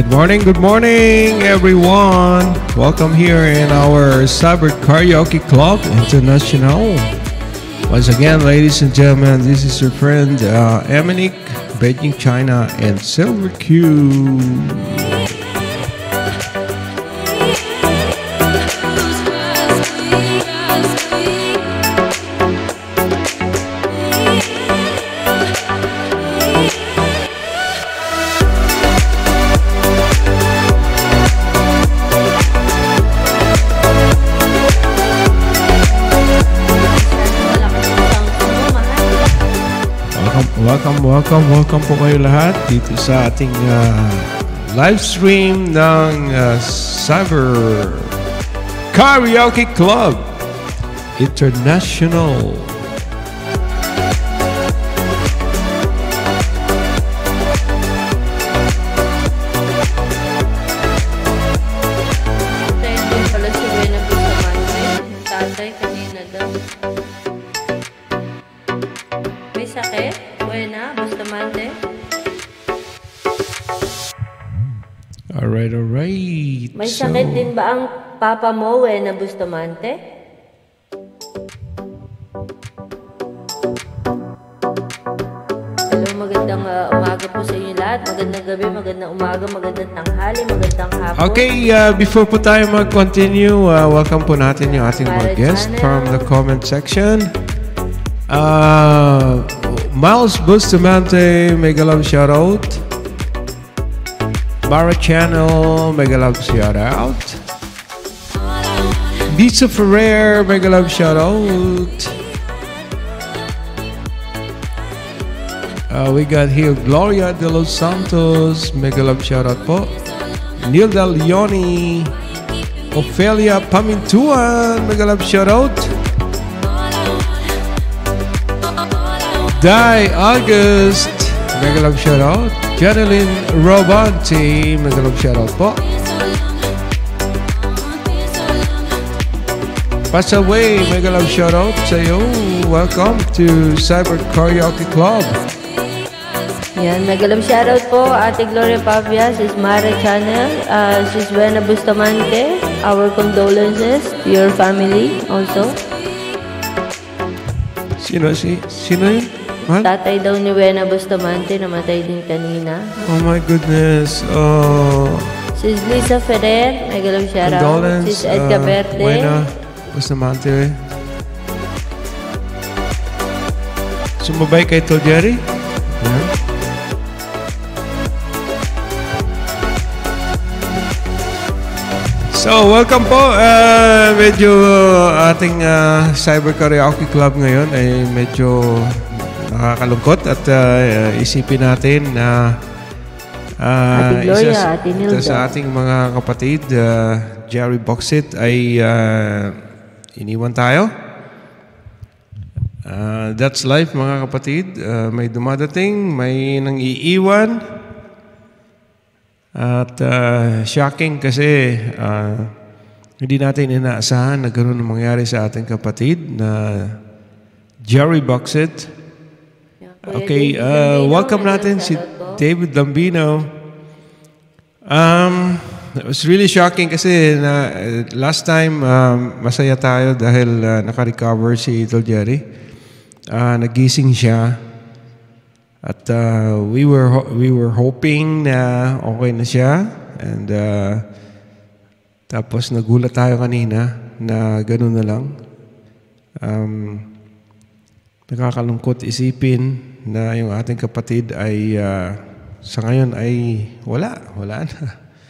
Good morning, everyone. Welcome here in our Cyber Karaoke Club International. Once again, ladies and gentlemen, this is your friend Eminic, Beijing, China, and Silver Q. Welcome po kayo lahat dito sa ating live stream ng Cyber Karaoke Club International. Alright. May sakit din ba ang papa mo, na Bustamante? Hello, magandang umaga po sa inyo lahat. Magandang gabi, magandang umaga, magandang tanghali, magandang hapon. Okay, before po tayo mag-continue, welcome po natin yung ating mga guests from the comment section. Miles Bustamante, mega love shoutout. Mara Channel, mega love shout out. Lisa Ferrer, mega love shout out. We got here Gloria de los Santos, mega love shout out po. Nilda Leoni, Ophelia Pamintuan, mega love shout out. Dai August, mega love shout out. Janeline Robanti, mega love shoutout po. Pass away, mega love shoutout sa iyo. Welcome to Cyber Karaoke Club. Yan, mega love shoutout po, Ate Gloria Pavia, Sis Mara Channel, Sis Buena Bustamante. Our condolences to your family also. Sino yun? What? Tatay daw ni Buena Bustamante, namatay din kanina. Oh my goodness. Sis Lisa Ferrer, mega love shoutout. Sis Edka Verde. Buena Bustamante. Sumabay kay Tol Jerry? Yeah. So, welcome po. Medyo ating Cyber Karaoke Club ngayon ay medyo nakakalungkot at isipin natin na Gloria, isa sa ating mga kapatid, Jerry Boxit ay iniwan tayo. That's life mga kapatid. May dumadating, may nang iiwan. At shocking kasi hindi natin inaasahan na gano'n ang mangyari sa ating kapatid na Jerry Boxit. Okay, welcome natin si David Lambino. It was really shocking kasi na last time masaya tayo dahil naka-recover si Tol Jerry. Nagising siya at we were hoping na okay na siya, and tapos nagulat tayo kanina na gano'n na lang. Nakakalungkot isipin na yung ating kapatid ay sa ngayon ay wala na.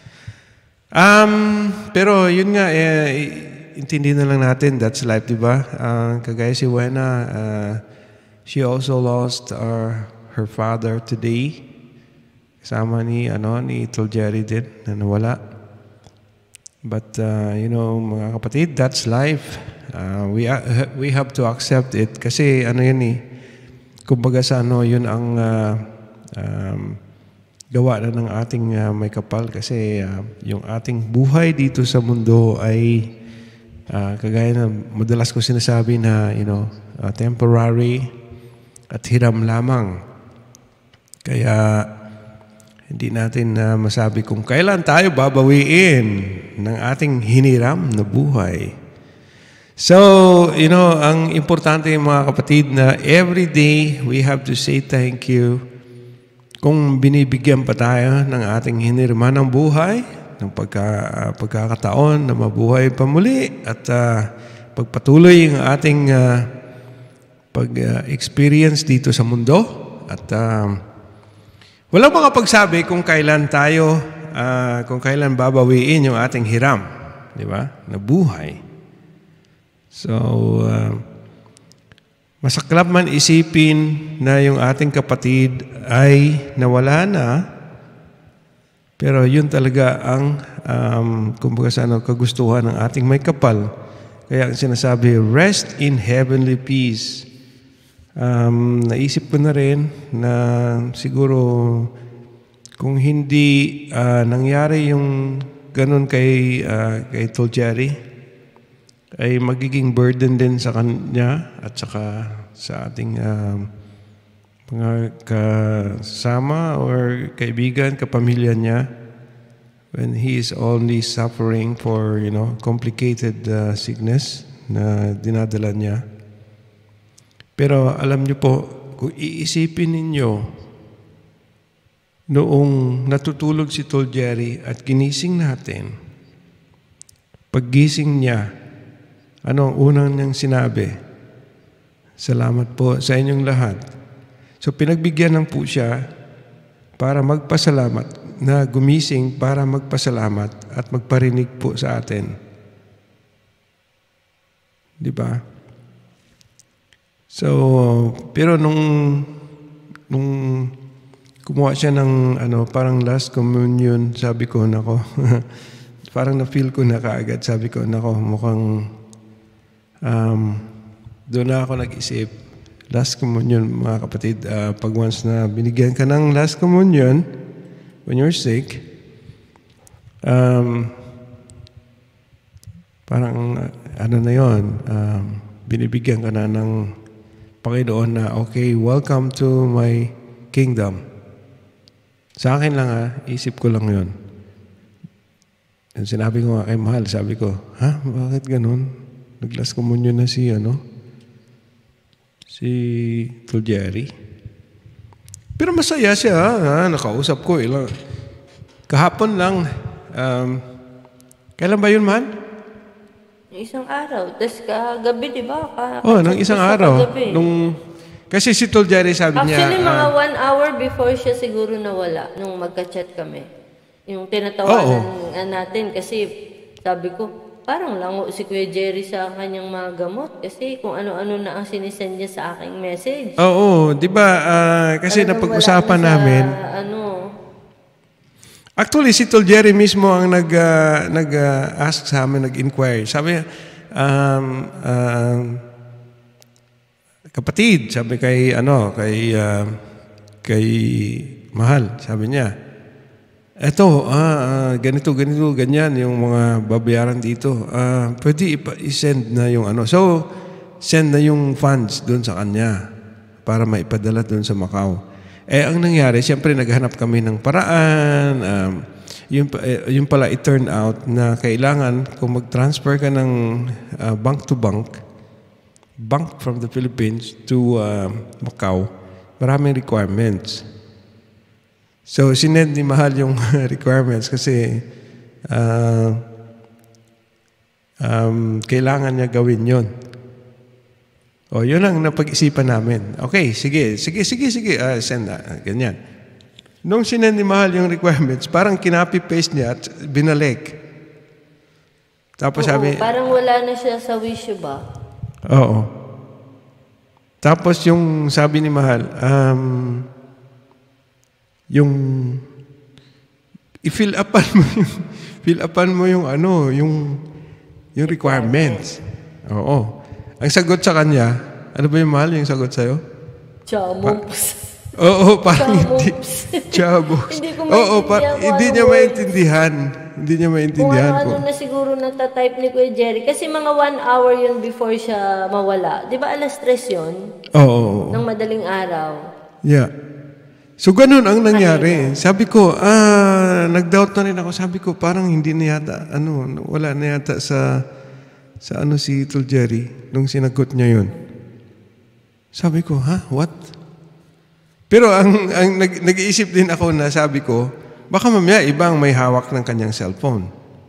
Pero yun nga, intindihin na lang natin, that's life, di ba? Kagaya si Wena, she also lost her father today. Kasama ni Tol Jerry din na nawala. But mga kapatid, that's life. We have to accept it kasi yun kumbaga sa yun ang gawa na ng ating may kapal kasi yung ating buhay dito sa mundo ay kagaya na madalas ko sinasabi na temporary at hiram lamang. Kaya Hindi natin masabi kung kailan tayo babawiin ng ating hiniram na buhay. So, ang importante mga kapatid na every day we have to say thank you kung binibigyan pa tayo ng ating hinirma ng buhay, ng pagkakataon na mabuhay pa muli at pagpatuloy ang ating pag-experience dito sa mundo. At walang makapagsabi kung kailan babawiin yung ating hiram, di ba, na buhay. So, masaklap man isipin na yung ating kapatid ay nawala na, pero yun talaga ang kagustuhan ng ating may kapal. Kaya ang sinasabi, rest in heavenly peace. Naisip ko na rin na siguro kung hindi nangyari yung ganun kay Tol Jerry, ay magiging burden din sa kanya at saka sa ating mga kasama or kaibigan, kapamilya niya, when he is only suffering for, complicated sickness na dinadala niya. Pero alam niyo po, kung iisipin ninyo, noong natutulog si Tol Jerry at ginising natin, paggising niya, ano ang unang niyang sinabi? Salamat po sa inyong lahat. So pinagbigyan ng po siya para magpasalamat, na gumising para magpasalamat at magparinig po sa atin. Di ba? So, pero nung kumuha siya ng parang last communion, sabi ko, nako, parang na-feel ko na kaagad, sabi ko, nako, mukhang doon na ako nag-isip. Last communion, mga kapatid, pag once na binigyan ka ng last communion, when you're sick, parang na yun, binibigyan ka na ng Panginoon na, okay, welcome to my kingdom. Sa akin lang isip ko lang yun. And sinabi ko kay Mahal, sabi ko, bakit ganun? Nag-last communion na si Tol Jerry. Pero masaya siya, nakausap ko. Kahapon lang, kailan ba yun, Man? Isang araw. Tapos kagabi, di ba? Nung isang araw. Kasi si Tol Jerry sabi niya... Actually, mga 1 hour before siya siguro nawala nung magka-chat kami. Yung tinatawanan natin kasi sabi ko, parang lango si Kuya Jerry sa kanyang mga gamot kasi kung ano-ano na ang sinisend niya sa aking message. Oo, di ba? Kasi napag-usapan namin... Actually, si Tol Jerry mismo ang nag-ask sa amin, nag-inquire. Sabi, kapatid, sabi kay Mahal, sabi niya, eto, ganito, ganyan, yung mga babayaran dito. Pwede i-send na yung So, send na yung funds doon sa kanya para maipadala doon sa Macau. Ang nangyari, siyempre naghanap kami ng paraan. Yun pala, it turned out na kailangan kung mag-transfer ka ng bank to bank from the Philippines to Macau, maraming requirements. So, sinend ni Mahal yung requirements kasi kailangan niya gawin yun. Yun ang napag-isipan namin. Okay, sige. Send na. Ganyan. Nung sinend ni Mahal yung requirements, parang kinapi-paste niya at binalik. Tapos sabi... Parang wala na siya sa wish ba? Oo. Tapos yung sabi ni Mahal, yung i-fill upan mo yung yung requirements. Oo. Ang sagot sa kanya, ano ba yung Mahal yung sagot sa'yo? Chamops. Parang hindi. Chamops. Hindi niya maintindihan. Kung ano na siguro natatype ni Kuya Jerry. Kasi mga 1 hour yun before siya mawala. Di ba 3:00 yun? Ng madaling araw. Yeah. So, ganun ang nangyari. Sabi ko, nag-doubt na rin ako. Sabi ko, parang hindi na yata, wala na yata sa si Tol Jerry nung sinagot niya yun. Sabi ko, what? Pero ang nag-iisip din ako na sabi ko, baka mamaya ibang may hawak ng kanyang cellphone.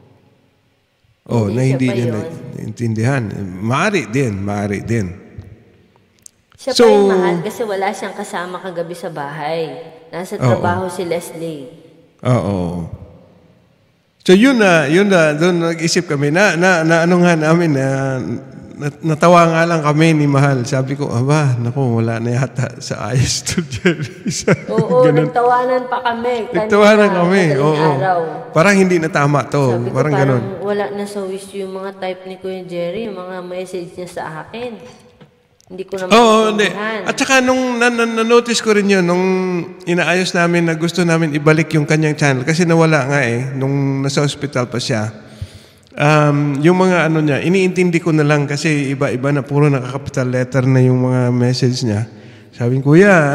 Na hindi niya naintindihan. Maaari din. Siya pa yung mahal kasi wala siyang kasama kagabi sa bahay. Nasa trabaho si Leslie. Oo. So yun na, doon nag-isip kami ano nga namin, natawa nga lang kami ni Mahal. Sabi ko, wala na yata sa ayos to Jerry. Nagtawanan pa kami. Nagtawanan kami, araw. Parang hindi na tama to. Sabi ko, parang ganun. Wala na sa wish yung mga type ni Kuya Jerry, yung mga message niya sa akin. Hindi ko naman maintindihan. At saka nung na-notice ko rin yun, nung inaayos namin na gusto namin ibalik yung kanyang channel, kasi nawala nga nung nasa hospital pa siya. Yung mga niya, iniintindi ko na lang kasi iba-iba na puro naka-capital letter na yung mga message niya. Sabi ko, Kuya,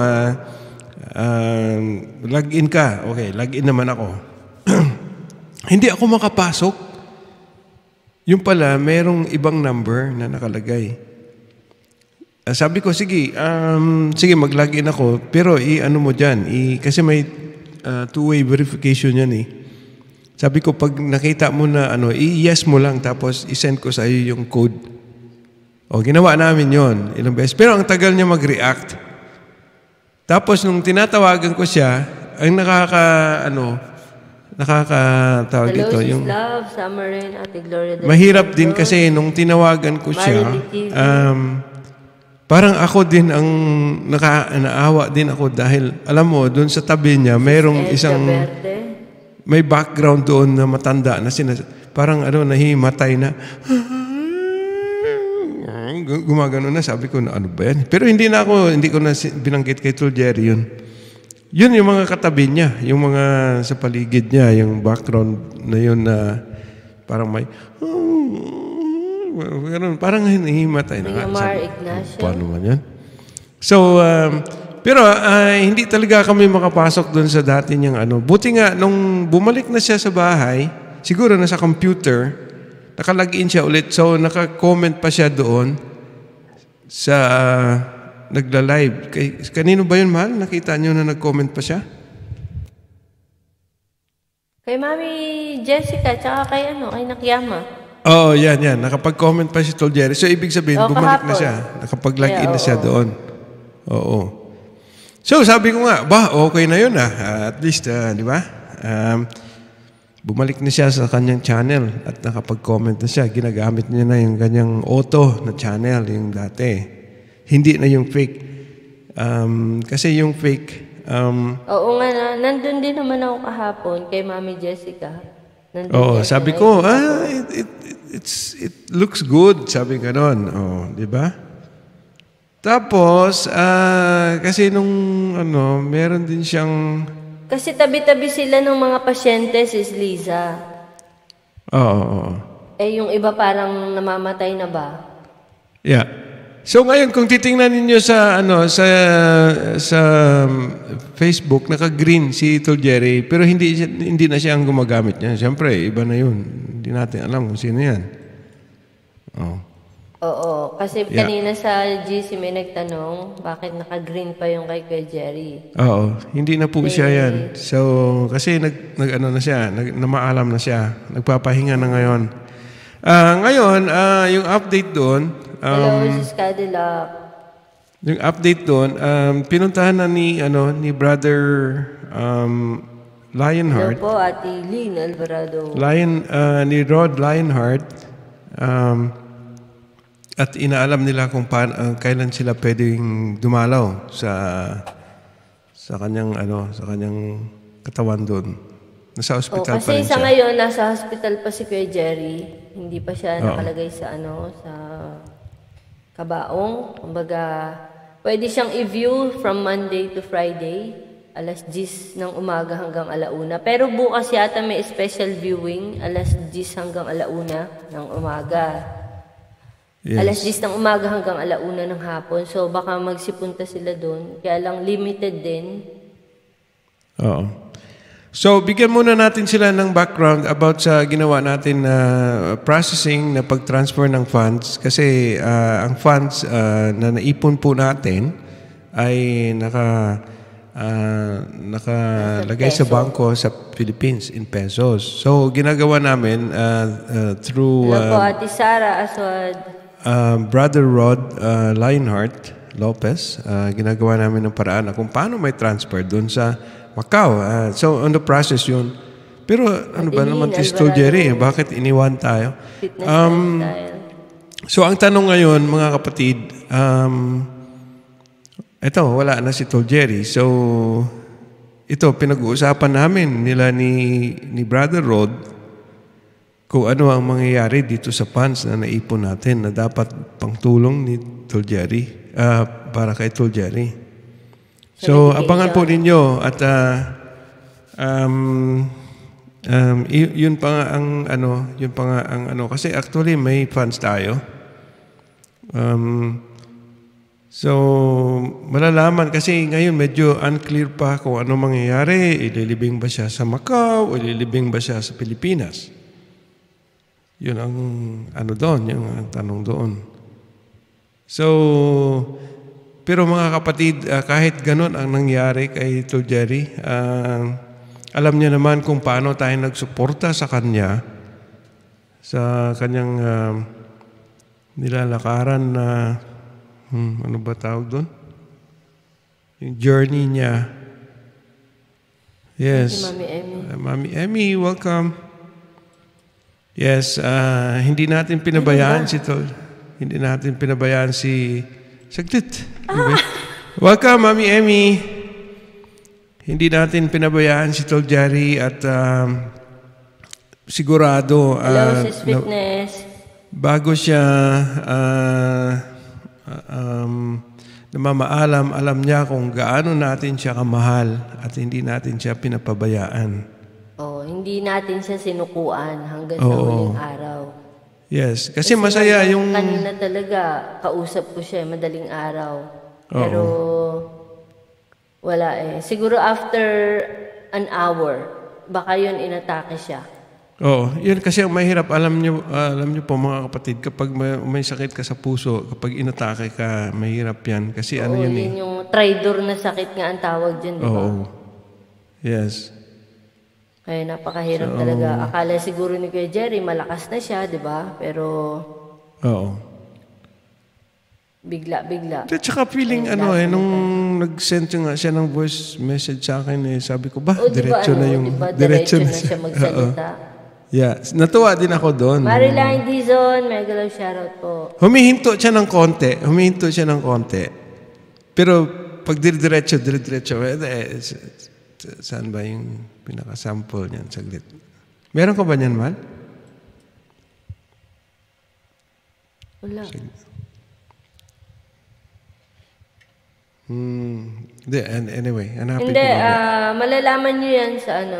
log-in ka. Okay, log-in naman ako. Hindi ako makapasok. Yung pala, merong ibang number na nakalagay. Sabi ko, sige, mag-login ako, pero mo dyan, kasi may two-way verification yan Sabi ko, pag nakita mo na i-yes mo lang, tapos i-send ko sa iyo yung code. Ginawa namin yon ilang beses. Pero ang tagal niya mag-react. Tapos, nung tinatawagan ko siya, ang nakakatawag dito. Yung love, summer rain, Ate Gloria. Mahirap din kasi nung tinawagan ko siya, parang ako din ang naawa din ako dahil, alam mo, doon sa tabi niya, mayroong may background doon na matanda na parang nahimatay na, gumagano na. Sabi ko, ano ba yan? Pero hindi ko na binanggit kay Tol Jerry yun. Yun yung mga katabi niya, yung mga sa paligid niya, yung background na yun na parang may, parang hinihimatay na. Paano man yan? So, pero hindi talaga kami makapasok doon sa dati niyang Buti nga, nung bumalik na siya sa bahay, siguro nasa computer, nakalagin siya ulit. So, naka-comment pa siya doon sa nagla-live. Kanino ba yun, Mahal? Nakita niyo na nag-comment pa siya? Kay Mami Jessica, tsaka kay Nakyama. Yan. Nakapag-comment pa si Tol Jerry. So, ibig sabihin, bumalik na siya. Nakapag-login na siya doon. Oo. So, sabi ko nga, okay na yun at least, di ba? Bumalik na siya sa kanyang channel at nakapag-comment na siya. Ginagamit niya na yung kanyang auto na channel, yung dati. Hindi na yung fake. Kasi yung fake, oo nga nandun din naman ako kahapon kay Mami Jessica. Sabi ko, it looks good, sabi ganon. Di ba? Tapos, kasi nung meron din siyang... Kasi tabi-tabi sila ng mga pasyente, Sis Liza. Oo. Yung iba parang namamatay na ba? Yeah. So ngayon, kung titingnan ninyo sa Facebook, naka-green si Tol Jerry, pero hindi na siya ang gumagamit niya. Siyempre, iba na yun. Hindi natin alam kung sino yan. Oo, kasi kanina sa GC may nagtanong, bakit naka-green pa yung kay Kuya Jerry? Oo, hindi na po siya yan. So, kasi na siya, namaalam na siya. Nagpapahinga na ngayon. Ngayon, yung update doon, hello, Sis Cadillac. Yung update doon, pinuntahan na ni Brother Lionheart. Hello po, Ate Lynn Alvarado. Ni Rod Lionheart. At inaalam nila kung kailan sila pwedeng dumalaw sa kanyang katawan doon. Nasa hospital pa rin siya. Kasi sa ngayon nasa hospital pa si Kuya Jerry. Hindi pa siya nakalagay sa sa kabaong. Kumbaga, pwede siyang i-view from Monday to Friday, alas 10 ng umaga hanggang alauna. Pero bukas yata may special viewing, alas 10 hanggang alauna ng umaga. Yes. Alas 10 ng umaga hanggang alauna ng hapon. So, baka magsipunta sila doon. Kaya lang limited din. Oo. So, bigyan muna natin sila ng background about sa ginawa natin na processing na pag-transfer ng funds. Kasi ang funds na naipon po natin ay nakalagay sa bangko sa Philippines in pesos. So, ginagawa namin through Hello po, Ate Sara Aswad. Brother Rod Lionheart Lopez, ginagawa namin ng paraan na kung paano may transfer doon sa Macau. So, on the process yun. Pero ano ba naman Tito Jerry? Bakit iniwan tayo? Fitness lifestyle. So, ang tanong ngayon, mga kapatid, ito, wala na si Tol Jerry. So, ito, pinag-uusapan namin nila ni Brother Rod kung ano ang mangyayari dito sa funds na naipon natin na dapat pangtulong ni Tol Jerry, para kay Tol Jerry. So, abangan po ninyo at yun pa nga ang ano, kasi actually may funds tayo. So, malalaman kasi ngayon medyo unclear pa kung ano mangyayari. Ililibing ba siya sa Macau o ililibing ba siya sa Pilipinas? Yun ang ano doon, yung tanong doon. So, pero mga kapatid, kahit ganun ang nangyari kay Tol Jerry, alam niya naman kung paano tayo nagsuporta sa kanya, sa kanyang nilalakaran na, ano ba tawag doon? Yung journey niya. Yes. Mami Emmy. Mami Emmy, welcome. Yes, hindi natin pinabayaan si Tol. Hindi natin pinabayaan si... Saglit. Welcome, Mami Emmy. Hindi natin pinabayaan si Tol Jerry at sigurado Hello, Sis Fitness. bago siya namamaalam, alam niya kung gaano natin siya kamahal at hindi natin siya pinapabayaan. Hindi natin siya sinukuan hanggang sa huling araw. Yes, kasi masaya yung... Kanina talaga, kausap ko siya, madaling araw. Pero, wala eh. Siguro after an hour, baka yun inatake siya. Oo, yun kasi ang mahirap. Alam niyo po mga kapatid, kapag may sakit ka sa puso, kapag inatake ka, mahirap yan. Kasi ano yun yun yung traitor na sakit nga ang tawag dyan, di ba? Oo. Yes. Kaya napakahirap talaga. Akala siguro ni Kuya Jerry, malakas na siya, di ba? Pero... Oo. Bigla-bigla. At saka feeling nung nag-send nga siya ng voice message sa akin, sabi ko ba, diretso na yung... Diretso na siya magsalita. Yeah. Natuwa din ako doon. Mariline Dizon, mega love shoutout po. Humihinto siya ng konti. Pero pag diretso, saan ba yung pinaka-sample niyan? Saglit. Meron ka ba niyan, Mal? Wala. Anyway, hanapin Hindi, ko. malalaman niyo yan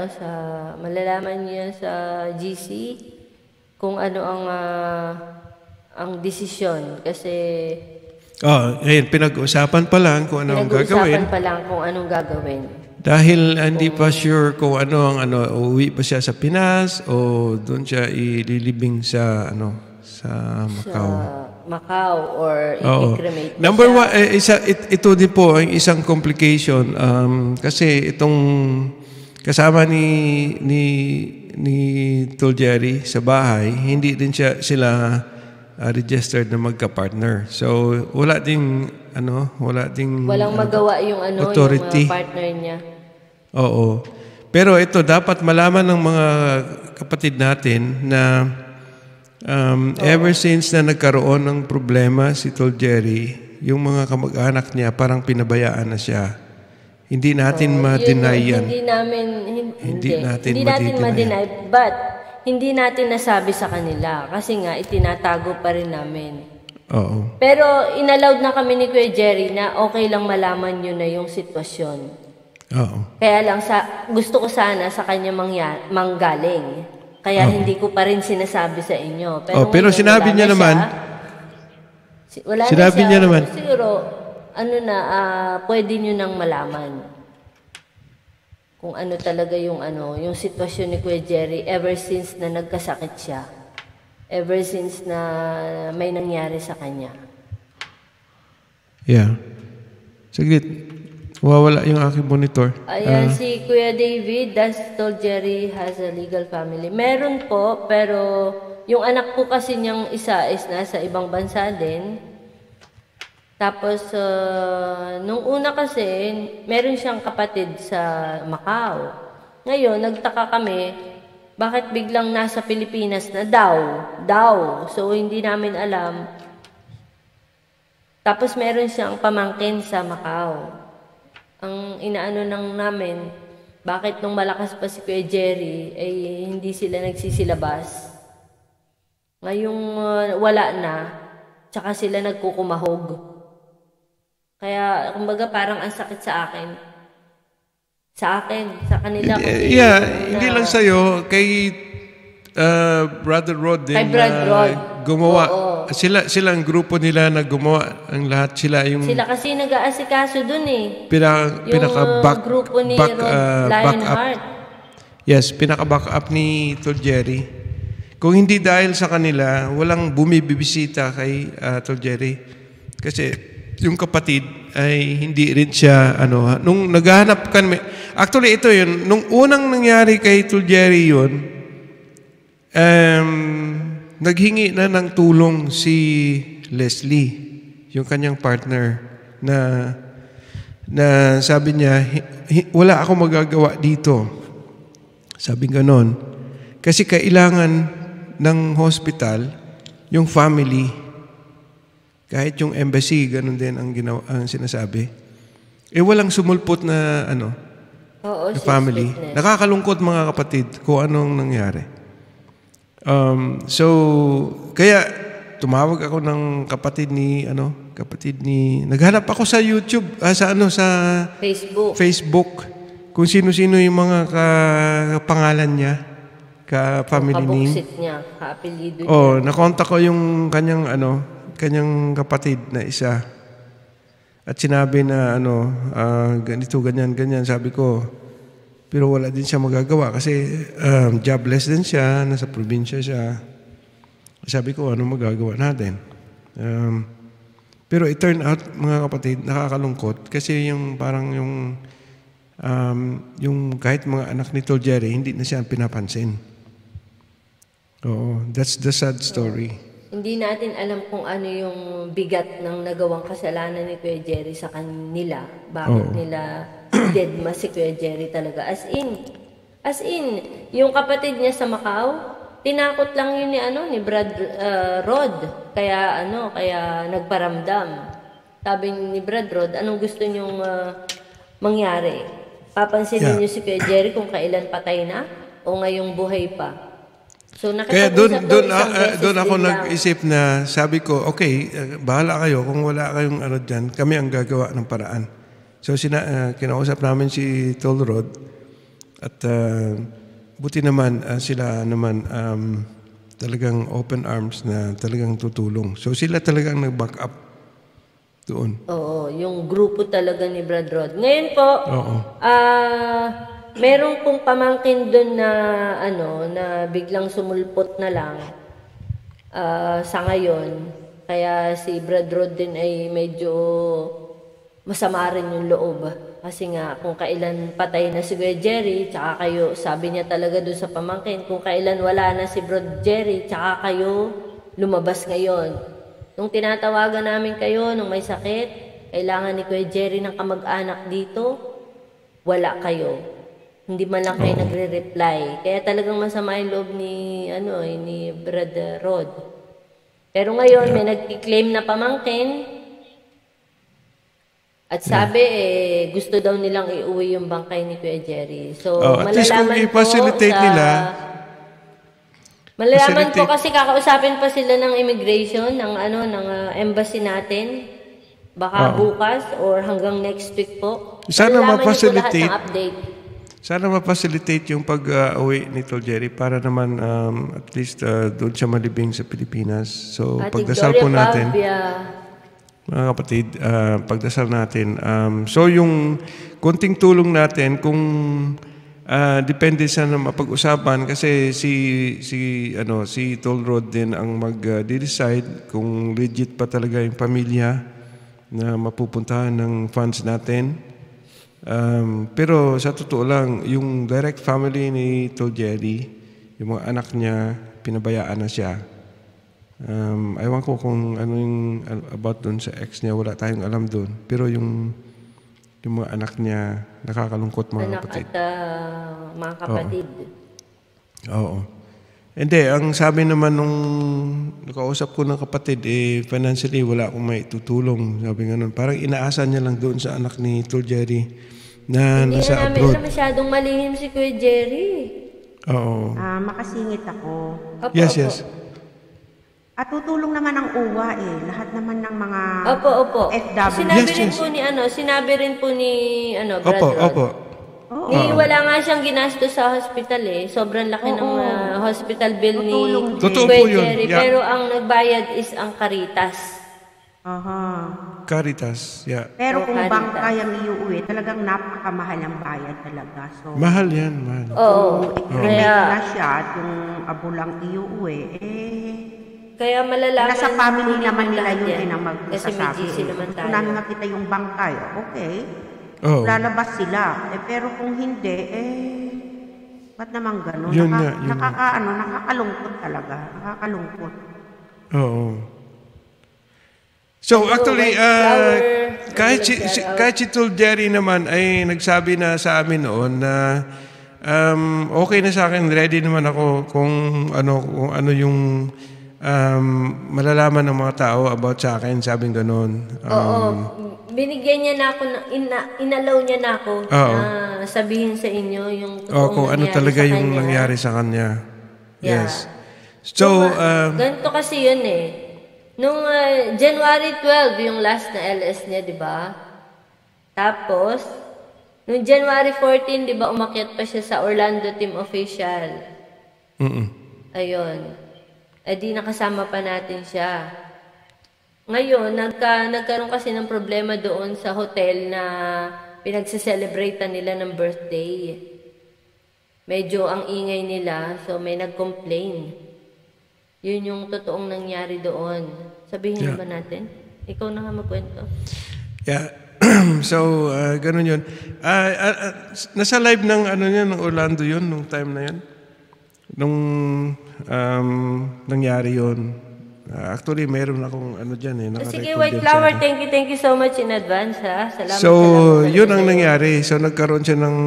sa GC kung ano ang desisyon kasi pinag-usapan pa lang kung ano ang gagawin. Dahil hindi pa sure kung ano ang uuwi pa siya sa Pinas o doon siya ililibing sa Macau. Sa Macau or i-cremate. Number one, ito din po ang isang complication kasi itong kasama ni Tol Jerry sa bahay, hindi din sila registered na magka-partner. So walang magawa yung authority. Yung partner niya. Oo. Pero ito dapat malaman ng mga kapatid natin na ever since na nagkaroon ng problema si Tol Jerry, yung mga kamag-anak niya parang pinabayaan na siya. Hindi natin ma-deny yan. Hindi natin ma-deny, but hindi natin nasabi sa kanila kasi nga itinatago pa rin namin. Oo. Pero inallowed na kami ni Kuya Jerry na okay lang malaman nyo na yung sitwasyon. Oo. Kaya lang gusto ko sana sa kanya manggaling. Kaya hindi ko pa rin sinasabi sa inyo. Pero sinabi niya naman. Sinabi niya naman. Siguro, pwede nyo nang malaman. kung ano talaga yung sitwasyon ni Kuya Jerry ever since na nagkasakit siya. Ever since na may nangyari sa kanya. Yeah. Saglit. Wawala yung aking monitor. Ayan, si Kuya David, does Tol Jerry has a legal family? Meron po, pero yung anak po kasi niyang isa is nasa ibang bansa din. Tapos, nung una kasi, meron siyang kapatid sa Macau. Ngayon, nagtaka kami, bakit biglang nasa Pilipinas na daw. So, hindi namin alam. Tapos, meron siyang pamangkin sa Macau. Ang inaano nang namin, bakit nung malakas pa si Kuya Jerry, ay hindi sila nagsisilabas. Ngayong wala na, tsaka sila nagkukumahog. Kaya, kumbaga, parang ang sakit sa akin. Sa kanila. Hindi lang sa'yo, kay Brother Rod din. Kay Brad Rod. Gumawa. Oo. Sila ang grupo nila na gumawa ang lahat. Sila kasi nag-aasikaso dun eh. Pinaka-back grupo ni Lionheart. Yes, pinaka-back up ni Tol Jerry. Kung hindi dahil sa kanila, walang bumibisita kay Tol Jerry. Kasi yung kapatid ay hindi rin siya nung naghahanap kami. Actually ito yun, nung unang nangyari kay Tol Jerry yun, naghingi na ng tulong si Leslie, yung kanyang partner, na sabi niya, wala ako magagawa dito. Sabi ganon. Kasi kailangan ng hospital yung family. Kahit yung embassy, ganun din ang sinasabi. Walang sumulpot na Oo, na family. Nakakalungkot mga kapatid kung anong nangyari. So, kaya tumawag ako ng kapatid ni naghanap ako sa YouTube, sa Facebook. Kung sino-sino yung mga kapangalan niya, ka-family name. Kabuksit niya, ka-apelido niya. Nakontak ko yung kanyang kapatid na isa. At sinabi na ganito, ganyan. Sabi ko, pero wala din siya magagawa kasi jobless din siya, nasa probinsya siya. Sabi ko, ano magagawa natin? Pero it turned out, mga kapatid, nakakalungkot kasi yung parang yung kahit mga anak ni Tol Jerry, hindi na siya pinapansin. That's the sad story. Hindi natin alam kung ano yung bigat ng nagawang kasalanan ni Kuya Jerry sa kanila. Bakit nila deadma si Kuya Jerry talaga. As in, yung kapatid niya sa Macau, tinakot lang yun ni Brad Rod. Kaya nagparamdam. Sabi ni Brad Rod, anong gusto niyong mangyari? Papansinin niyo si Kuya Jerry kung kailan patay na o ngayong buhay pa. So, kaya doon ako nag-isip na sabi ko, okay, bahala kayo kung wala kayong dyan, kami ang gagawa ng paraan. So kinausap namin si Tol Rod at buti naman sila naman talagang open arms na talagang tutulong. So sila talagang nag-back up doon. Oo, yung grupo talaga ni Brad Rod. Ngayon po, meron pong pamangkin doon na biglang sumulpot na lang sa ngayon. Kaya si Brad Rod din ay medyo masama rin yung loob. Kasi nga, kung kailan patay na si Kuya Jerry, tsaka kayo, sabi niya talaga doon sa pamangkin, kung kailan wala na si Brad Jerry, tsaka kayo lumabas ngayon. Nung tinatawagan namin kayo, nung may sakit, kailangan ni Kuya Jerry ng kamag-anak dito, wala kayo. Hindi man lang kayo nagre-reply. Kaya talagang masama yung loob ni Brad Rod. Pero ngayon, may nag-claim na pamangkin. At sabi, gusto daw nilang iuwi yung bangkay ni Kuya Jerry. So, malalaman po malalaman po kasi kakausapin pa sila ng immigration, ng embassy natin. Baka bukas or hanggang next week po. Sana ma-facilitate. Lahat ng update. Sana ma-facilitate yung pag-uwi ni Tol Jerry para naman at least doon siya malibing sa Pilipinas. So, pagdasal po natin. Mga kapatid, pagdasal natin. So, yung konting tulong natin, kung depende sa na mapag-usapan kasi si Toll Road din ang mag-decide kung legit pa talaga yung pamilya na mapupuntahan ng funds natin. Pero sa totoo lang, yung direct family ni Tol Jerry, yung mga anak niya, pinabayaan na siya. Ewan ko kung ano yung about dun sa ex niya, wala tayong alam dun. Pero yung mga anak niya, nakakalungkot mga anak kapatid. At mga kapatid. Oo. Hindi, ang sabi naman nung nakausap ko ng kapatid, financially wala akong may tutulong. Sabi nga nun, parang inaasa niya lang doon sa anak ni Tol Jerry na Hindi nasa na namin abroad. alam, masyadong malihim si Kuya Jerry. Oo. Makasingit ako. Opo, Yes, opo. yes. At tutulong naman ang uwa Lahat naman ng mga Opo. FW. Sinabi Yes, rin yes. po ni Brad Rod. Opo. Wala nga siyang ginastos sa hospital Sobrang laki ng hospital bill ni Tutulong din. Totoo Kuya po yun. Jerry. Yeah. Pero ang nagbayad is ang Caritas. Caritas, yeah. Pero kung Caritas. bangka yung iuwi, talagang napakamahal ang bayad talaga. So, Mahal yan, mahal. Oo. kung i-cremate na siya at yung abulang iuwi, Kaya malalaman nasa family po naman nila lahat yun yan. ang Kasi may magsasabi. GC naman tayo. Kung namin makita yung bangkay, okay, Oo. lalabas sila. Pero kung hindi, ba't naman gano'n? Yun nga, yun Nakakalungkot talaga. Nakakalungkot. Oo. So actually, kahit si Tol Jerry naman ay nagsabi na sa amin noon na okay na sa akin, ready naman ako kung ano yung malalaman ng mga tao about sa akin, sabing gano'n. Binigyan niya na ako, inalaw niya na ako na sabihin sa inyo yung totoong kung ano nangyari talaga sa yung kanya. nangyari sa kanya. Yeah. Yes. So, ganito kasi yun Nung January 12, yung last na LS niya, di ba? Tapos, nung January 14, di ba, umakyat pa siya sa Orlando team official. Ayun. Di nakasama pa natin siya. Ngayon, nagkaroon kasi ng problema doon sa hotel na pinagsiselebrate nila ng birthday. Medyo ang ingay nila, so may nag-complain. Yun yung totoong nangyari doon. Sabihin ba natin? Ikaw na nga magkwento. Yeah. So, ganun yun. Nasa live ng ng Orlando yun, nung time na yun. Nung nangyari yun. Actually, meron akong dyan Sige, White Flower, thank you so much in advance, ha? Salamat. So, yun ang nangyari. So, nagkaroon siya ng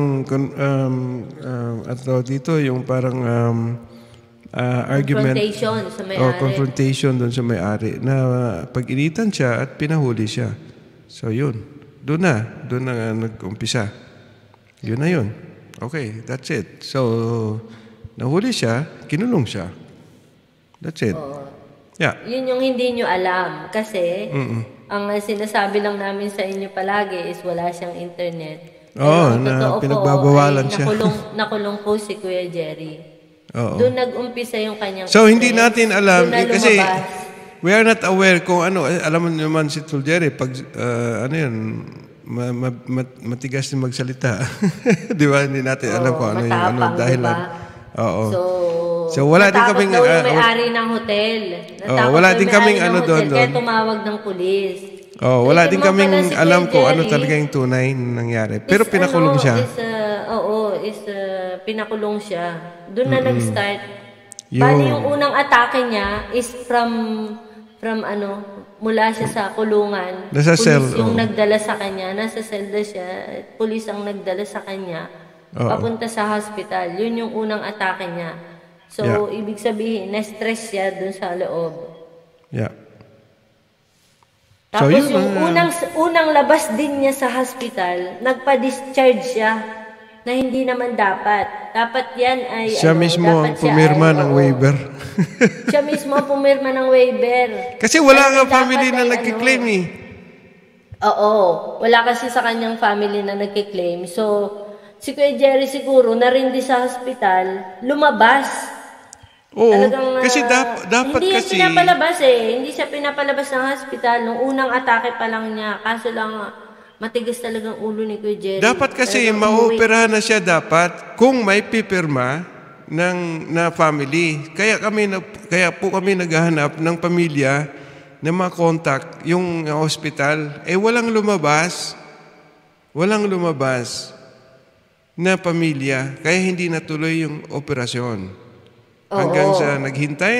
dito, yung parang argument. Confrontation sa may-ari. Confrontation doon sa may-ari na pag-initan siya at pinahuli siya. So, yun. Doon na nag-umpisa. Yun na yun. Okay, that's it. So, nahuli siya, kinulong siya. That's it. Yeah. Yun yung hindi nyo alam. Kasi, ang sinasabi lang namin sa inyo palagi is wala siyang internet. Na pinagbabawalan siya. Nakulong po si Kuya Jerry. Doon nag-umpisa yung kanyang So, hindi natin alam. Kasi, lumabas. we are not aware kung alam mo naman si Tol Jerry, pag, matigas din magsalita. Di ba? Hindi natin alam kung matapang, dahilan. Diba? Oo. So wala din kaming... daw yung may-ari ng hotel. wala din kaming doon. Kaya tumawag ng pulis. Wala din kaming si alam Kuya kung ano Jerry, talaga yung tunay na nangyari. Pero pinakulong siya. Pinakulong siya. Doon na nag-start. Bali yung unang atake niya is from mula siya sa kulungan. Nasa cell. Pulis yung nagdala sa kanya. Nasa selda siya. Pulis ang nagdala sa kanya. Papunta sa hospital. Yun yung unang atake niya. So, ibig sabihin, na-stress siya dun sa loob. Yeah. Tapos So, yung unang labas din niya sa hospital, nagpa-discharge siya na hindi naman dapat. Dapat yan ay... Siya mismo ang pumirma ng waiver. Siya mismo ang pumirma ng waiver. Kasi wala nga family na nagkiklaim Oo. Wala kasi sa kanyang family na nagkiklaim. So, si Kuya Jerry siguro, narindi sa hospital, lumabas. Oo, kasi dapat hindi kasi... Hindi pinapalabas Hindi siya pinapalabas ng hospital. Nung unang atake pa lang niya. Kaso lang, Matigas talagang ulo ni Kuya Jerry. Dapat kasi Talagang maoperahan na siya dapat kung may pipirma na family. Kaya po kami naghahanap ng pamilya na ma-contact yung hospital. Walang lumabas na pamilya. Kaya hindi natuloy yung operasyon. Hanggang sa naghintay,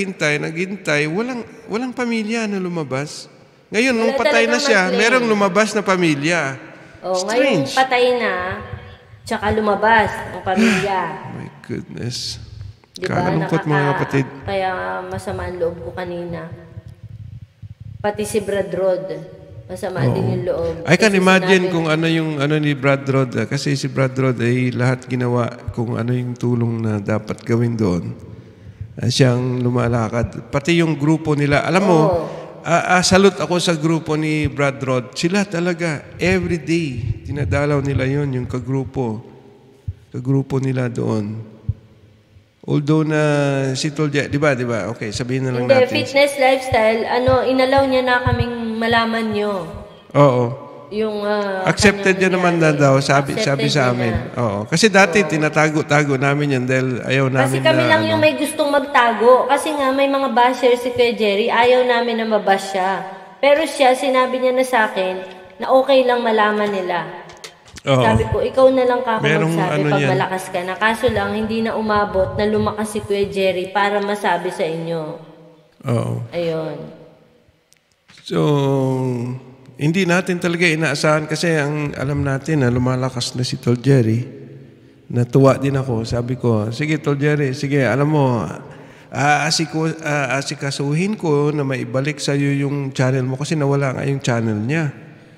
walang pamilya na lumabas. Ngayon, nung patay na siya, merong lumabas na pamilya. Ngayon patay na, tsaka lumabas ang pamilya. My goodness. Diba? Kakalungkot mga kapatid. Kaya masama ang loob ko kanina. Pati si Brad Rod, masama din yung loob. I can imagine kung ano yung ni Brad Rod. Kasi si Brad Rod ay lahat ginawa kung ano yung tulong na dapat gawin doon. Siyang lumalakad. Pati yung grupo nila. Alam mo, salute ako sa grupo ni Brad Rod. Sila talaga, everyday, tinadalaw nila yon yung kagrupo nila doon. Although na si Tolja, di ba? Okay, sabihin na lang natin. Fitness lifestyle, inalaw niya na kaming malaman nyo. Oo. Yung, accepted niya naman na daw, sabi sa amin. Oo. Kasi dati tinatago-tago namin yan dahil ayaw namin kasi kami lang yung may gustong magtago. Kasi nga may mga basher si Kuya Jerry, ayaw namin na mabash siya. Pero siya, sinabi niya na sa akin na okay lang malaman nila. Oo. Sabi ko, ikaw na lang kako magsabi pag malakas ka na. Kaso lang, hindi na umabot na lumakas si Kuya Jerry para masabi sa inyo. Oo. Ayun. So, hindi natin talaga inaasahan kasi ang alam natin na lumalakas na si Tol Jerry. Natuwa din ako. Sabi ko, sige Tol Jerry, sige, alam mo, asikasuhin ko na maibalik sa iyo yung channel mo kasi nawala nga yung channel niya.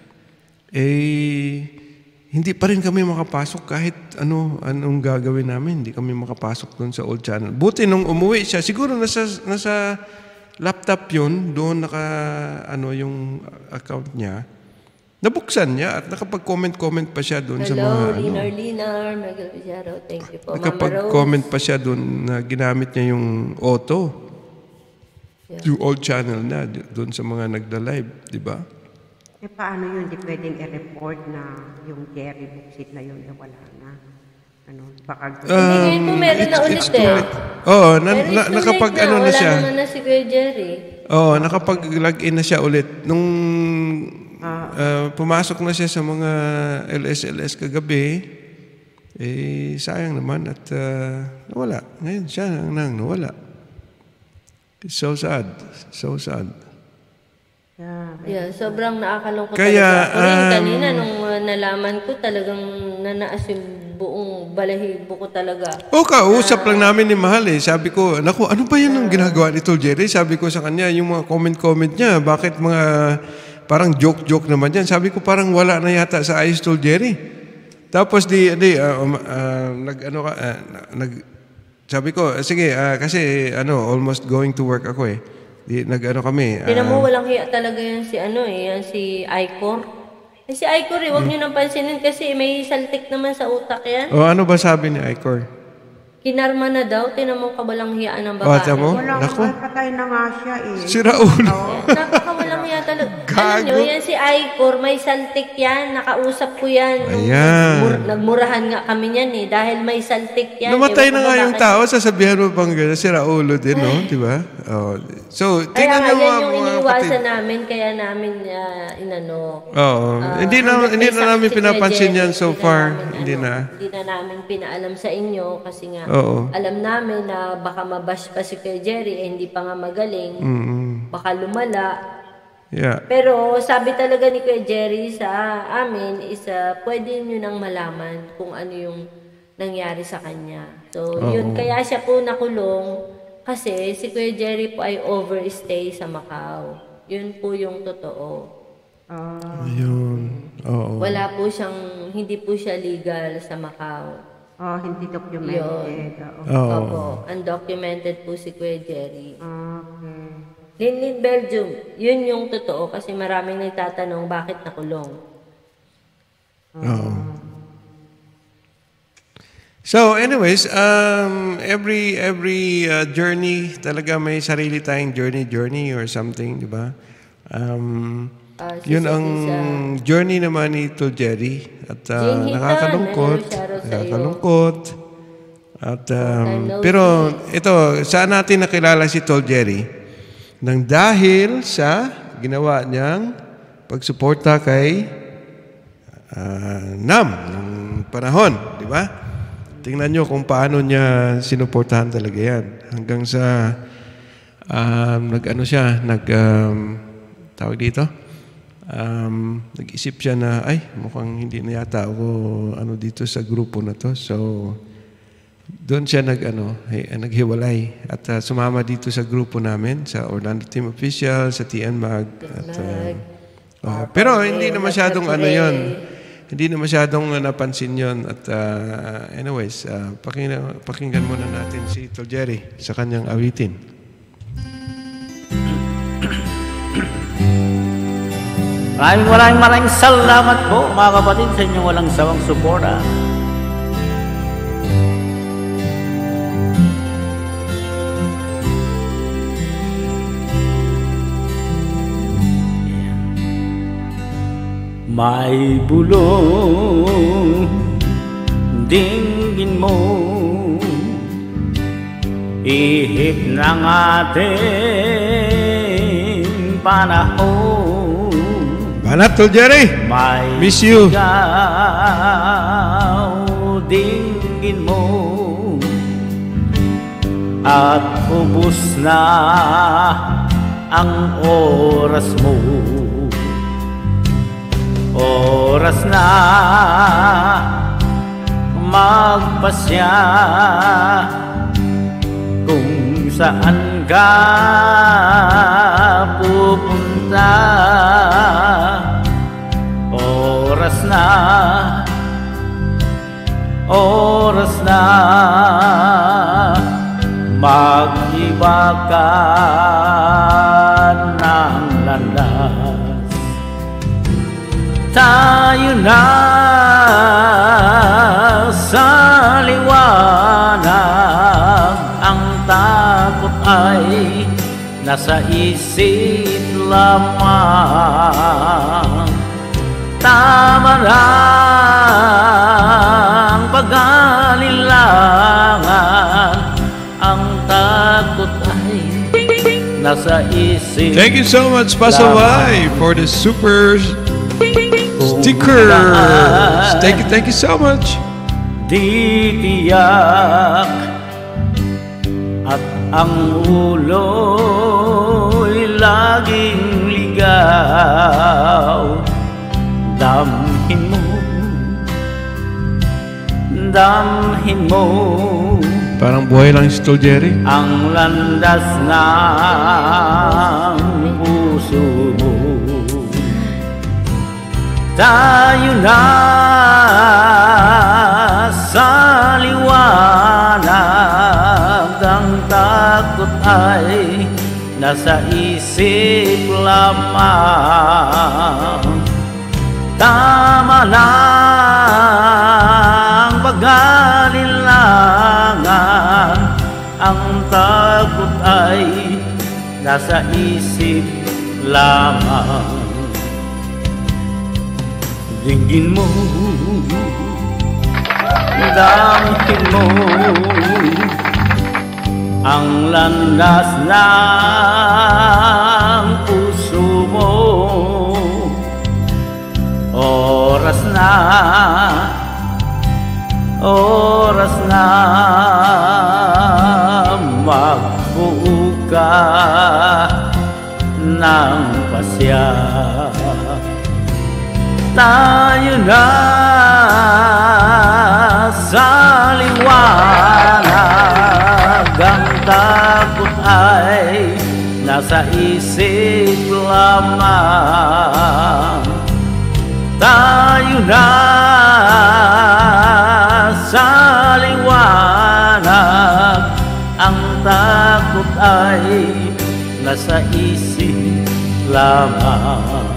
Hindi pa rin kami makapasok kahit anong gagawin namin. Hindi kami makapasok doon sa old channel. Buti nung umuwi siya, siguro nasa laptop yun, doon yung account niya. Nabuksan niya at nakapag-comment pa siya doon sa mga Linar, thank you po. Nakapag-comment pa siya doon na ginamit niya yung auto. Yeah. Yung old channel na doon sa mga nagda-live, di ba? Paano yun? Di pwedeng i-report na yung Jerry Booksit na yun wala na. Baka ngayon po meron na ulit Oo, nakapag na siya. Wala naman na si Kuya Jerry. Oo, nakapag-login na siya ulit. Nung pumasok na siya sa mga LSLS kagabi, sayang naman at nawala. Ngayon siya nang nawala. It's so sad. So sad. Yeah, sobrang nakakalungkot talaga. Kanina nung nalaman ko talagang nanaas yung buong balahibo ko talaga. Kausap lang namin ni Mahal Sabi ko, naku, ano ba yan ang ginagawa ni Tol Jerry? Sabi ko sa kanya, yung mga comment niya, bakit mga parang joke naman yan? Sabi ko, parang wala na yata sa ayos Tol Jerry. Tapos sabi ko, sige, kasi almost going to work ako kami. Tinan mo, walang hiya talaga yan si Icor. Si Icor, huwag niyo nang pansinin kasi may saltik naman sa utak yan. Ano ba sabi ni Icor? Kinarma na daw, tinan mo kawalang hiyaan ng babae. Patay na nga siya Sira ulo. Nakakawalang hiya talaga. Alam nyo, yan si Icor, may saltik yan, nakausap ko yan. Ayan. Nagmurahan nga kami yan dahil may saltik yan. Namatay na nga yung tao, sasabihan mo pang gano'n, sira ulo din, no? Di ba? So, tingnan nyo yan yung iniiwasan namin, kaya namin hindi na namin pinapansin yan so far. Hindi na namin pinaalam sa inyo kasi nga alam namin na baka mabash pa si Kuya Jerry hindi pa nga magaling. Baka lumala. Yeah. Pero sabi talaga ni Kuya Jerry sa amin is pwede nyo nang malaman kung ano yung nangyari sa kanya. So, yun kaya siya po nakulong kasi si Kuya Jerry po ay overstay sa Macau. Yun po yung totoo. Ayun. Wala po siyang, hindi po siya legal sa Macau. Hindi documented. Opo, undocumented po si Kuya Jerry. Okay. Linlin, Belgium, yun yung totoo kasi maraming nagtatanong bakit nakulong. So anyways, every journey talaga may sarili tayong journey or something, di ba? Yun ang journey naman ni Tol Jerry. At nakakalungkot. At, pero ito, saan natin nakilala si Tol Jerry? Nang dahil sa ginawa niyang pagsuporta kay NAM nung panahon, di ba? Tingnan nyo kung paano niya sinuportahan talaga yan. Hanggang sa tawag dito, nag-isip siya na, ay, mukhang hindi na yata ako dito sa grupo na to. So, doon siya naghiwalay at sumama dito sa grupo namin, sa Orlando Team Official, sa TN Mag. Pero hindi na masyadong yun. Hindi na masyadong napansin yun. At anyways, pakinggan muna natin si Tol Jerry sa kanyang awitin. Maraming salamat po mga kapatid sa inyong walang sawang suporta. May bulong dinggin mo, ihip ng ating panahon. Banat, Tol Jerry! Miss you! Dinggin mo at ubus na ang oras mo. Oras na magpasya kung saan ka pupunta. Oras na mag-iba ka ng landas. Tayo na sa liwanag, ang takot ay nasa isip lamang. Tama lang pag-alilangan, ang takot ay nasa isip. Thank you so much, Pastor Y, for the super stickers. Thank you so much. Di tiyak at ang ulo'y laging ligaw. Damhin mo parang buhay lang si Tol Jerry. ang landas ng puso mo. Tayo na sa liwanag, ang takot ay nasa isip lamang. Tama lang pag-alilangan, ang takot ay nasa isip lamang. Dinggin mo, damhin mo ang landas ng puso mo. Oras na magbuo ka ng pasya. Tayo na sa liwanag, ang takot ay nasa isip lamang. Tayo na sa liwanag, ang takot ay nasa isip lamang.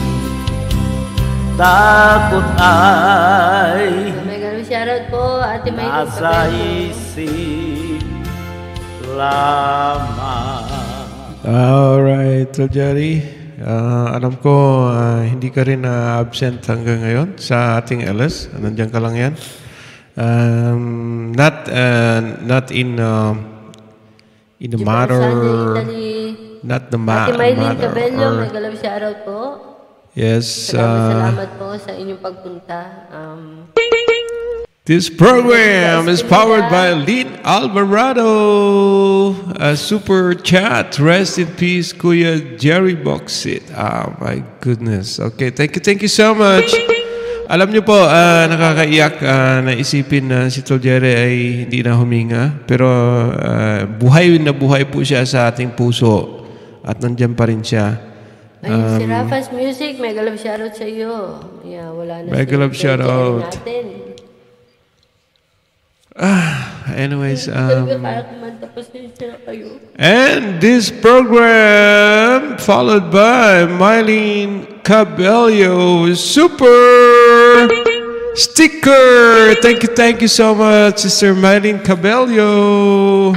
Takot ay shoutout po, Ate May nasa isip lamang. Alright, Tol Jerry. Alam ko hindi ka rin absent hanggang ngayon sa ating LS. Nandiyan ka lang yan. Not in the matter, not the Ate Maylene matter. Cabello, may galab shoutout po. Yes. Salamat po sa inyong pagpunta. This program is powered by Lead Alvarado. A super chat. Rest in peace, Kuya Jerry Boxit. Oh my goodness. Okay, thank you so much. Alam niyo po, nakakaiyak na isipin na si Tol Jerry ay hindi na huminga. Pero buhay na buhay po siya sa ating puso. At nandyan pa rin siya. Ay, si Rafa's Music, may galab shoutout sa iyo. Yeah, wala na may galab shoutout. Anyways, and this program followed by Mylene Cabello super sticker. Thank you so much, Sister Mylene Cabello.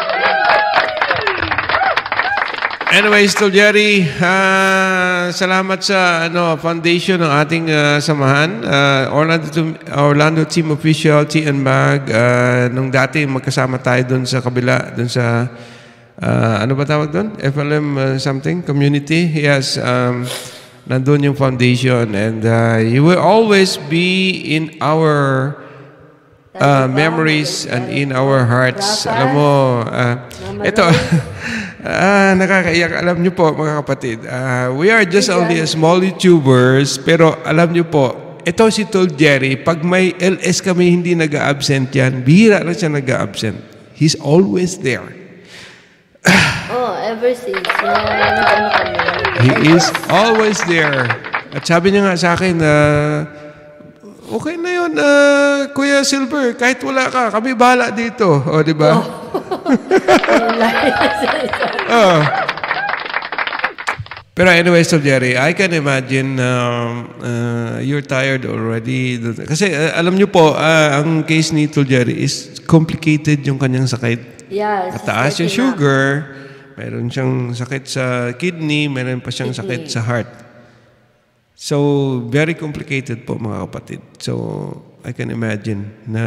Anyways, Tol Jerry, salamat sa foundation ng ating samahan. Orlando Team Official, T&M Mag. Nung dati magkasama tayo doon sa kabila, doon sa, ano ba tawag doon? FLM something? Community? Yes, nandun yung foundation. And you will always be in our memories and in our hearts. Alam mo, ito... nakakaiyak. Alam niyo po, mga kapatid, we are just only a small YouTubers, pero alam niyo po, ito si Tol Jerry, pag may LS kami hindi nag-absent yan, bihira na siya nag-absent. He's always there. Ever since. He is always there. At sabi niya nga sa akin, okay na yun, Kuya Silver, kahit wala ka, kami bahala dito. O, di ba? Pero anyways, Tol Jerry, I can imagine you're tired already. Kasi alam niyo po, ang case ni Tol Jerry is complicated yung kanyang sakit. Yes. Mataas yung sugar, meron siyang sakit sa kidney, meron pa siyang sakit sa heart. So, very complicated po mga kapatid. So, I can imagine na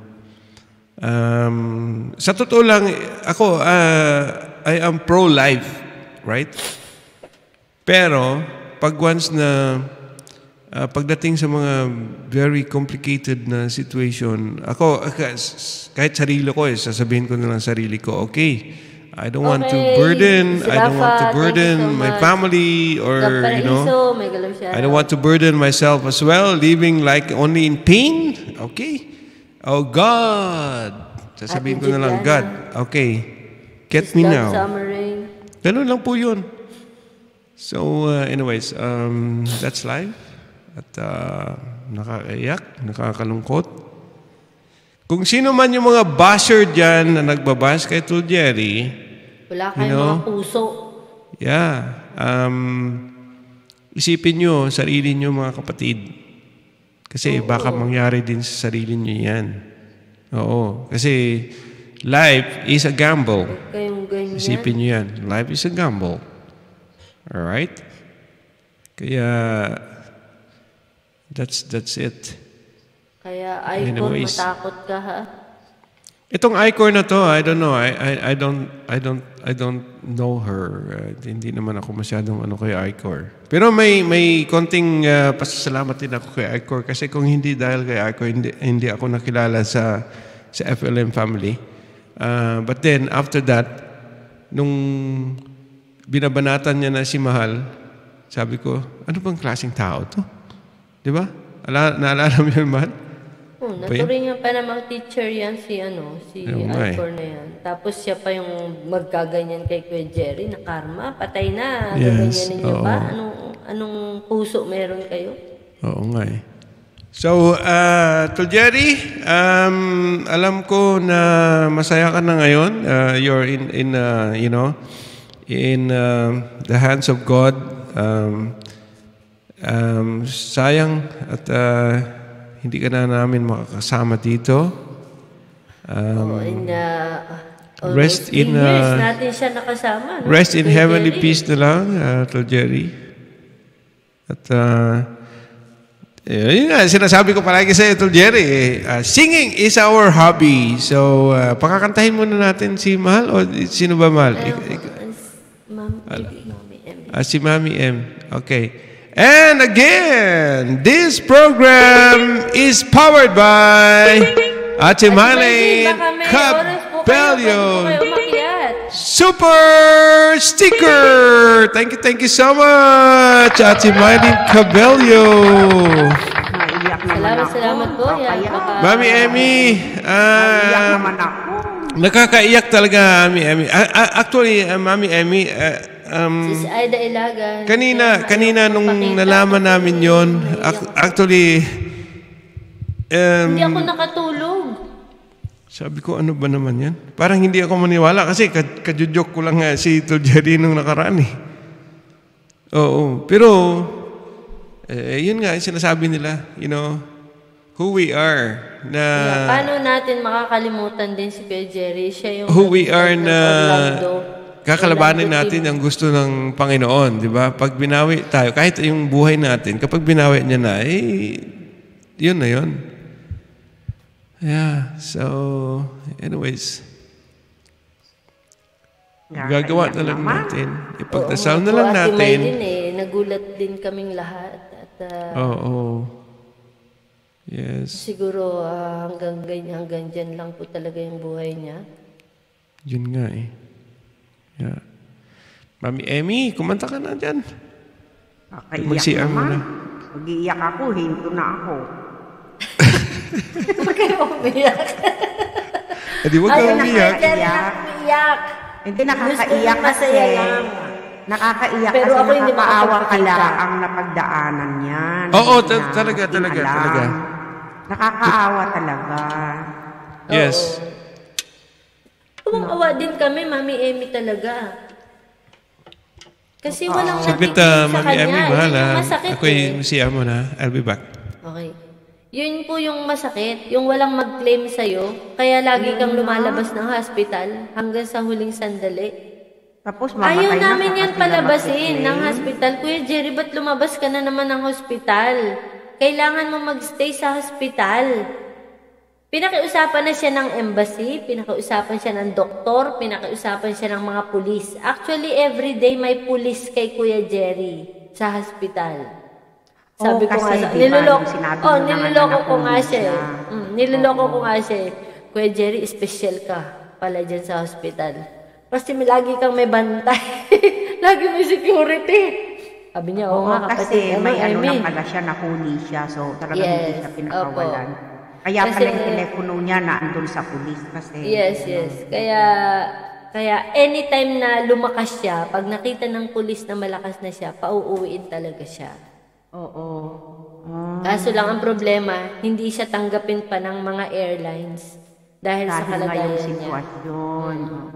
sa totoo lang, ako, I am pro-life, right? Pero, pag once na pagdating sa mga very complicated na situation, ako, kahit sarili ko, sasabihin ko na lang sarili ko, okay, I don't want to burden, I don't want to burden my family or, I don't want to burden myself as well, living like only in pain. Okay. Oh God. Sasabihin ko na lang, God, okay, get me now. Ganun lang po yun. So, anyways, that's life. At nakakaiyak, nakakalungkot. Kung sino man yung mga basher dyan na nagbabash kay Tol Jerry, wala kayong mga puso. Yeah. Isipin nyo, sarili nyo mga kapatid. Kasi baka mangyari din sa sarili nyo yan. Oo. Kasi life is a gamble. Isipin nyo yan. Life is a gamble. Alright? Kaya, that's it. Kaya Icor, matakot ka ha? Itong Icor na to, I don't know. I don't know her. Hindi naman ako masyadong kay Icor. Pero may konting pasasalamat din ako kay Icor kasi kung hindi dahil kay Icor, hindi ako nakilala sa FLM family. But then after that, nung binabanatan niya na si Mahal, sabi ko, ano bang klaseng tao to? 'Di ba? Naalala mo yun, Mahal? Naturingan pa namang teacher yan si Icor na yan. Tapos siya pa yung magkaganyan kay Kuya Jerry na karma, patay na. Yes. Gaganyanin niyo pa? Anong puso meron kayo? Oo nga eh. So, Tol Jerry, alam ko na masaya ka na ngayon. You're in the hands of God. Sayang at hindi ka na namin makakasama dito. Almost 3 years natin siya nakasama. No? Rest in Kuya heavenly Jerry. peace na lang, Tol Jerry. At yun nga, sinasabi ko palagi sa'yo, Tol Jerry, singing is our hobby. So, pakakantahin muna natin si Mahal o sino ba Mahal? Mami M. Si Mami M. Okay. And again, this program is powered by Ate Marlene Cabello Super Sticker. Thank you so much, Ate Marlene Cabello. Salamat po. Mami Emmy, nakakaiyak talaga, Mami Emmy. Actually, Mami Emmy, Sis Aida Ilagan. Kanina nung nalaman namin yon, actually, hindi ako nakatulog. sabi ko, ano ba naman yan? Parang hindi ako maniwala kasi kajudyok ko lang nga si Tol Jerry nung nakaraan eh. Oo, pero, yun nga, sinasabi nila, you know, who we are. Paano natin makakalimutan din si Kuya Jerry? Siya yung who we are na Orlando. kakalabanin natin ang gusto ng Panginoon, di ba? Pag binawi tayo, kahit yung buhay natin, kapag binawi niya na, yun na yun. Yeah, so, anyways, gagawa na lang natin. Ipagdasal na lang natin. Nagulat din kaming lahat. At, yes. Siguro hanggang dyan lang po talaga yung buhay niya. Yun nga eh. Yeah. Mami Emmy, kumanta ka na dyan. Kakaiyak naman. Mag-iiyak ako, hinto na ako. Huwag kayo umiyak. Huwag ka umiyak. Hindi nakakaiyak kasi. Nakakaiyak pero kasi ako hindi nakakaawa ka lang ang napagdaanan niyan. Oo, talaga. Nakakaawa talaga. Yes. Tumawa din kami, Mami Emmy talaga. Kasi walang Saglit, nakikinig sa Mami kanya. Emmy, bahala. Masakit Ako'y masiya mo na. I'll be back. Okay. Yun po yung masakit. Yung walang mag-claim sa'yo. Kaya lagi kang lumalabas ng hospital hanggang sa huling sandali. Tapos ayaw namin yan palabasin ng hospital. Kuya Jerry, ba't lumabas ka na naman ng hospital? Kailangan mo magstay sa hospital. Pinakiusapan na siya ng embassy, pinakiusapan siya ng doktor, pinakiusapan siya ng mga pulis. Actually, everyday may pulis kay Kuya Jerry sa hospital. Sabi ko nga, niloloko ko nga siya. Niloloko ko nga siya. Kuya Jerry, special ka pala dyan sa hospital. Kasi lagi kang may bantay. Lagi may security. Sabi niya, nga kasi may lang pala siya, nahuli siya. So, talagang hindi siya pinakawalan. Kaya pala yung telepono niya na andun sa pulis kasi. Yes. Kaya anytime na lumakas siya, pag nakita ng pulis na malakas na siya, pauuwiin talaga siya. Oo. Kaso lang ang problema, hindi siya tanggapin pa ng mga airlines dahil sa kalagayan niya. Sitwasyon.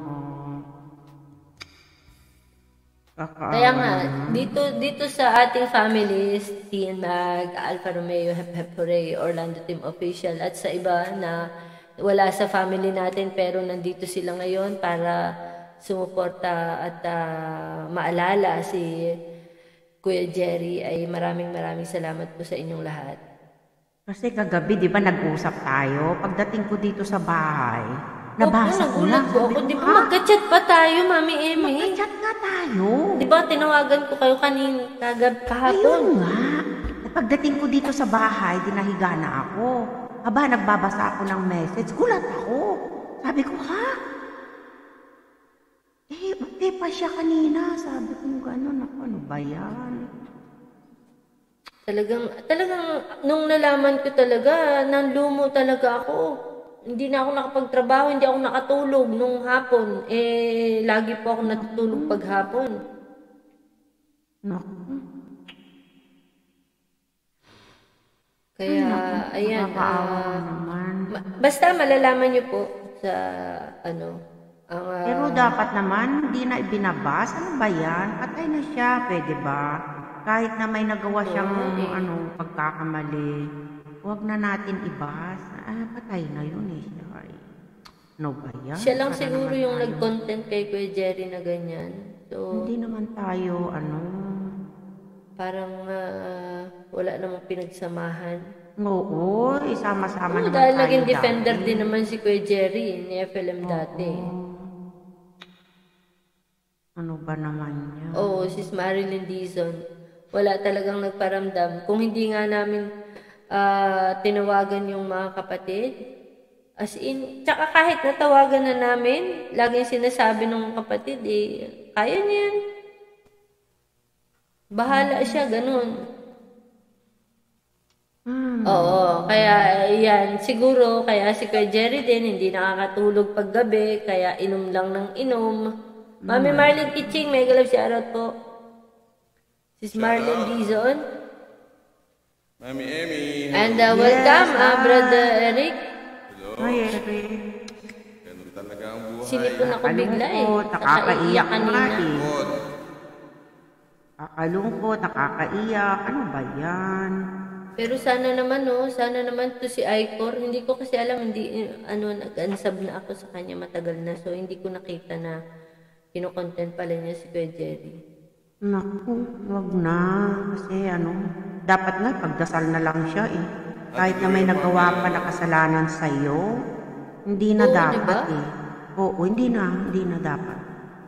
Kaya nga, dito sa ating families, Team Mag, Alfa Romeo, Hep Hooray, Orlando Team Official, at sa iba na wala sa family natin pero nandito sila ngayon para sumuporta at maalala si Kuya Jerry, ay maraming salamat po sa inyong lahat. Kasi kagabi, di ba, nag-usap tayo? Pagdating ko dito sa bahay, nabasa ko lang. Di ba magka-chat pa tayo, Mami Emmy? Magka-chat nga tayo. Di ba tinawagan ko kayo kahapon? Ayun nga. Pagdating ko dito sa bahay, dinahiga na ako. Aba, nagbabasa ako ng message. Gulat ako. Sabi ko, ha? Okay pa siya kanina. Sabi ko, gano'n. Ano ba yan? Talagang, nung nalaman ko talaga, nanlumo talaga ako. Hindi na ako nakapagtrabaho, hindi ako nakatulog nung hapon. Lagi po ako natutulog paghapon. Kaya, ayan. Basta malalaman niyo po sa, pero dapat naman, hindi na ibinabas. Ano ba yan? Patay na siya, pwede ba? Kahit na may nagawa siyang, pagkakamali. Huwag na natin ibas. Patay na yun siya. No ba yan? Siya lang Para siguro naman yung tayo. nag-content kay Kuya Jerry na ganyan. So, Hindi naman tayo, parang wala namang pinagsamahan. Oo, isama-sama Oo, naman dahil tayo naging defender dati. din naman si Kuya Jerry ni FLM dati. Ano ba naman yan? Oo, si Marilyn Dizon. Wala talagang nagparamdam. Kung hindi nga namin tinawagan yung mga kapatid, as in, tsaka kahit natawagan na namin, laging sinasabi ng kapatid, kaya niya yan. Bahala siya, ganun. Oo, kaya yan, siguro, kaya si Kuya Jerry din, hindi nakakatulog paggabi, kaya inom lang ng inom. Mami Marlene Kitching, may galap shoutout po. Sis Marlene Dizon. Mami Emmy. And welcome, Brother Eric. Ay, Ere. Ganun talaga ang buhay. Sinipon ako bigla Nakakalungkot, nakakaiyak kanina. nga eh. Nakakalungkot, nakakaiyak. Ano ba yan? Pero sana naman to si Icor. Hindi ko kasi alam, nag-unsub na ako sa kanya matagal na. So, hindi ko nakita na kinokontent pala niya si Kuya Jerry. Naku, wag na. Kasi dapat nga pagdasal na lang siya eh. Kahit na may nagawa pa na kasalanan sa'yo, hindi na Oo, dapat diba? eh. Oo, hindi na dapat.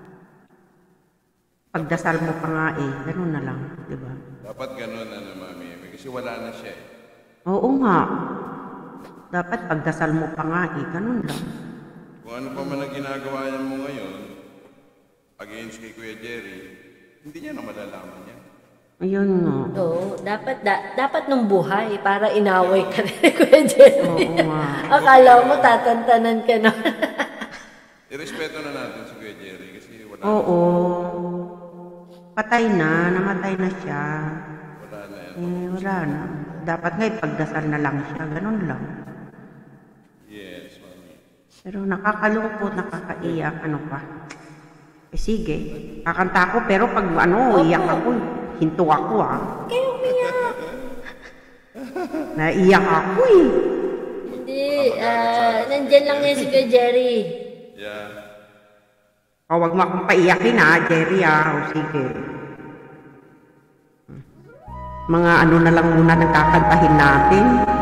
Pagdasal mo pa nga eh, ganun na lang, di ba? Dapat ganun, Mami Emmy. Kasi wala na siya eh. Oo nga. Dapat pagdasal mo pa nga eh, ganun lang. Kung ano pa man ang ginagawa niya mo ngayon, against kay Kuya Jerry, hindi niya na malalaman yan. Ayun nga. Oo, dapat nung buhay para inaway ka rin ni Kuya Jerry. Oo nga. Akala mo tatantanan ka na. Irespeto na natin si Kuya Jerry kasi wala Oo. Patay na, namatay na siya. wala na yan. Wala na. Dapat nga ipagdasal na lang siya, ganun lang. Yes, Mami. Pero nakakalungkot, nakakaiyak, ano pa. Sige, kakanta ako pero pag iyak ako, hinto ako Kayo umiyak. Naiyak ako eh. Hindi, nandyan lang yan si Kuya Jerry. Yeah. Wag mo akong paiyakin Jerry O sige. Mga na lang muna nagkakantahin natin.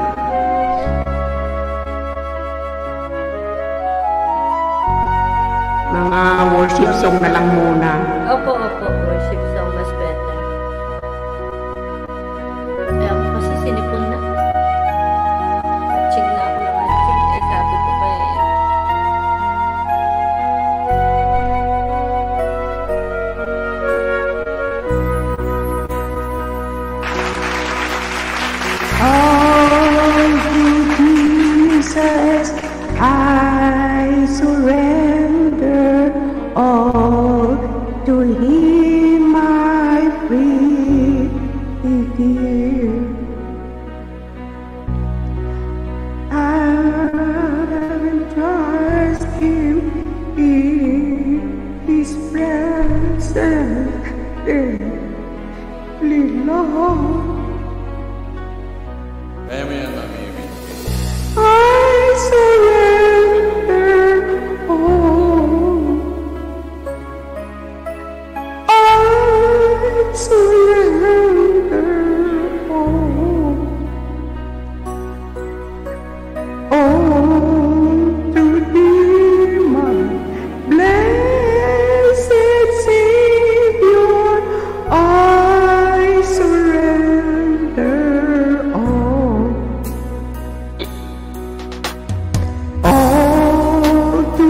Mga worship song na lang muna. Opo, worship song mas better. Ako kasi sinipon na. Matching na ako ng matching. Sabi ko pa Oh, Jesus, I surrender all to Him I freely give. I trust Him in His presence daily, Lord. Kaya mo yan, Mami Emmy. I surrender all. I surrender all. All to Thee, my blessed Savior. I surrender all. All to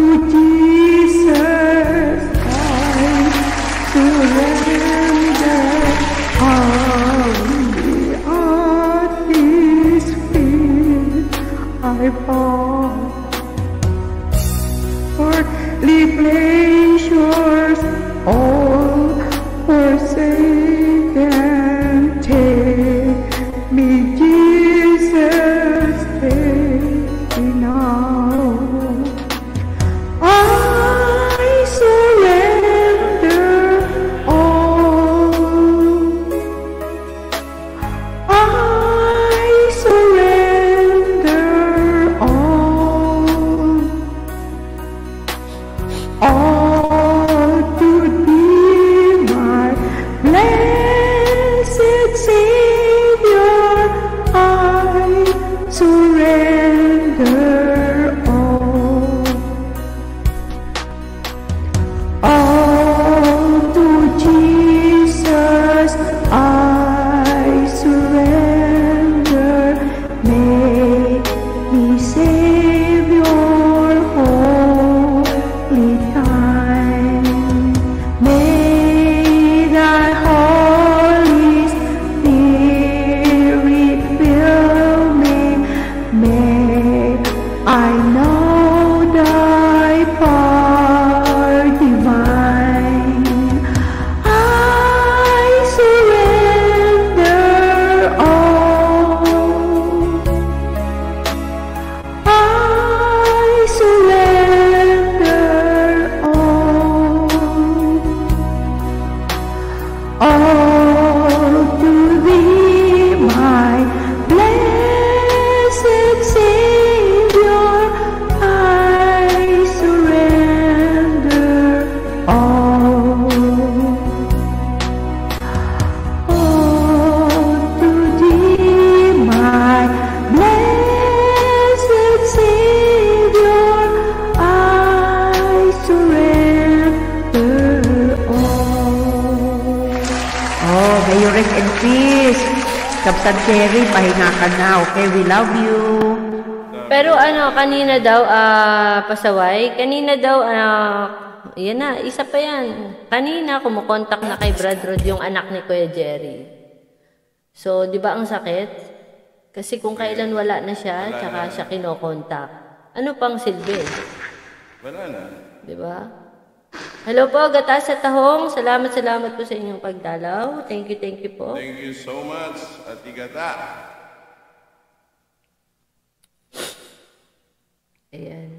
Jesus I surrender. All to thee, my blessed Savior, I surrender all. All to thee, my blessed Savior, I surrender all. Oh, may you rest in peace. Captain Cherry, pahinga ka na, okay? We love you. Pero kanina daw, pasaway, kanina daw, yan na, isa pa yan. Kanina, kumukontak na kay Brad Rod yung anak ni Kuya Jerry. So, di ba ang sakit? Kasi kung kailan wala na siya, tsaka siya kinokontak. Ano pang silbi? Wala na. Di ba? Hello po, Gatas sa Tahong. Salamat po sa inyong pagdalaw. Thank you po. Thank you so much, Ate Gata. Ayan.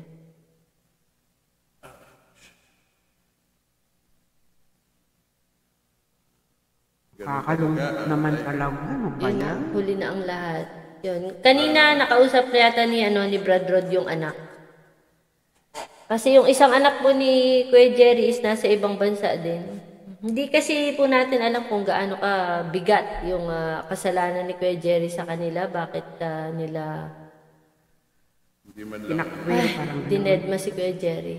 Kakalungkot naman talaga. Ano ba Yun na, yan? huli na ang lahat. Yun. Kanina, nakausap na yata ni Brad Rod yung anak. Kasi yung isang anak po ni Kuya Jerry is nasa ibang bansa din. Hindi kasi po natin alam kung gaano ka bigat yung kasalanan ni Kuya Jerry sa kanila. Bakit nila Hindi man lang. dinedma si Kuya Jerry.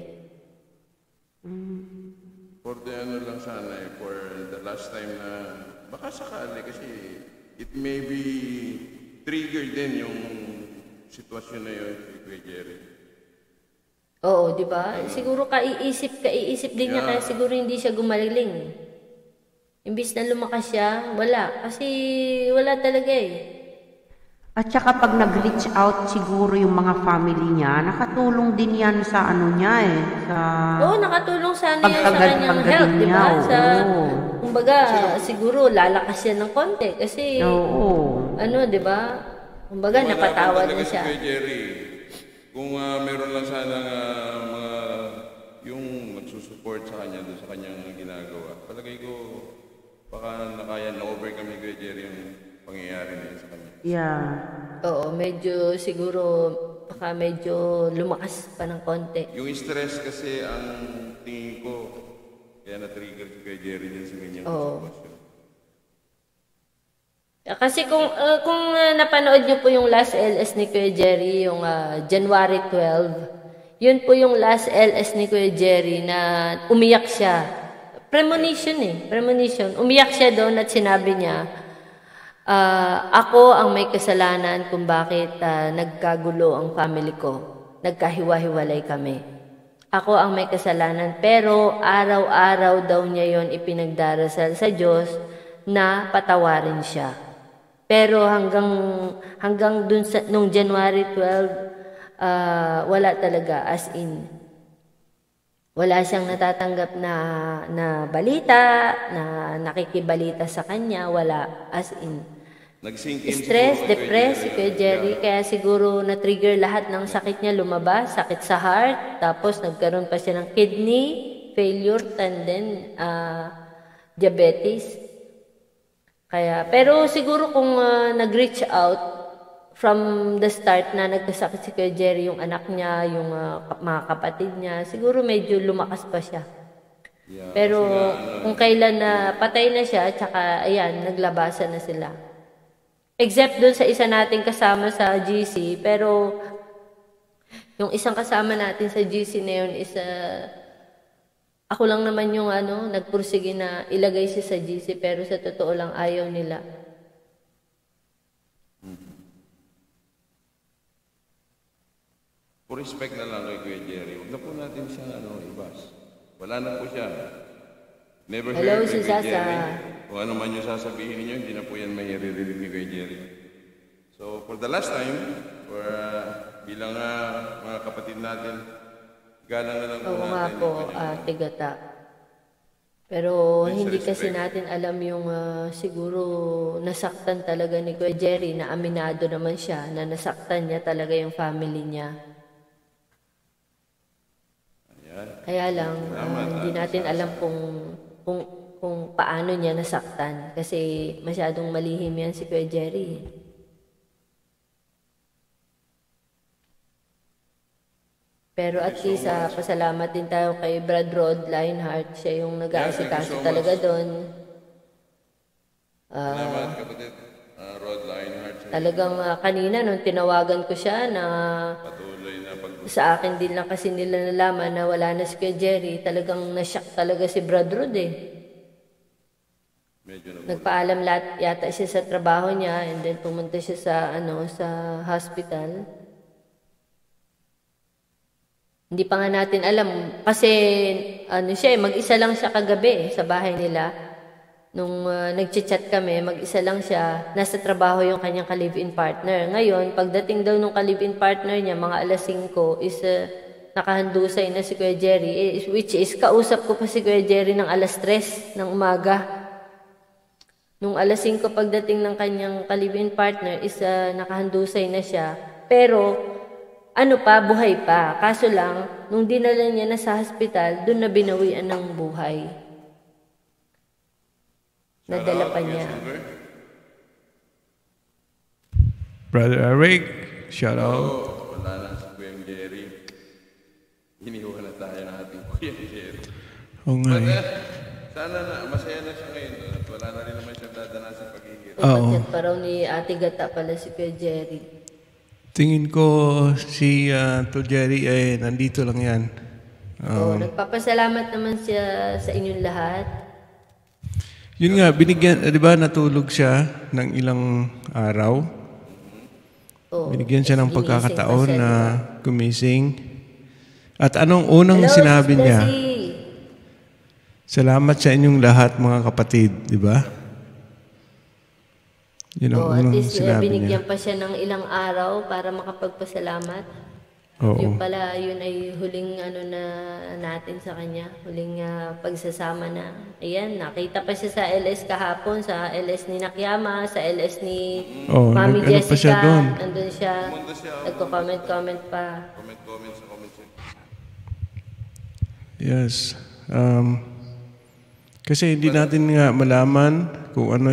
For the ano lang sana for the last time na baka sakali kasi it may be triggered din yung sitwasyon na yun kay Kuya Jerry. Oo, di ba? Siguro kaiisip din niya kaya siguro hindi siya gumaling. Imbis na lumakas siya, wala. Kasi wala talaga eh. At saka pag nag-reach out siguro yung mga family niya, nakatulong din yan sa ano niya eh. Sa Oo, nakatulong sana yan sa kanyang health, di ba? Sa, kumbaga, siguro lalakas yan ng konti. Kasi, di ba? Kumbaga, napatawad niya siya. Kay Jerry, kung meron lang sana mga yung magsusupport sa kanya doon sa kanyang ginagawa, palagay ko baka nakaya na-overcome ni Kuya Jerry yung pangyayari na yun sa kanya. Yeah. Oo, medyo siguro baka medyo lumakas pa ng konti. Yung stress kasi ang tingin ko kaya na-trigger si Kuya Jerry din sa ganyang sitwasyon. Kasi kung napanood niyo po yung last LS ni Kuya Jerry, yung January 12, yun po yung last LS ni Kuya Jerry na umiyak siya. Premonition. Umiyak siya doon at sinabi niya, ako ang may kasalanan kung bakit nagkagulo ang family ko. Nagkahiwa-hiwalay kami. Ako ang may kasalanan, pero araw-araw daw niya yon ipinagdarasal sa Diyos na patawarin siya. Pero hanggang dun nung January 12, wala talaga, as in. Wala siyang natatanggap na balita, na nakikibalita sa kanya, wala, as in. Stress, depressed si Kuya Jerry, kaya siguro na-trigger lahat ng sakit niya lumabas, sakit sa heart, tapos nagkaroon pa siya ng kidney failure, and then diabetes. Kaya, pero siguro kung nag-reach out from the start na nagkasakit si Kuya Jerry, yung anak niya, yung mga kapatid niya, siguro medyo lumakas pa siya. Yeah, pero kung kailan na patay na siya, tsaka ayan, naglabasan na sila. Except dun sa isa nating kasama sa GC, pero yung isang kasama natin sa GC na yun is ako lang naman yung nagpursige na ilagay siya sa GC, pero sa totoo lang ayaw nila. For respect na lang kay Kuya Jerry, huwag na po natin siyang ibas. Wala na po siya. Never Hello, heard si kay Kuya Sasa. Jerry. Kung ano man yung sasabihin niyo, hindi na po yan mahiririnig ni Kuya Jerry. So, for the last time, for bilang mga kapatid natin, galang na lang po Oo natin. nga po, tigata. Pero hindi respect. kasi natin alam yung siguro nasaktan talaga ni Kuya Jerry, na aminado naman siya na nasaktan niya talaga yung family niya. Kaya lang, hindi natin alam kung kung paano niya nasaktan. Kasi masyadong malihim yan si Kuya Jerry. Pero at least pasalamat din tayo kay Brad Rod Lionheart. Siya yung nag-aasikaso talaga doon. Salamat, kapatid. Rod Lionheart. Talagang kanina nung tinawagan ko siya na Patuloy na sa akin din lang kasi nila nalaman na wala na si Kuya Jerry. Talagang nashock talaga si Brad Rod eh. Nagpaalam lahat yata siya sa trabaho niya and then pumunta siya sa sa hospital. Hindi pa nga natin alam kasi siya mag-isa lang siya kagabi sa bahay nila. Nung nagchat-chat kami, mag-isa lang siya, nasa trabaho yung kanyang ka-live-in partner. Ngayon, pagdating daw nung ka-live-in partner niya, mga alas 5 is nakahandusay na si Kuya Jerry, which is kausap ko pa si Kuya Jerry ng alas 3 ng umaga. Nung alas 5 pagdating ng kanyang ka-live-in partner is nakahandusay na siya. Pero buhay pa. Kaso lang, nung dinala niya na sa hospital, doon na binawian ng buhay. Nadala pa niya. Brother Eric, shout out. Wala na si Kuya Jerry. Hinihuha na tayo ng ating Kuya Jerry. Oo nga eh. Sana na, masaya na siya ngayon. At wala na rin naman siya dadana sa pagiging. Kapatid pa raw ni Ate Gata pala si Kuya Jerry. Tingin ko si to Jerry ay nandito lang yan. Nagpapasalamat naman siya sa inyong lahat. Yun nga, binigyan, di ba natulog siya ng ilang araw? Binigyan siya ng pagkakataon na gumising. At anong unang sinabi niya? Salamat sa inyong lahat mga kapatid, di ba? Yun ang unang sinabi binigyan niya. pa siya ng ilang araw para makapagpasalamat. Oo. Yun pala, yun ay huling na natin sa kanya. Huling pagsasama na. Ayan, nakita pa siya sa LS kahapon, sa LS ni Nakiyama, sa LS ni Mami Jessica. Pa siya doon. Nandun siya. Nagko-comment pa. Comment sa comment section. Yes. Kasi hindi natin nga malaman kung ano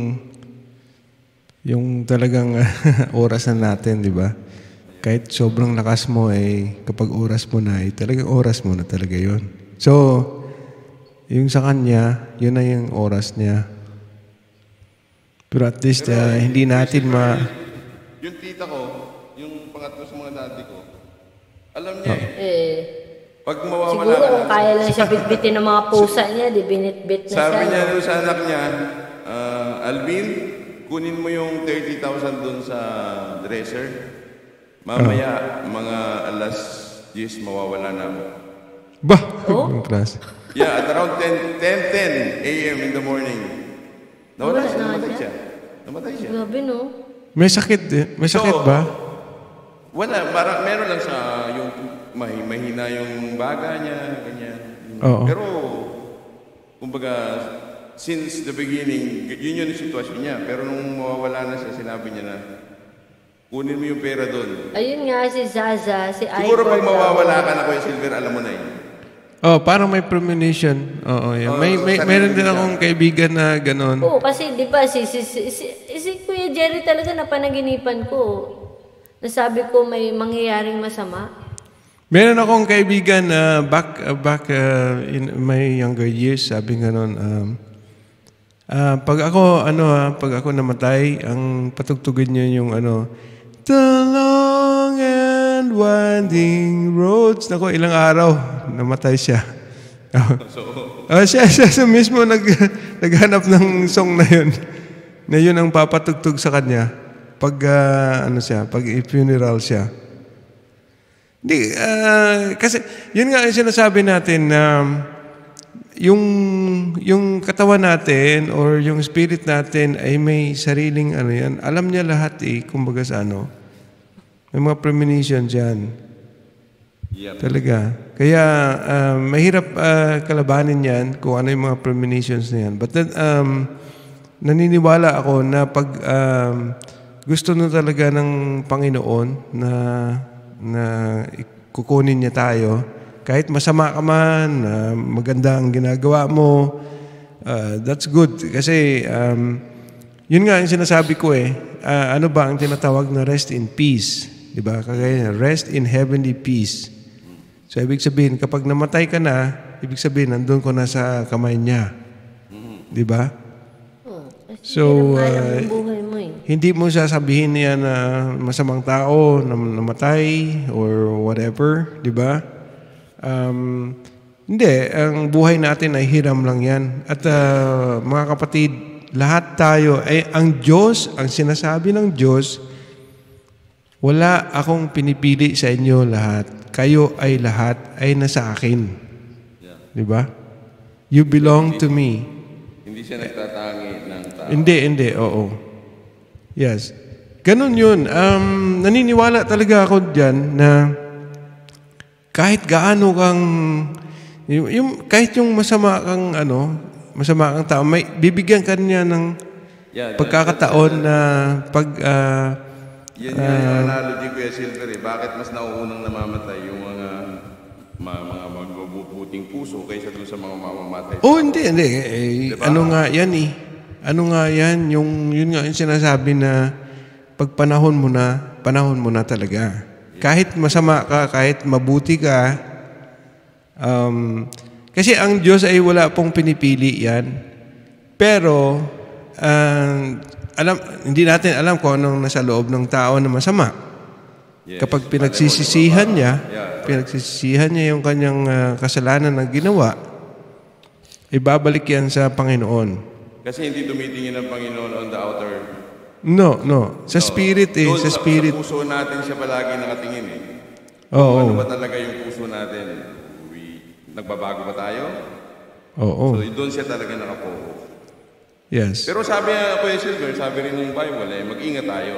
yung talagang orasan natin, di ba? Kahit sobrang lakas mo kapag oras mo na talagang oras mo na talaga yon. So, yung sa kanya, yun na yung oras niya. Pero at least hindi natin Yung tita ko, yung pangatlo sa mga daddy ko, alam niya pag mawawala siguro kung kaya lang siya bitbitin ng mga pusa niya, di binitbit na siya. Sabi niya doon sa anak niya, Alvin, kunin mo yung 30,000 doon sa dresser. Mamaya, mga alas 10, mawawala na ako. Bah! Yung class. Yeah, at around 10 a.m. in the morning. Nawala siya, namatay siya. Grabe, no? May sakit May sakit ba? Wala, meron lang sa yung mahina yung baga niya, ganyan. Oo. Pero, kumbaga, since the beginning, yun yung sitwasyon niya. Pero nung mawawala na siya, sinabi niya na, kunin mo yung pera doon. Ayun nga, si Zaza, si Icon. Siguro pag mawawala ka na, Kuya Silver, alam mo na yun. Parang may premonition. Oo, yan. Meron din akong kaibigan na gano'n. Oo, kasi di ba si Kuya Jerry talaga napanaginipan ko. Nasabi ko may mangyayaring masama. Meron akong kaibigan na back in my younger years, sabi gano'n, pag ako namatay, ang patugtugin niya yung the long and winding roads. Nako, ilang araw, namatay siya. Siya mismo naghanap ng song na yun. Na yun ang papatugtog sa kanya. Pag, pag funeral siya. Hindi, kasi, yun nga yung sinasabi natin na yung katawan natin or yung spirit natin ay may sariling yan. Alam niya lahat kumbaga sa may mga premonitions yan. Yep. Talaga. Kaya mahirap kalabanin yan kung ano yung mga premonitions na yan. But naniniwala ako na pag gusto na talaga ng Panginoon na kukunin niya tayo, kahit masama ka man, maganda ang ginagawa mo, That's good. Kasi, yun nga yung sinasabi ko eh. Ano ba ang tinatawag na rest in peace? Diba? Kagaya rest in heavenly peace. So, ibig sabihin, kapag namatay ka na, ibig sabihin, nandun ko na sa kamay niya. Diba? So, hindi mo sasabihin niya na masamang tao na namatay or whatever. Diba? Hindi. Ang buhay natin ay hiram lang yan. At mga kapatid, lahat tayo, ang Diyos, ang sinasabi ng Diyos, wala akong pinipili sa inyo lahat. Kayo ay lahat ay nasa akin. Di ba? You belong to me. Hindi siya nagtatangi ng tao. Hindi, oo. Yes. Ganun yun. Naniniwala talaga ako dyan na kahit gaano kang, kahit yung masama kang tao, may bibigyan ka niya ng pagkakataon na yan yung analogy ko yung Silver eh. Bakit mas nauunang namamatay yung mga magbubuting puso kaysa doon sa mga mamamatay? Hindi. Diba? Ano nga yan? Yun nga yung sinasabi na pag panahon mo na talaga. Kahit masama ka, kahit mabuti ka, kasi ang Diyos ay wala pong pinipili yan. Pero, hindi natin alam kung anong nasa loob ng tao na masama. Yes. Kapag pinagsisisihan niya yung kanyang kasalanan na ginawa, ibabalik yan sa Panginoon. Kasi hindi tumitingin ang Panginoon on the outer. No. Sa spirit eh. Sa spirit. Sa puso natin siya palagi nakatingin eh. Oo. Ano ba talaga yung puso natin? Nagbabago ba tayo? Oo. So doon siya talaga nakapokus. Yes. Pero sabi nga Kuya Silver, sabi rin ng Bible mag-ingat tayo.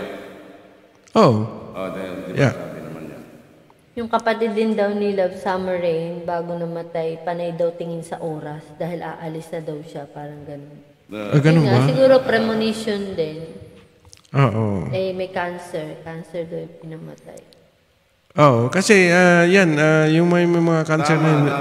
Dahil sabi naman yan. Yung kapatid din daw ni Love Summer Rain, bago namatay, panay daw tingin sa oras dahil aalis na daw siya, parang ganun. Ganun ba? Siguro premonition din. Oo. May cancer. Cancer daw yung pinamatay. Kasi yung may mga cancer na yun.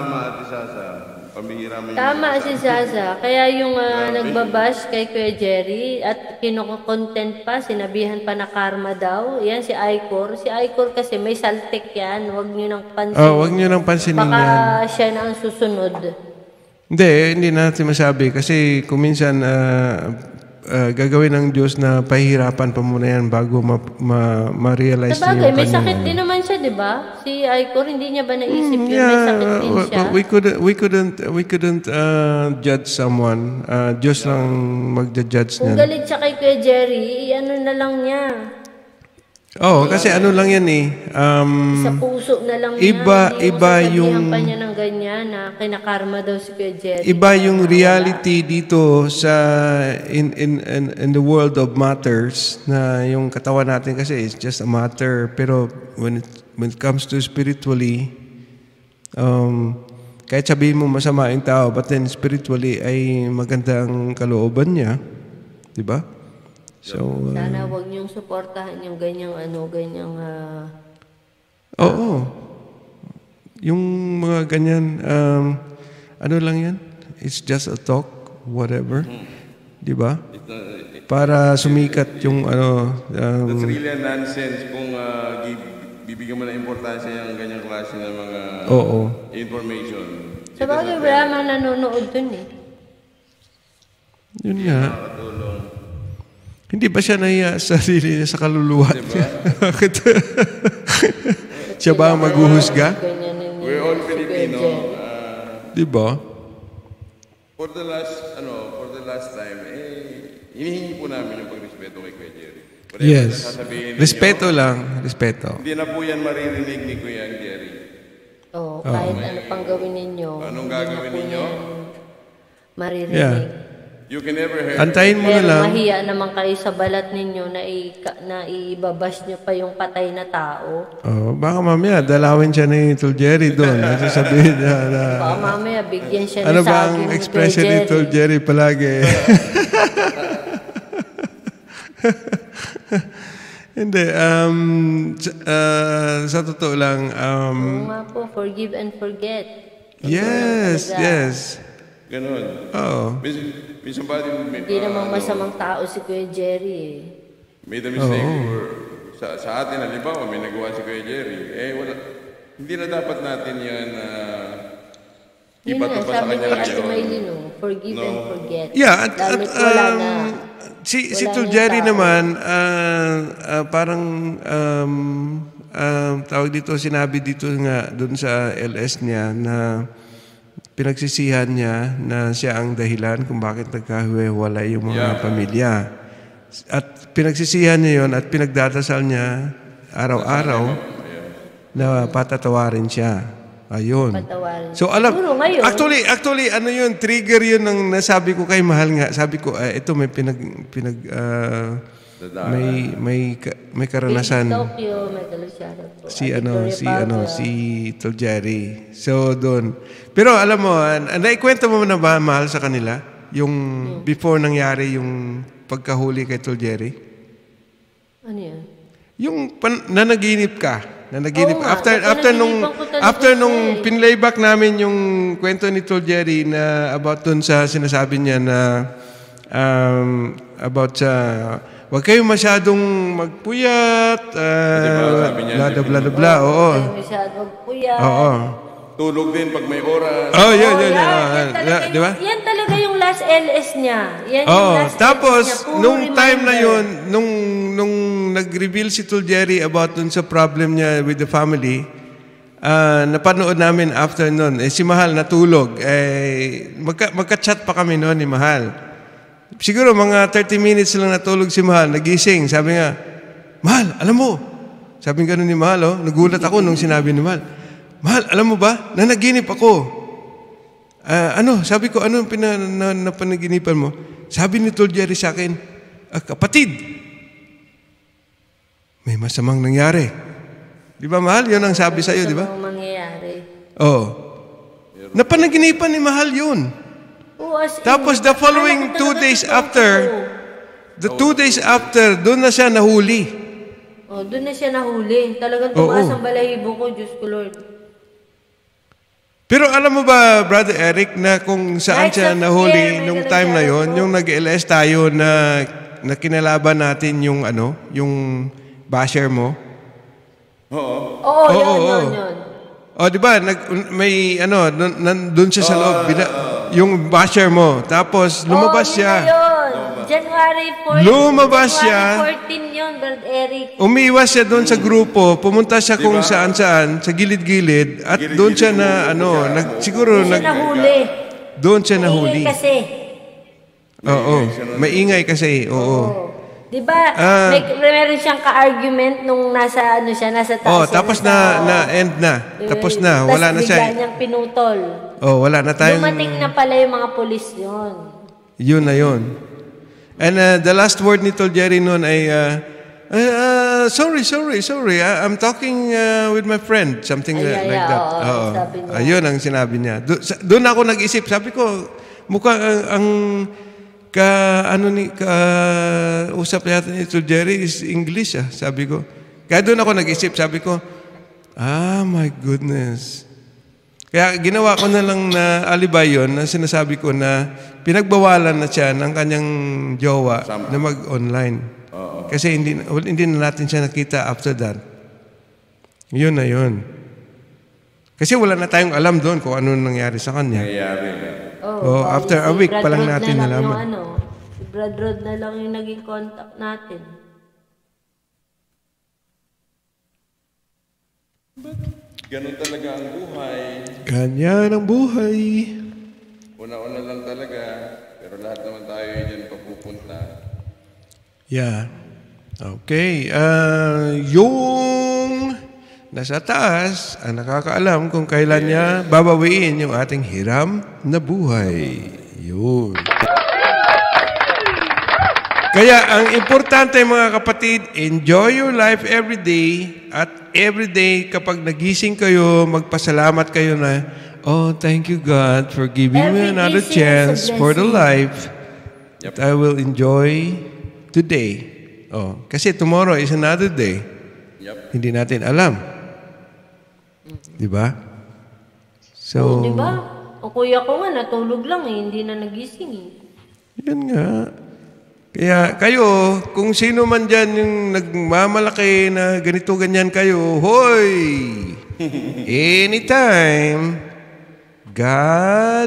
Tama si Zaza. Kaya yung nagbabash kay Kuya Jerry at kinukontent pa, sinabihan pa na karma daw. Yan si Icor. Si Icor kasi may saltik yan. Huwag nyo nang pansinin. Huwag nyo nang pansinin yan. Baka siya na ang susunod. Hindi natin masabi. Kasi kung minsan gagawin ng Diyos na pahihirapan pa muna yan bago ma-realize niya yung kanyang... may sakit din naman siya, di ba? Si Icor, hindi niya ba naisip yun? May sakit din siya. We couldn't judge someone. Diyos lang magja-judge Kung galit siya kay Kuya Jerry, ano na lang niya. Kasi ano lang yan eh. Sa puso na lang iba yung... pa niya ng ganyan na kinakarma daw si Kuya Jerry. Iba yung reality dito sa in the world of matters na yung katawan natin kasi is just a matter. Pero when it comes to spiritually, kahit sabihin mo masama yung tao, but then spiritually ay magandang kalooban niya. Diba? So, sana wag niyong suportahan yung ganyang Oo. Yung mga ganyan, ano lang yan? It's just a talk, whatever. Di ba? Para sumikat yung That's really a nonsense kung bibigyan mo na importansya yung ganyang klase ng mga information. Sa bagay, wala mang nanonood dun eh. Yun nga. Hindi ba siya nahiya sa sarili niya sa kaluluwa niya? Bakit? Siya ba ang maghuhusga? We're all Filipino. Di ba? For the last time, hinihingi po namin yung pagrespeto kay Kuya Jerry. Yes. Respeto lang. Respeto. Hindi na po yan maririnig ni Kuya Jerry. Kahit ano pang gawin ninyo. Anong gagawin ninyo? Maririnig. Yeah. You can never hear. Antayin mo na lang. Mahiya naman kayo sa balat ninyo na ibabash nyo pa yung patay na tao. Baka mamaya dalawin siya ni Tol Jerry doon. Ano sabihin niya na... Baka mamaya bigyan siya ano ng ba ang expression ni Tol Jerry palagi? Hindi. Sa totoo lang... Oo nga po, forgive and forget. Yes. Ganon. Oo. Minsan pa din Hindi namang masamang tao si Kuya Jerry eh. made a mistake or sa atin, halimbawa, may nagawa si Kuya Jerry. Wala. Hindi na dapat natin yan Yun iba nga, pa sa sabi kanya ni Ate ngayon. Maylin, forgive and forget. Yeah, at wala na. si Wala Tol na Jerry tao. naman, parang tawag dito, sinabi dito nga doon sa LS niya na pinagsisihan niya na siya ang dahilan kung bakit nagkahiwalay yung mga pamilya. At pinagsisihan niya yon at pinagdadasal niya araw-araw na patatawarin siya. Ayun. Patawarin. So alam, Siguro ngayon, actually ano yun, trigger yun ng nasabi ko kay Mahal nga. Sabi ko, ito may may karanasan. Tokyo, may kalusyaran po. Si Tol Jerry. So doon. Pero alam mo, naikwento mo na ba, Mahal, sa kanila yung before nangyari yung pagkahuli kay Tol Jerry? Ano yan? Yung nanaginip ka. Nanaginip Oo nga, after pinaginipan ko talaga nung siya eh. pinlayback namin yung kwento ni Tol Jerry na about dun sa sinasabi niya na about sa wag kayong masyadong magpuyat, sabi niya, bla bla. Oo. Ay, masyadong puyat. Oo. Tulog din pag may oras. Oh, yun. Yan Di ba? Yan talaga yung last LS niya. Yan yung Oh, last tapos LS niya. Puro nung time na reminder. yun, nung nag-reveal si Tol Jerry about dun sa problem niya with the family, napanood namin after nun. Si Mahal natulog. Magka-chat pa kami noon ni Mahal. Siguro mga 30 minutes lang natulog si Mahal. Nagising. Sabi nga, Mahal, alam mo. Sabi nga ni Mahal, nagulat ako nung sinabi ni Mahal. Mahal, alam mo ba? Nanaginip ako. Sabi ko, ano ang panaginipan mo? Sabi ni Tol Jerry sa akin, kapatid, may masamang nangyari. Di ba, Mahal? Yun ang sabi sa'yo, di ba? Ano mangyayari? Oo. Napanaginipan ni Mahal yun. Oo, as in, Tapos the following alam ko 2 talaga days si Tokyo. after, the 2 days after, doon na siya nahuli. Oh, doon na siya nahuli. Talagang tumaas Oo. ang balahibo ko, Diyos ko Lord. Pero alam mo ba, Brother Eric, na kung saan Right siya sa nahuli fear, may nung ganun time siya, na yon, bro. yung nag-LS tayo na kinalaban natin yung yung basher mo. Oo, yun. O, di ba, may doon siya sa loob, yung basher mo. Tapos lumabas yun siya. na yun. January 14. Lumabas siya. January 14 yun, Brad Eric. Umiwas siya doon sa grupo, pumunta siya kung saan-saan, sa gilid-gilid, at doon siya na, siguro, Doon siya nahuli. doon siya nahuli. Maingay kasi. Oo, maingay kasi, oo. Di ba, meron siyang ka-argument nung nasa taas. Oh, siya, tapos na-end na. Tapos na, wala na Tapos siya. bigla niyang pinutol. Oh, wala na tayong... Dumating na pala yung mga polis yun. Yun na yun. And the last word ni Tol Jerry noon ay, sorry. I'm talking with my friend. Something like that. Oo, sabi niya. Ayun ang sinabi niya. Doon ako nag-isip. Sabi ko, mukhang ang usap yata ni Tol Jerry is English. Sabi ko. Kaya doon ako nag-isip. Sabi ko, my goodness. Kaya ginawa ko na lang na alibay yun na sinasabi ko na pinagbawalan na siya ng kanyang jowa na mag-online. Kasi hindi na natin siya nakita after that. Yun na yun. Kasi wala na tayong alam doon kung ano nangyari sa kanya. After a week pa lang natin nalaman. Si Brad Rod na lang yung naging contact natin. Ganun talaga ang buhay. Ganyan ang buhay. Una-una lang talaga. Pero lahat naman tayo dyan papupunta. Yeah. Okay. Yung nasa taas ang nakakaalam kung kailan niya babawiin yung ating hiram na buhay. Yun. Kaya ang importante mga kapatid, enjoy your life every day at every day kapag nagising kayo, magpasalamat kayo na, thank you God for giving me another chance for the life that I will enjoy today. Kasi tomorrow is another day. Hindi natin alam. Di ba? So, Di ba? Ang kuya ko nga, natulog lang eh. Hindi na nagising eh. Yan nga. Kaya kayo, kung sino man dyan yung nagmamalaki na ganito ganyan kayo, hoy! Anytime, God,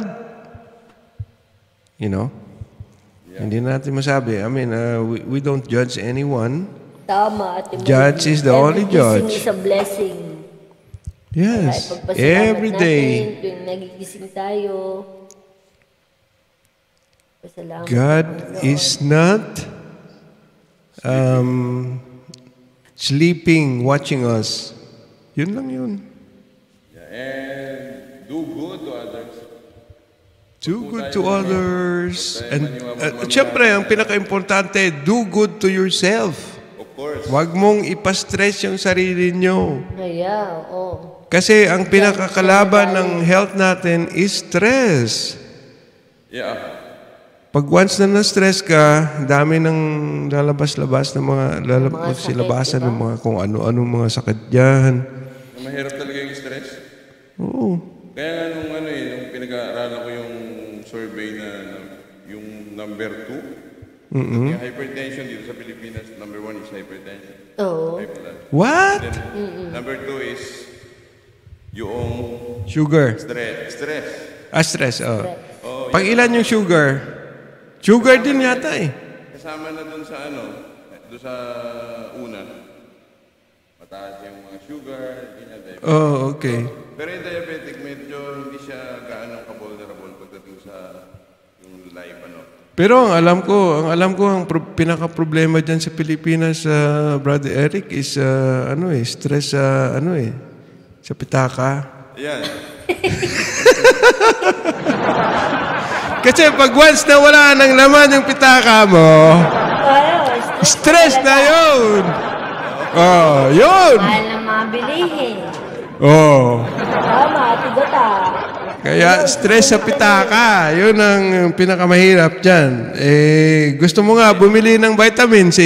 hindi natin masabi. I mean, we don't judge anyone. Tama. Ate Marie. Judge is the only judge. Every gising is a blessing. Yes, Pagpasalamat every day. natin, tuwing nagigising tayo. Pasalamat God is not sleeping, watching us. Yun lang yun. And do good to others. Do good to others. And siyempre, ang pinaka-importante, do good to yourself. Of course. Huwag mong ipastress yung sarili nyo. Kaya, Kasi ang pinakakalaban ng health natin is stress. Yeah. Pag once na na-stress ka, dami ng lalabas-labas ng mga magsilabasan ng mga kung ano-ano mga sakit dyan. Mahirap talaga yung stress. Oo. Kaya nga nung nung pinag-aaralan ko yung survey na yung number 2, yung hypertension dito sa Pilipinas, number 1 is hypertension. Oo. High blood. What? Then, number 2 is yung Sugar. stress. Stress, oh. Oh, Pag ilan yung sugar? Sugar din yata eh. kasama na dun sa dun sa una. Mataas yung mga sugar, ganyan, diabetes. Oh, okay. Pero yung diabetic, medyo hindi siya gaano ka-vulnerable pagdating sa yung life, Pero ang alam ko ang pinaka-problema diyan sa Pilipinas, Brother Eric, is stress sa pitaka. Ayan. Kasi pag once na wala nang laman yung pitaka mo, stress na yun. Oh, yun. Mahal na mga bilihin. Oh. Tama, tigata. Kaya stress sa pitaka, yun ang pinakamahirap dyan. Gusto mo nga bumili ng vitamins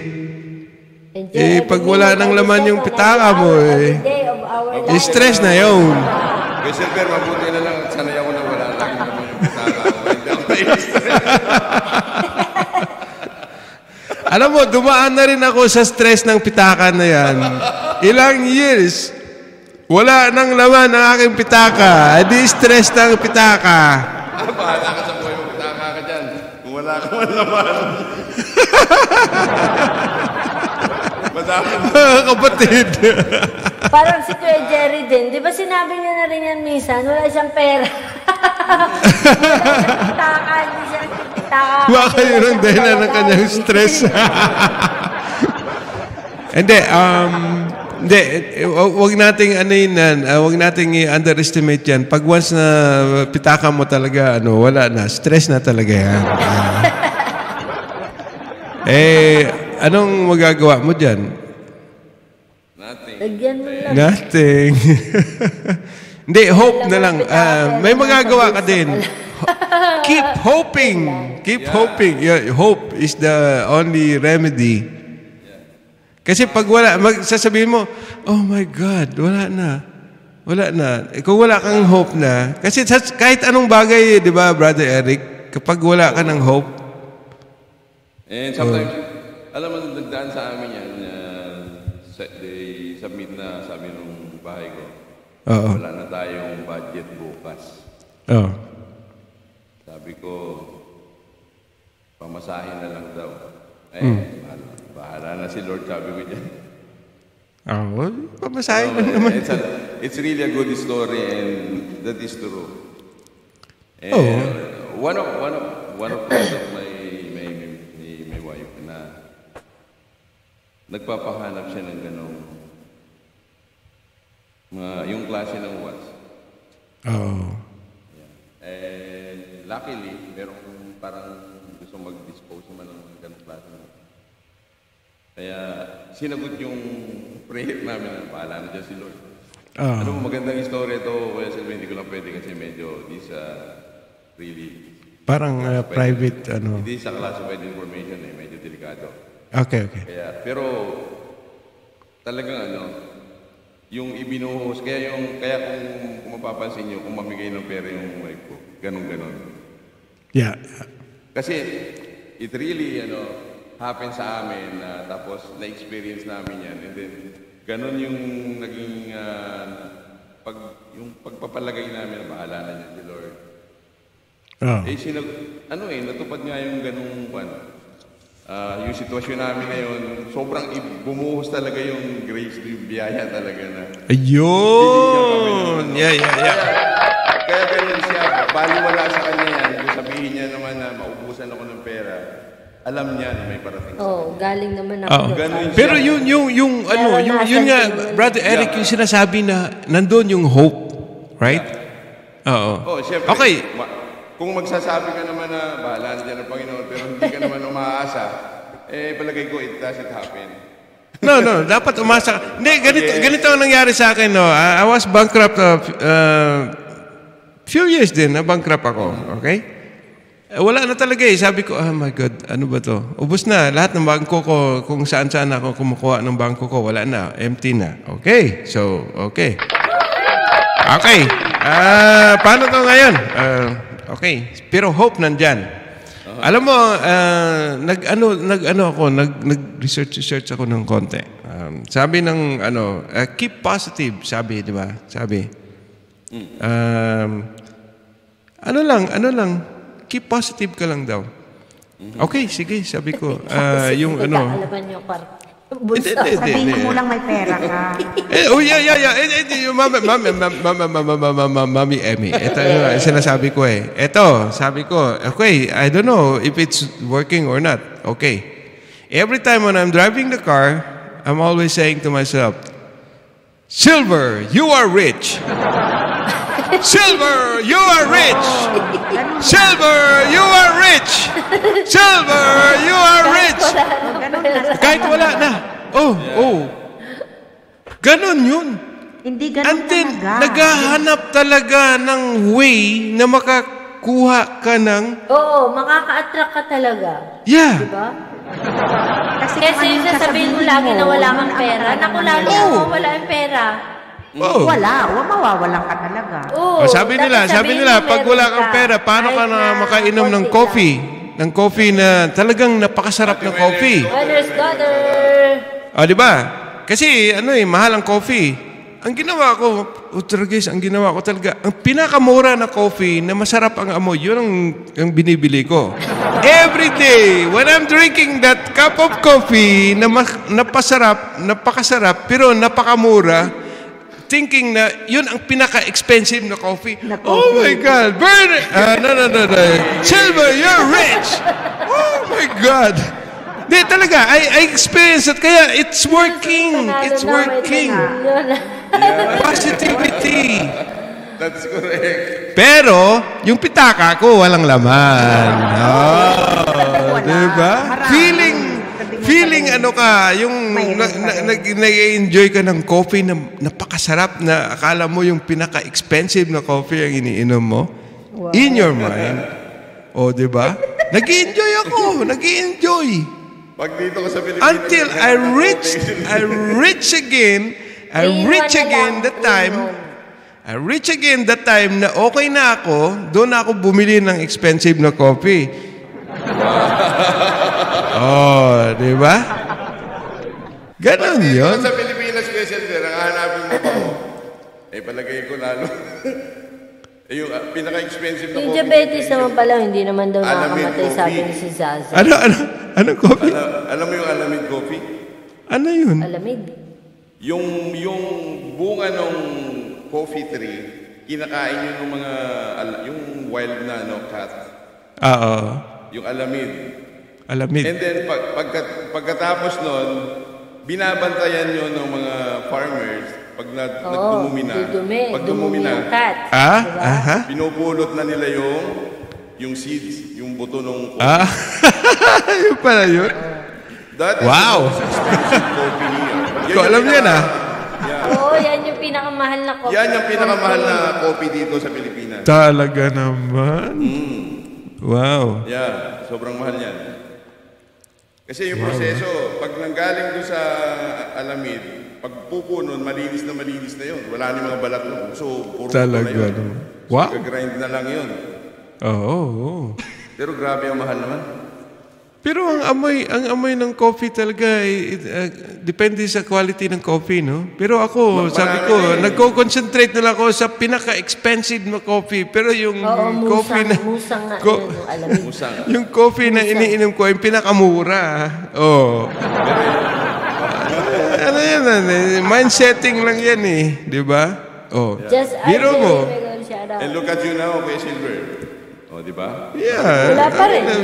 pag wala nang laman yung pitaka mo, stress na yun. Kaya Silver, mabuti na lang. Sanay ako na wala lang naman yung pitaka ko. Hindi ako Alam mo, dumaan na rin ako sa stress ng pitaka na yan. Ilang years, wala nang laman ang aking pitaka. Di stress ng pitaka. Bahala ka sa buhay mo, pitaka ka dyan. Kung wala ka man laman. Madami. Kapatid. Parang si Kuya Jerry din. Di ba sinabi niya na rin yan minsan, wala siyang pera. Taka, hindi siya nagtitaka. Baka yun ang dahilan ng kanyang stress. Hindi, wag nating wag nating i-underestimate yan. Pag once na pitaka mo talaga, wala na. Stress na talaga yan. Anong magagawa mo dyan? Lagyan mo lang. Nothing. Hindi, hope na lang. May magagawa ka din. Keep hoping. Keep hoping. Yeah, hope is the only remedy. Kasi pag wala, sasabihin mo, oh my God, wala na. Wala na. Kung wala kang hope na, kasi kahit anong bagay, di ba, Brother Eric, kapag wala ka ng hope. And sometimes, alam mo, nagdaan sa amin yan, they submit na sa amin ng bahay ko. Wala na tayong budget bukas. Sabi ko, pamasahin na lang daw. Bahala na si Lord, sabi ko dyan. Pamasahin lang naman. It's really a good story and that is true. And one of my wife na nagpapahanap siya ng ganong yung klase ng watch. And luckily, merong parang gusto mag-dispose naman ng ganong klase ng watch. Kaya sinagot yung prayer namin na paalam dyan si Lord. Ano mo, magandang istorya ito. Well, hindi ko lang pwede kasi medyo this really parang private, Hindi sa classified information medyo delikado. Okay. Kaya, pero talagang yung ibinuhos. Kaya kung mapapansin nyo, kung mamigay ng pera yung wife ko, ganun. Yeah. Kasi it really happened sa amin, tapos na-experience namin yan. And then, ganun yung naging yung pagpapalagay namin na bahala na niya si Lord. Natupad nga yung ganung yung sitwasyon namin na yun, sobrang bumuhos talaga yung grace, yung biyaya talaga na. Ayun! Yeah. Kaya ganyan siya, baliwala sa kanya yan. Kung sabihin niya naman na maubusan ako ng pera, alam niya na may parating sa kanya. Galing naman ako. Pero yun nga, Brother Eric, yung sinasabi na nandun yung hope, right? Oo. Siyempre. Okay. Kung magsasabi ka naman na bahala na dyan ang Panginoon, pero hindi ka naman umaasa, palagay ko, it doesn't happen. No, dapat umasa. Hindi, ganito ang nangyari sa akin, no. I was bankrupt few years din, na-bankrupt ako, okay? Wala na talaga eh. Sabi ko, oh my God, ano ba to? Ubus na. Lahat ng bangko ko, kung saan-saan ako kumukuha ng bangko ko, wala na. Empty na. Okay. So, okay. Paano to ngayon? Okay. Pero hope nandyan. Alam mo, nag-research ako ng konti. Sabi ng, keep positive, sabi, di ba? Sabi. Ano lang, keep positive ka lang daw. Okay, sige, sabi ko. Yung Alaman niyo, Sabihin mo lang may pera ka. Mami Emmy. Ito yung sinasabi ko eh. Ito, sabi ko, okay, I don't know if it's working or not. Okay. Every time when I'm driving the car, I'm always saying to myself, Silver, you are rich. Silver, you are rich. Silver, you are rich. Silver, you are rich. Kahit wala na. Ganon yun. Hindi ganon And then, talaga. naghahanap talaga ng way na makakuha ka ng... Oo, makaka-attract ka talaga. Yeah. Diba? Kasi yung sasabihin mo lagi na wala kang pera, naku lalo ako wala yung pera. Mawawalan ka talaga. Sabi nila, pag wala kang pera, paano ka na makainom ng coffee? Ng coffee na talagang napakasarap na coffee. Mother's daughter. Di ba? Kasi mahal ang coffee. Ang ginawa ko, talaga, ang pinakamura na coffee na masarap ang amoy, yun ang binibili ko. Every day, when I'm drinking that cup of coffee na napakasarap, pero napakamura, thinking na yun ang pinaka-expensive na coffee. Oh my God! Burn it! No. Silver, you're rich! Oh my God! Di talaga, I experienced it. Kaya it's working. It's working. Positivity. That's correct. Pero, yung pitaka ko, walang laman. Diba? Feeling yung nag-enjoy ka ng coffee na napakasarap na akala mo yung pinaka-expensive na coffee ang iniinom mo. Wow. In your mind. Diba? Nag-enjoy ako. Pag dito ka sa Pilipinas. Until I reach again the time na okay na ako, doon ako bumili ng expensive na coffee. Di ba? Ganon yun. Sa Pilipinas, President, ang hanapin mo pa mo, palagay ko lalo. Yung pinaka-expensive na coffee. Yung diabetes naman pala, hindi naman daw nakakamatay, sabi ni si Zaza. Anong coffee? Alam mo yung alamid coffee? Ano yun? Alamid. Yung bunga ng coffee tree, kinakain yun ng mga, yung wild na cat. Yung alamid. And then, pagkatapos nun, binabantayan yun ng mga farmers pag nagdumumi na. Pag dumumi na, pinupulot na nila yung seeds, yung buto ng coffee. Yung pala yun? Wow! Coffee. Ko alam yan yan yung pinakamahal na coffee. Yan yung pinakamahal na coffee dito sa Pilipinas. Talaga naman? Wow. Yeah, sobrang mahal yan. Kasi yung proseso, pag nanggaling doon sa alamid, pag pupo nun, malinis na yun. Wala na mga balat nun. So, puro Talaga na yun. naman. So, Wow. grind na lang yun. Oo. Pero grabe ang mahal naman. Pero ang amoy ng coffee talaga, depende sa quality ng coffee, no? Pero ako, sabi ko, nagko-concentrate na lang ako sa pinaka-expensive na coffee. Pero yung coffee na... Musang nga, alam mo. Yung coffee na iniinom ko, yung pinakamura. Oh. Ano yan? Mind setting lang yan eh. Di ba? Oh. Just Biro mo. And look at you now, Kuya Silver. O, di ba? Yeah. Wala pa rin.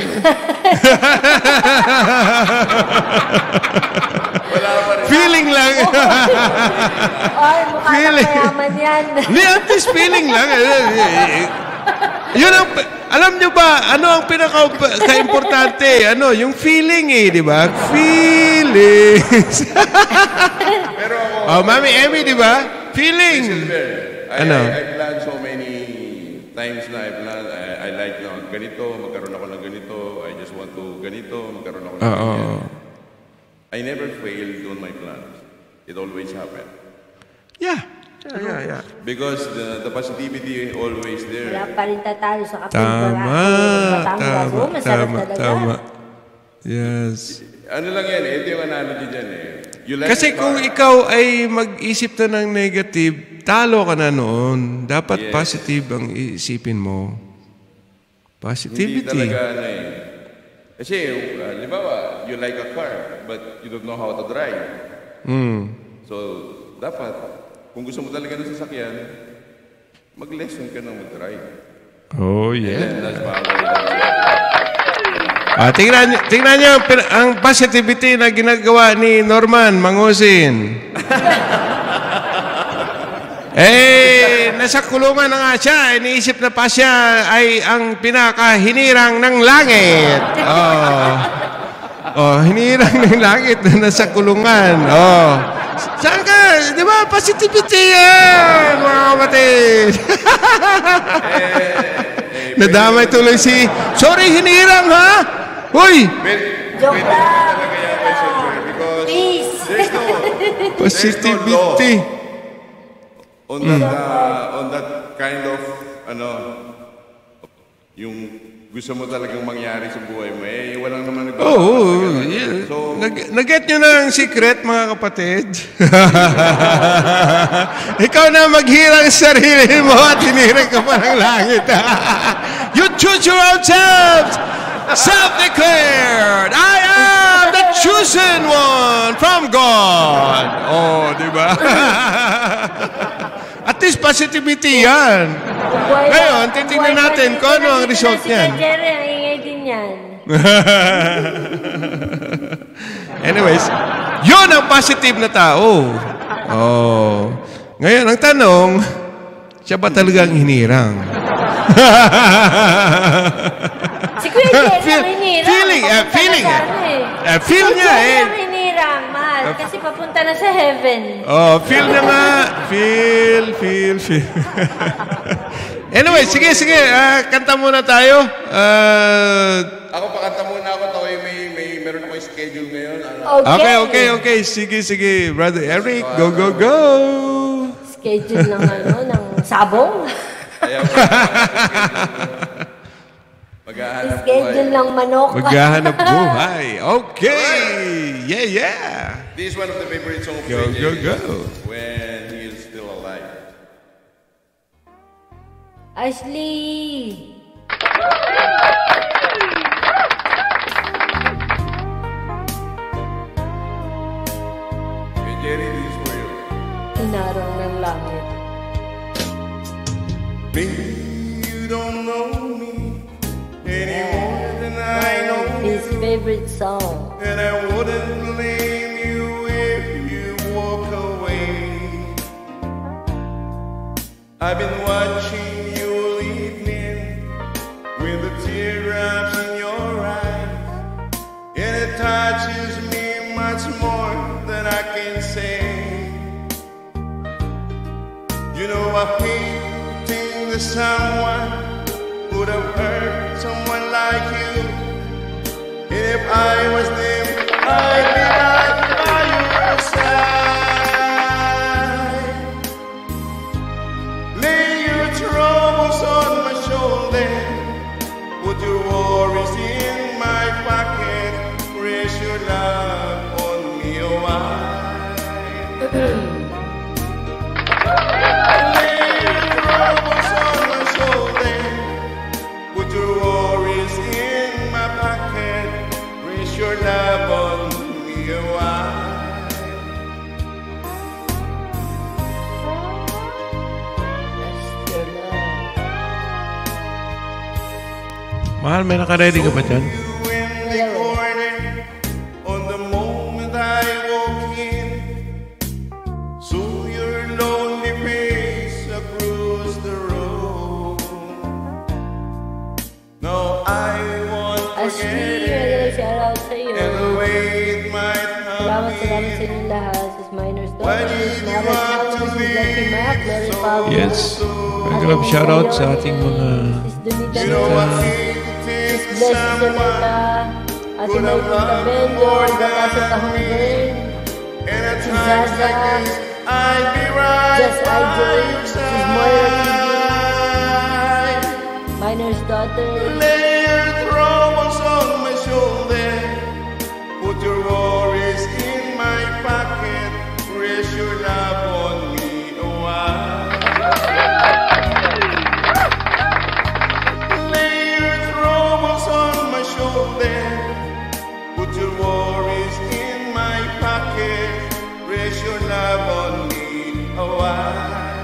Wala pa rin. Feeling lang. Ay, mukha na mayaman yan. Hindi, at least feeling lang. Yun ang, alam nyo ba, ano ang pinaka-importante? Ano, yung feeling eh, di ba? Feelings. Pero ako, Mami Emmy, di ba? Feeling. I planned so many times na I like na ganito, magkaroon ako ng ganito, I just want to ganito, magkaroon ako ng ganito. I never failed on my plans. It always happened. Yeah. Because the positivity always there. Wala pa rin tatalo sa Batangas. Masarap talaga. Yes. Ano lang yan ito yung analogy dyan You like Kasi kung ikaw ay mag-isip na ng negative, talo ka na noon. Dapat positive ang isipin mo. Positivity. Hindi talaga Kasi, halimbawa, you like a car, but you don't know how to drive. So, dapat, kung gusto mo talaga ng sasakyan, mag-lesson ka na mag-drive. Oh, yeah. And that's power. Tingnan niyo ang positivity na ginagawa ni Norman Mangusin. Nasa kulungan na nga siya. Iniisip na pa siya ay ang pinakahinirang ng langit. Hinirang ng langit na nasa kulungan. Saan ka? Di ba? Positivity yan, mga kapatid. Nadamay tuloy si... Sorry, hinirang ha? Hoy! Joke lang. Because there's no Positivity. on that kind of yung gusto mo talagang mangyari sa buhay mo walang naman Yeah. So Nag-get nyo na ang secret, mga kapatid. Ikaw na maghirang sa sarili mo at hinirang ka pa ng langit. You choose your own selves. Self-declared, I am the chosen one from God. Di ba? At least positivity yan. Ngayon, titignan natin kung ano ang result niyan. Si Jerry, ang ingay din yan. Anyways, yun ang positive na tao. Ngayon, ang tanong, siya ba talagang hinirang? Si Kuya Jerry ang hinirang. Feel niya Si Jerry ang hinirang, mahal. Kasi papunta na sa heaven. Feel niya nga. Feel. Anyway, sige. Kanta muna tayo. ako pakanta muna ako meron ako schedule ngayon Okay. Sige. Brother Eric, go. Schedule ng sabong. maghahanap Schedule ng manok. Maghahanap buhay. Okay. Yeah. This is one of the favorite songs of Go. when he is still alive. Ashley! Hey Jerry, this is for you. Hinarang ng langit. Maybe you don't know me any more than I know His you, favorite song. and I wouldn't blame you if you walk away. I've been watching you leaving with the teardrops in your eyes, and it touches me much more than I can say. You know I hate someone would have hurt someone like you, and if I was them, I'd be right by your side. your love on me a while. Lay your troubles on my shoulder, put your worries in my pocket, raise your love on me a while. Mahal, may naka-ready ka ba dyan? On the moment I walk in, so your lonely face across the road. No, I won't forget it, and the way it might have Salamat sa been. inyong lahat. Sis Miners Why Daughters, did you Mara want to Charles, be Lucky Mac, Larry so Pablo, Yes. Grab shoutout sa ating mga Sis Donita You know Nunes, what it takes to Bless someone, Soneta, Ate May Cabello, Bakasa Tahongren, and at si times Zaza, like this, I'd be right Just by IJ, your Sis Moira side. Miners Daughters, Lay your troubles on my shoulder, put your worries in my pocket, rest your love on me a while. Lay your troubles on my shoulder, put your worries in my pocket, rest your love on me a while.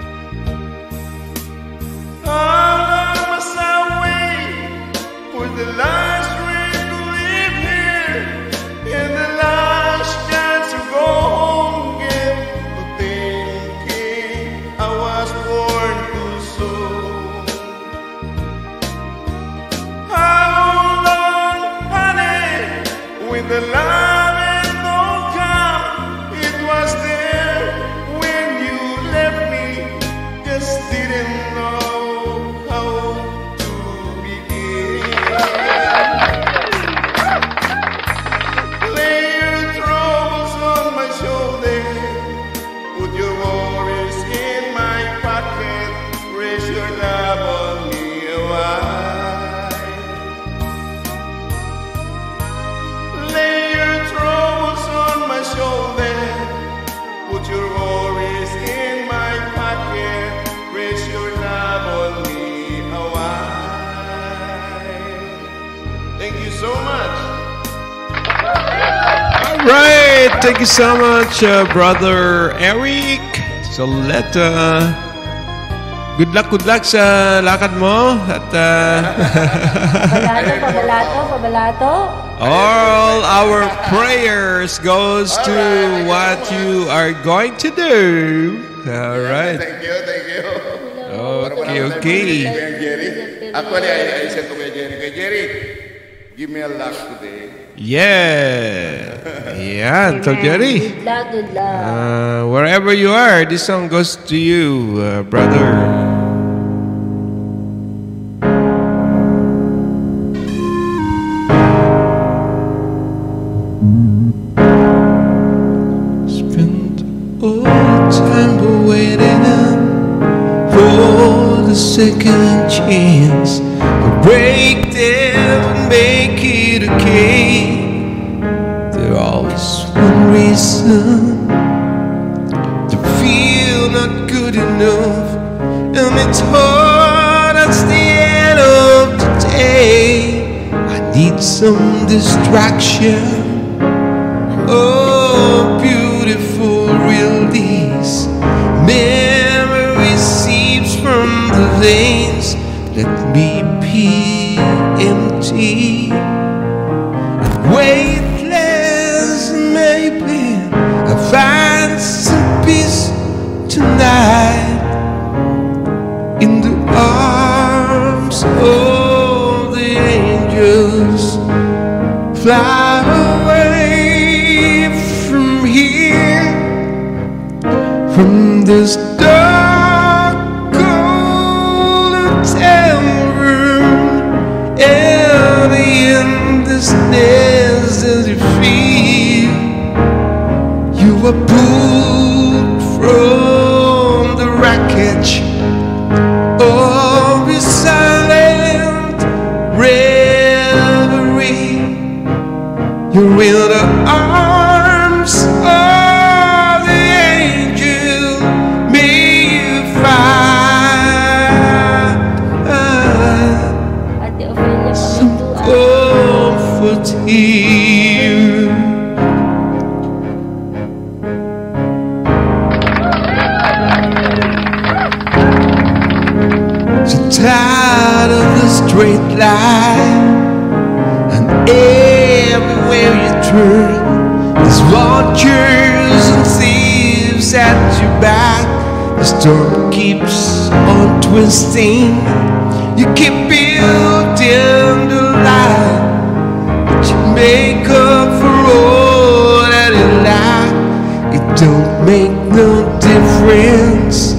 All must I wait for the last rain to live here, and the last chance to go home again, to thinking I was born too soon. How long, honey, when the love and don't come, it was there when you left me, just didn't know how to begin. Lay your troubles on my shoulder, put your worries in my pocket, raise your love on me a while. Lay your troubles on my shoulder, put your worries in my pocket, raise your love on me a while. Thank you so much. All right, thank you so much, Brother Eric. So good luck sa lakad mo. At Pabalato. all our prayers goes to what you are going to do. All right. Thank you. Okay. Jerry. Actually, I said to Kuya Jerry, give me a luck today. Yeah. Yeah, so Jerry. Good luck. Wherever you are, this song goes to you, brother. Spent all time waiting for the second chance to break them and make it okay. There's always one reason to feel not good enough, and it's hard. That's the end of the day. I need some distraction. Oh, beautiful release. Memory seeps from the veins. Let me be empty and weightless. Maybe I'll find some peace tonight in the arms of the angels. Fly away from here, from this dark, cold hotel room, and the endlessness as you feel you were pulled from the wreckage of your silent reverie. You're in in the arms of the angel may you find Ate Ophelia, some pamintuan. comfort here. So tired of the straight line, and everywhere you turn, there's vultures and thieves at your back. The storm keeps on twisting. You keep building the lie, but you make up for all that you lack. It don't make no difference.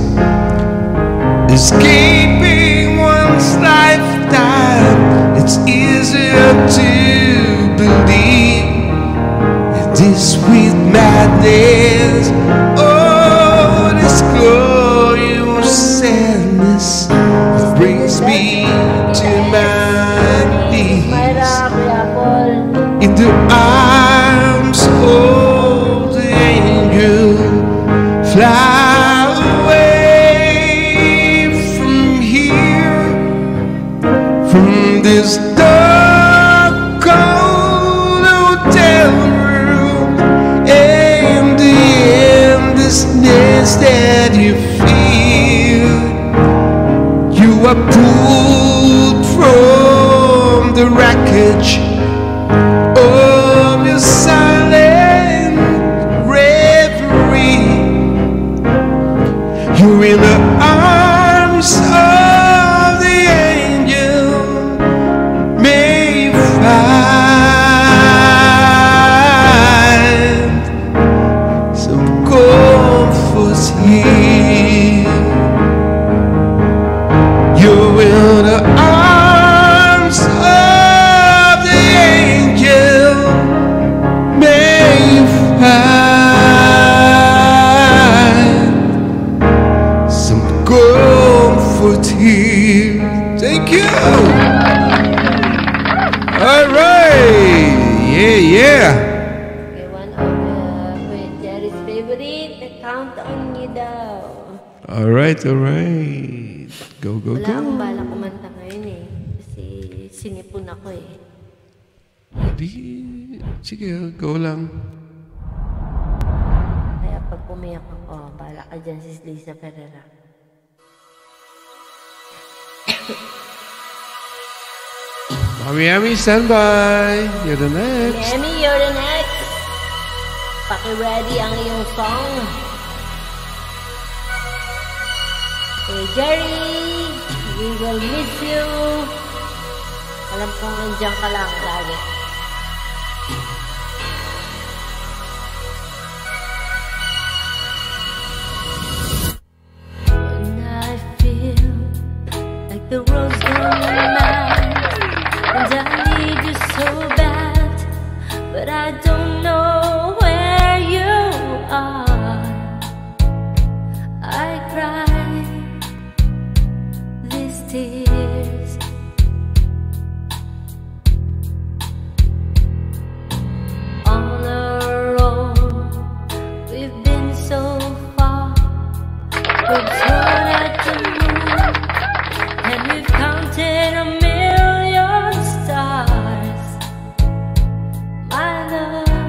Escaping one's lifetime, it's easier to believe in this sweet madness. Oh, this glorious sadness that brings me to my knees. Mayra, Kuya Paul. In the arms of the angel, fly away from here, from this dark cold hotel room, and the endlessness that you feel. You are pulled from the wreckage of your silent reverie. You're in the arms of the angel. May you find some comfort here. You're in the arms of the angel. May you find some comfort here. Thank you. All right. Yeah. Okay, one of Kuya Jerry's favorite, the countdown niyo daw. All right. Go. Wala akong balak kumanta ngayon eh. Kasi sinipon ako eh. Sige, go lang. Kaya pag pumiyak ako, balak ka dyan si Lisa Ferreira. Mami, stand by. You're the next. Emmy, you're the next. Paki-ready ang iyong song. Hey Jerry, we will miss you. Alam kong nandiyan ka lang lagi. When I feel like the world's going mad, and I need you so bad, but I don't know where you are. I cry these tears. On our own, we've been so far. We've torn at the moon, and we've counted a million stars. My love,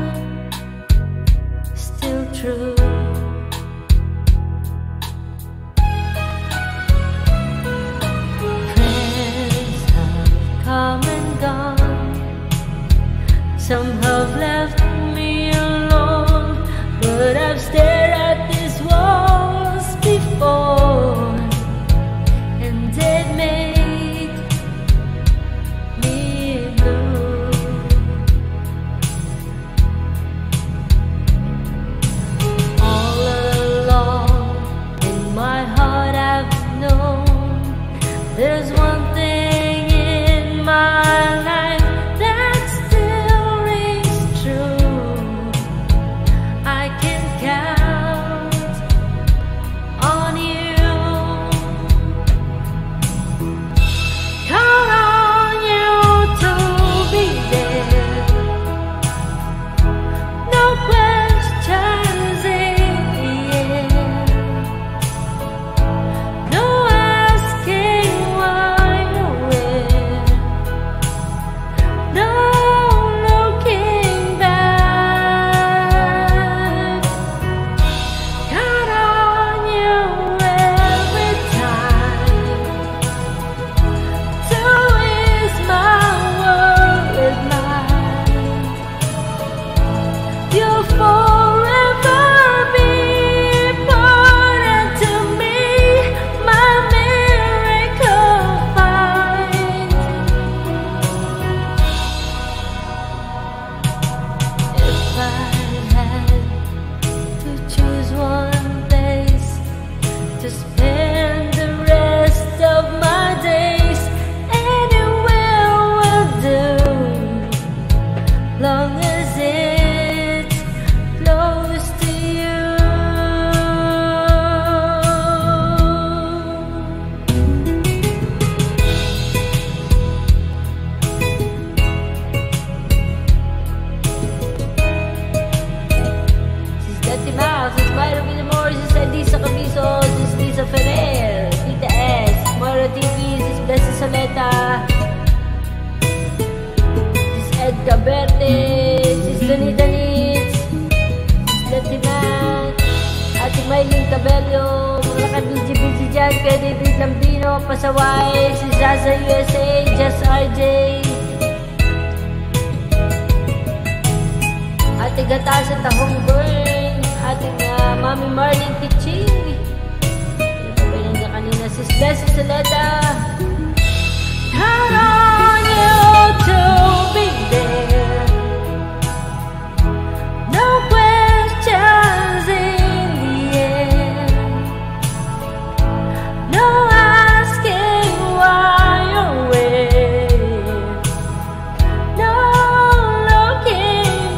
forever be important to me, my miracle find. If I had to choose one place to spend the rest of my days, anywhere will do, long as it's close to you. Sis Dati Max, Sis Myra Villamor, Sis Elisa Camiso, Sis Lisa Ferrer, Tita S, Moira TV, Sis Bessie Soleta, Sis Edgar Berte, Sis Donita Nitz, Sis Dati Max, Ate Maylin Cabello, mga ka-BG dyan, kaya David Lambino, Pasaway, Sis Zaza USA, Just RJ, Ate Gata sa Tahong Burn, ating Mami Marlene Kitching, yung pabay na kanina, Sis Bessie Soleta. Count on you to be there, no questions in the end, no asking why you're where, no looking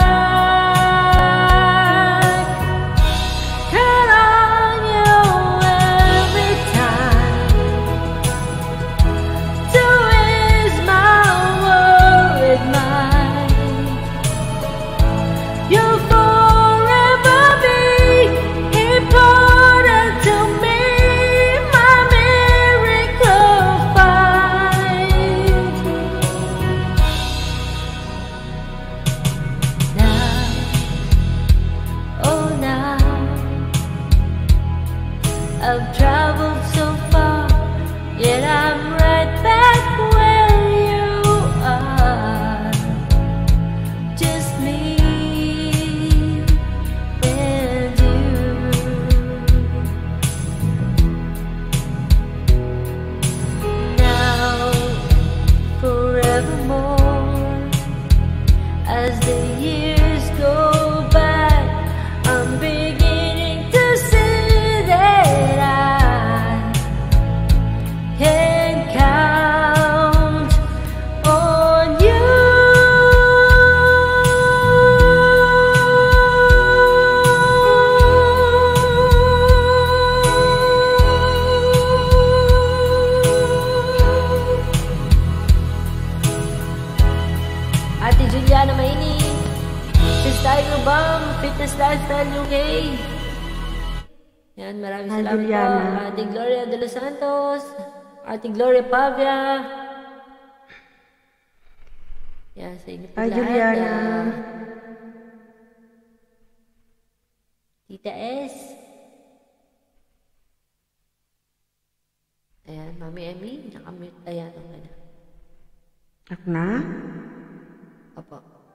back. Count on you every time to ease my worried mind. You'll forever be important to me, my miracle find. Now, oh now, I've traveled so far, yet I'm right back where you are. Just me and you. Now, forevermore, as the years go by, I'm beginning to see that I can count on you. Ate Juliana Maini, Sis Tiger Bomb, Fitness Lifestyle UK. Yan, maraming Hi, salamat po. Juliana. Ate Gloria de los Santos, Ate Gloria Pavia. Yan, sa inyo po Hi, lahat. Juliana. Tita S. Ayan, Mami Emmy, nakamute. Ayan, okay na. Ako na? Opo.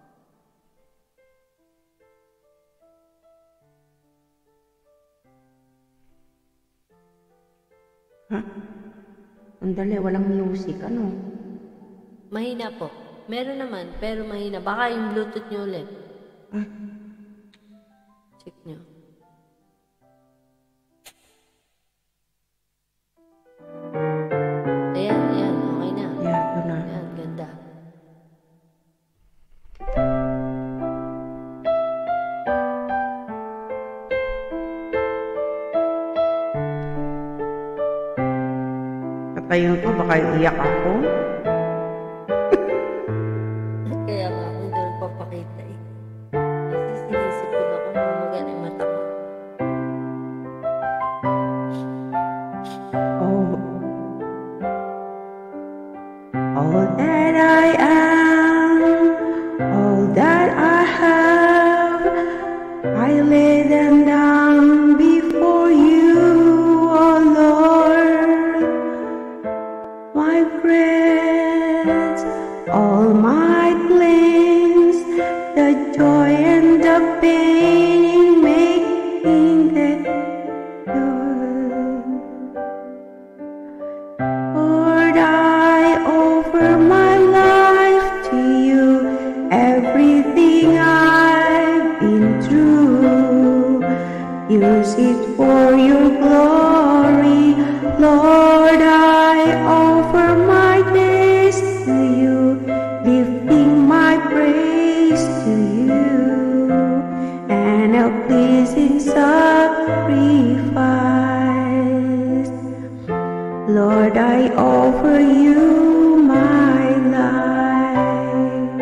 Ha? Andali, walang music. Ano? Mahina po. Meron naman, pero mahina. Baka yung Bluetooth nyo ulit. Ah, Check nyo. Ayan, ayan. Okay na. yeah, ito na. Ayan, ganda. Patayin ko, baka iiyak ako. Kaya nga, kung doon papakita eh. Kasi sinisip ko na kung magana yung mata ko. Oh, all that I am, all that I have, I lay them down before you, oh Lord. My regrets, all my claims, the joy and the the pain in making it good. Lord, I offer my life to you, everything I've been through. Use it for your glory, Lord. I offer my days to you, lifting my praise to you, and a pleasing sacrifice. Lord, I offer you my life.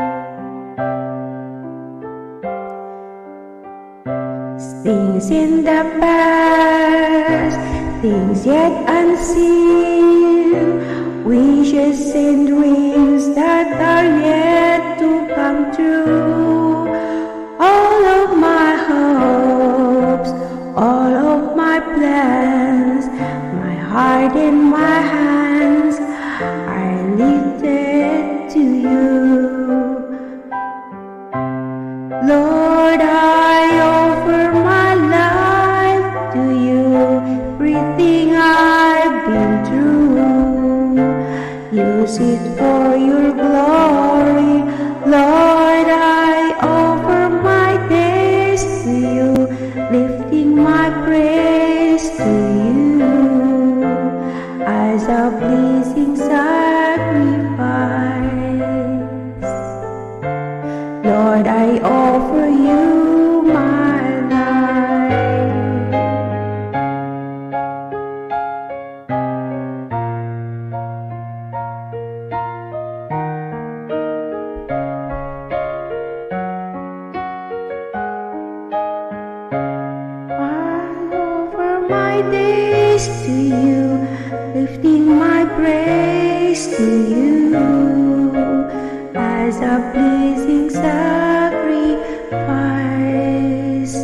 Things in the past, things yet unseen, wishes and dreams that are yet to come true. All of my hopes, all of my plans, my heart and my hands are lifted to you. Lord, I offer my life to you, everything I've been through. Use it for your glory, Lord. I offer my days to you, lifting my praise to you, as a pleasing sacrifice. Lord, I offer you my life. I offer my days to you, lifting my praise to you, as a pleasing sacrifice.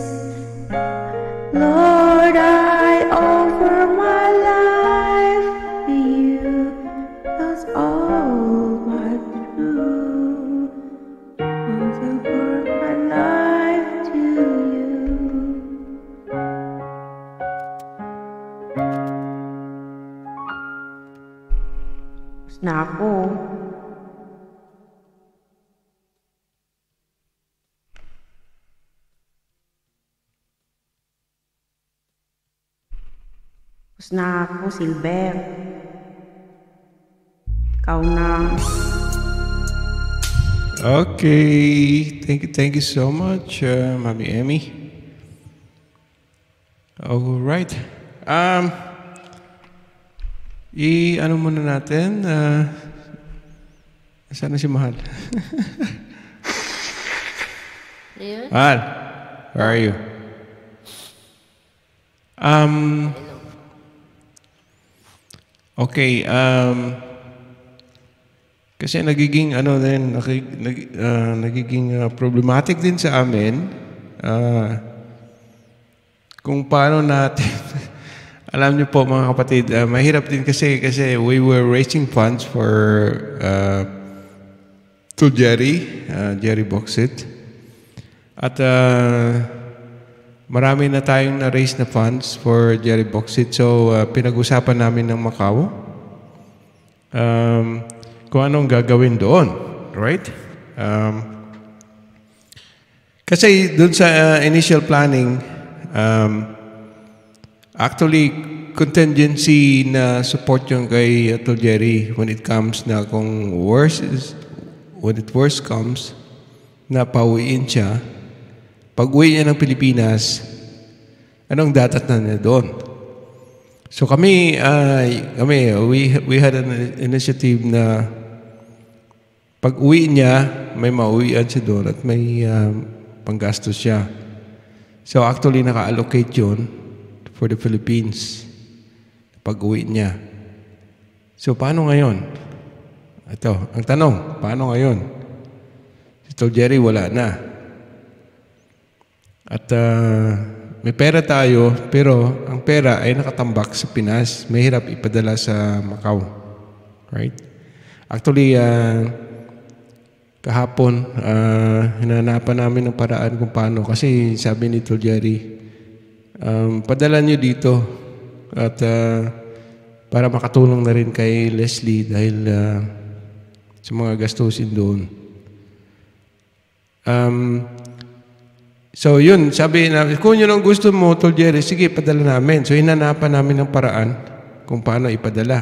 Lord, I offer my life to you, that's all my true. I'll offer my life to you. Tapos na ako. Tapos na ako, Silver. Ikaw na. Okay. Thank you so much, Mami Emmy. All right. Ano muna natin? Saan na si Mahal? Ayun. Mahal, where are you? Okay, kasi nagiging problematic din sa amin kung paano natin alam niyo po mga kapatid, mahirap din kasi we were raising funds for to Jerry Boxit. At marami na tayong na-raise na funds for Jerry Boxit. So, pinag-usapan namin ng Macau kung anong gagawin doon. Right? Kasi doon sa initial planning, actually, contingency na support yung kay Jerry when it comes na kung when it worst comes, na pauwiin siya. Pag-uwi niya ng Pilipinas, anong datat na niya doon? So we had an initiative na pag-uwi niya, may mauwian siya doon at may panggastos siya. So actually, naka-allocate yun for the Philippines pag-uwi niya. So paano ngayon? Ito, ang tanong, paano ngayon? Si Jerry wala na. At may pera tayo, pero ang pera ay nakatambak sa Pinas. Mahirap ipadala sa Macau. Right? Actually, kahapon, hinanapan namin ng paraan kung paano. Kasi sabi ni Tol Jerry, padala nyo dito at para makatulong na rin kay Leslie dahil sa mga gastusin doon. So yun, sabi namin, kung yun ang gusto mo, Tol Jerry, sige, padala namin. So hinanapan namin ng paraan kung paano ipadala.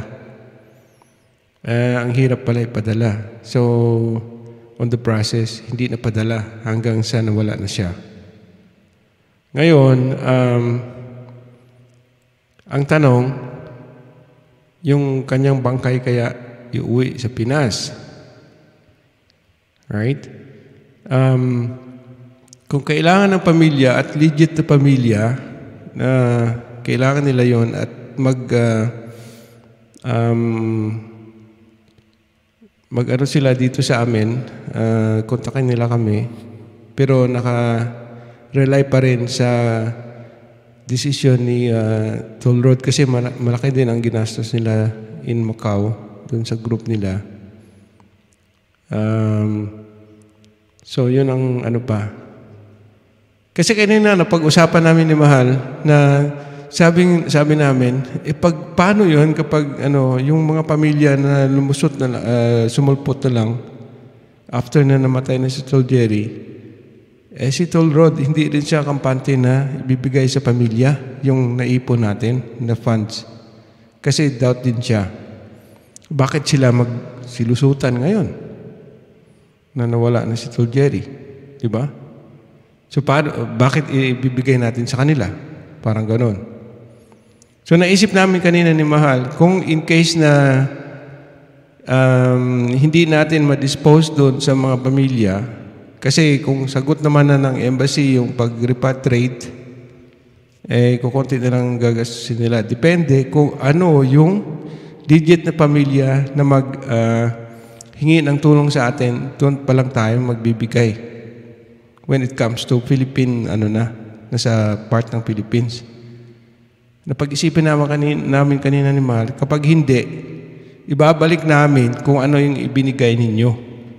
Ang hirap pala ipadala. So, on the process, hindi na padala hanggang sa nawala na siya. Ngayon, ang tanong, yung kanyang bangkay kaya iuwi sa Pinas. Right? Kung kailangan ng pamilya at legit na pamilya na kailangan nila yon at mag-ano sila dito sa amin, kontakin nila kami, pero naka-rely pa rin sa decision ni Toll Road kasi malaki din ang ginastos nila in Macau, dun sa group nila. So, yun ang ano pa. Kasi kanina napag-usapan namin ni Mahal na sabi namin, paano yun kapag yung mga pamilya na lumusot na sumulpot na lang after na namatay na si Tol Jerry, si Toll Road, hindi rin siya kampante na ibibigay sa pamilya yung naipon natin na funds. Kasi doubt din siya. Bakit sila magsilusutan ngayon na nawala na si Tol Jerry? Diba? So, bakit ibibigay natin sa kanila? Parang ganon. So, naisip namin kanina ni Mahal, kung in case na hindi natin ma-dispose doon sa mga pamilya, kasi kung sagot naman na ng embassy yung pag-repatriate, kukunti na lang gagastusin nila. Depende kung ano yung legit na pamilya na hingi ng tulong sa atin, doon pa lang tayo magbibigay. When it comes to Philippine, nasa part ng Philippines. Napag-isipin namin kanina ni Mahal, kapag hindi, ibabalik namin kung ano yung ibinigay ninyo.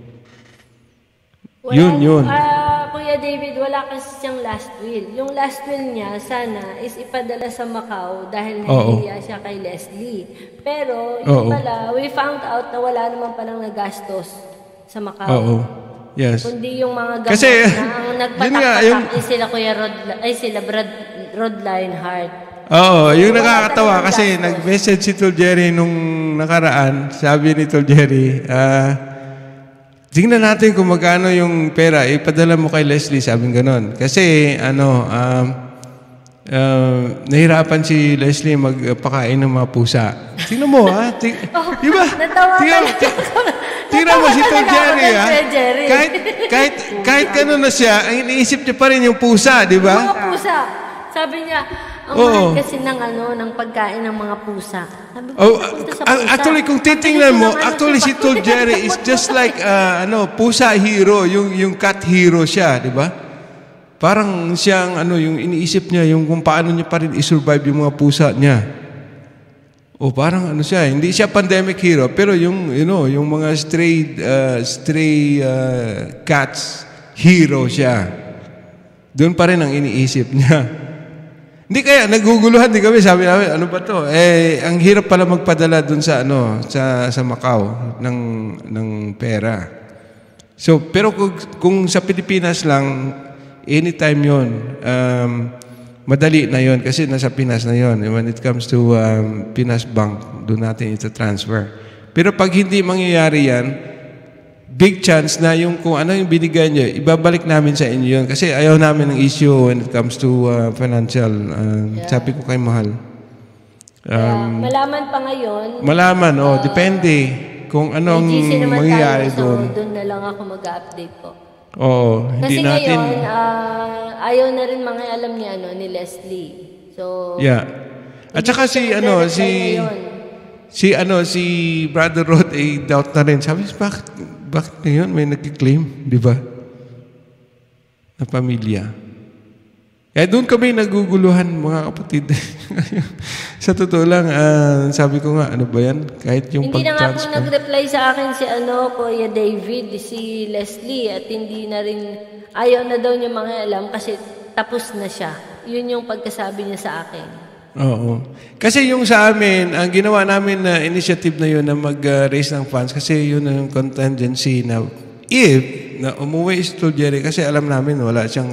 Yun. Kuya David, wala kasi siyang last will. Yung last will niya, sana, is ipadala sa Macau dahil nahihiya siya kay Leslie. Pero, yun pala, we found out na wala naman palang nagastos sa Macau. Oo. Yes. Kundi yung mga gamot kasi, na ang nagpatak-patak sila Kuya Rod Lionheart. Oo, yung nakakatawa kasi nag-message si Tol Jerry nung nakaraan, sabi ni Tol Jerry, tingnan natin kung magkano yung pera, ipadala mo kay Leslie, sabi ganon. Kasi, nahirapan si Leslie magpakain ng mga pusa. Tingnan mo, ha? Diba? Tingnan mo si Tol Jerry, ha? Kahit gano'n na siya, ang iniisip niya pa rin yung pusa, di ba? Mga pusa. Sabi niya, ang mahal kasi ng pagkain ng mga pusa. Sabi ko, punta sa pusa. Actually, kung titingnan mo, actually si Tol Jerry is just like, pusa hero, yung cat hero siya, di ba? Parang siyang, yung iniisip niya, yung kung paano niya pa rin isurvive yung mga pusa niya. O parang siya, hindi siya pandemic hero, pero yung mga stray cats hero siya. Doon pa rin ang iniisip niya. Hindi kaya naguguluhan din kami, sabi namin, ano ba to? Ang hirap pala magpadala doon sa sa Macau ng pera. So, pero kung sa Pilipinas lang, anytime 'yon. Madali na yon kasi nasa Pinas na yon. When it comes to Pinas Bank, doon natin ito transfer. Pero pag hindi mangyayari yan, big chance na yung kung ano yung binigay nyo, ibabalik namin sa inyo yun. Kasi ayaw namin ng issue when it comes to financial. Sabi ko kay Mahal. Malaman pa ngayon. Depende kung anong mangyayari doon. So, doon na lang ako mag-update po. Oo, hindi kasi natin. Kasi ngayon, ayaw na rin mga alam ni Leslie. So, yeah. At saka si Brother Rod doubt na rin. Sabi, bakit ngayon may nag-claim, di ba? Na pamilya. Kaya doon kami naguguluhan, mga kapatid. Sa totoo lang, sabi ko nga, ano ba yan? Kahit yung Hindi na nga po pag-transfer. nag-reply sa akin si Kuya David, si Leslie, at hindi na rin, ayaw na daw niya mangialam kasi tapos na siya. Yun yung pagkasabi niya sa akin. Oo. Kasi yung sa amin, ang ginawa namin na initiative na yun na mag-raise ng funds kasi yun yung contingency na if na umuwi si Tol Jerry kasi alam namin wala siyang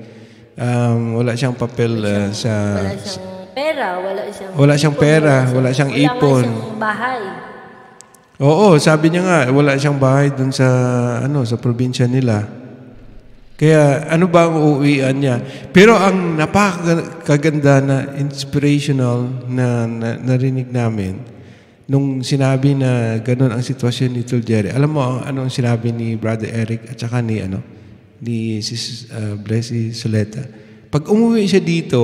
wala siyang papel sa... Wala siyang pera, wala siyang pera, wala siyang ipon. Wala siyang bahay. Oo, sabi niya nga, wala siyang bahay dun sa, sa probinsya nila. Kaya, ano ba ang uuwian niya? Pero ang napakaganda na inspirational na narinig namin, nung sinabi na ganun ang sitwasyon ni Tol Jerry, alam mo ano ang sinabi ni Brother Eric at saka ni Sis Blessy Soleta. Pag umuwi siya dito,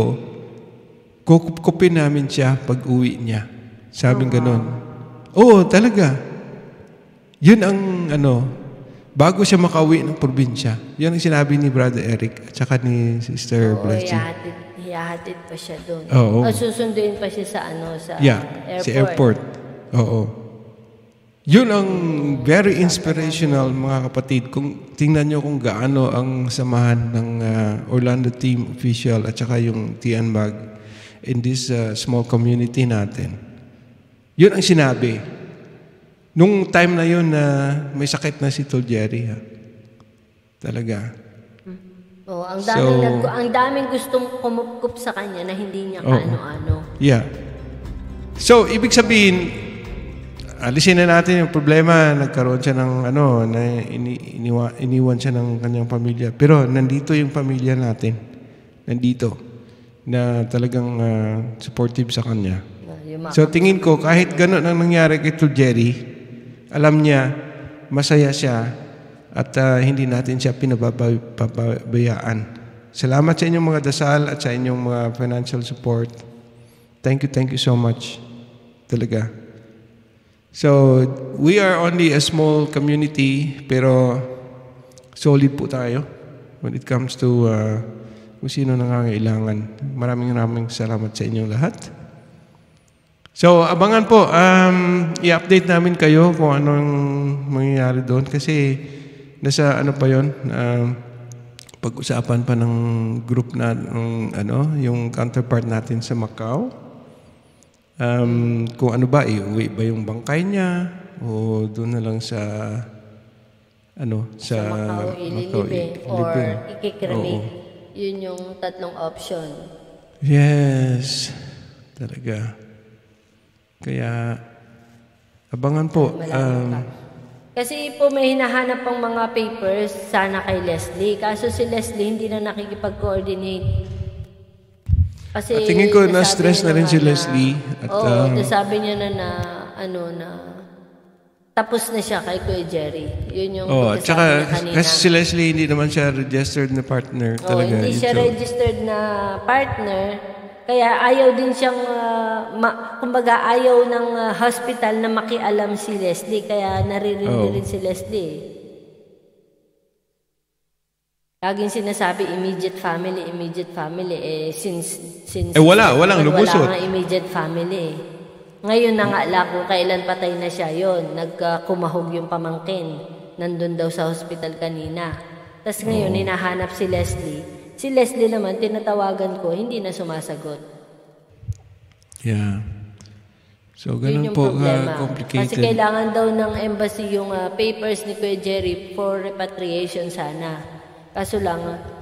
kukupin namin siya pag uwi niya. Sabing ganun. Oo, talaga. Yun ang bago siya makauwi ng probinsya. Yun ang sinabi ni Brother Eric at saka ni Sister Blessy. Hiyahatid pa siya doon. Oo. O susunduin pa siya sa sa airport. Sa airport. Oo. Yun ang very inspirational, mga kapatid. Kung tingnan nyo kung gaano ang samahan ng Orlando team official at saka yung Tianbag in this small community natin. Yun ang sinabi. Nung time na yun na may sakit na si Tol Jerry. Talaga. Oh, ang daming gustong kumupkup sa kanya na hindi niya kaano-ano. Yeah. So, ibig sabihin, alisin na natin yung problema. Nagkaroon siya ng iniwan siya ng kanyang pamilya. Pero nandito yung pamilya natin. Nandito. Na talagang supportive sa kanya. So, tingin ko, kahit gano'n ang nangyari kay Tol Jerry, alam niya, masaya siya at hindi natin siya pinababayaan. Salamat sa inyong mga dasal at sa inyong mga financial support. Thank you so much. Talaga. So, we are only a small community, pero solid po tayo when it comes to kung sino nangangailangan. Maraming salamat sa inyong lahat. So, abangan po. I-update namin kayo kung anong mangyayari doon kasi nasa pa yun, pag-usapan pa ng group na yung counterpart natin sa Macau. Kung ano ba, iuwi ba yung bangkay niya o doon na lang sa Macau ililibing or ikikremate. Yun yung tatlong option. Yes. Talaga. Kaya, abangan po. Kasi po may hinahanap pang mga papers sana kay Leslie. Kaso si Leslie hindi na nakikipag-coordinate. Kasi tingin ko na-stress na rin si Leslie. sabi niya na tapos na siya kay Kuya Jerry. Yun yung tsaka, niya kanina. kasi si Leslie hindi naman siya registered na partner. Talaga, hindi siya registered na partner. Kaya ayaw din siyang, kumbaga ayaw ng hospital na makialam si Leslie. Kaya naririnig rin si Leslie. Laging sinasabi, immediate family. Since walang lumusot. Wala nga immediate family. Ngayon na nga kung kailan patay na siya yon, nagkumahog yung pamangkin. Nandun daw sa hospital kanina. Tapos ngayon, hinahanap si Leslie. Si Leslie naman, tinatawagan ko, hindi na sumasagot. Yeah. So, ganun yun yung po complicated. Kasi kailangan daw ng embassy yung papers ni Kuya Jerry for repatriation sana. Kaso lang,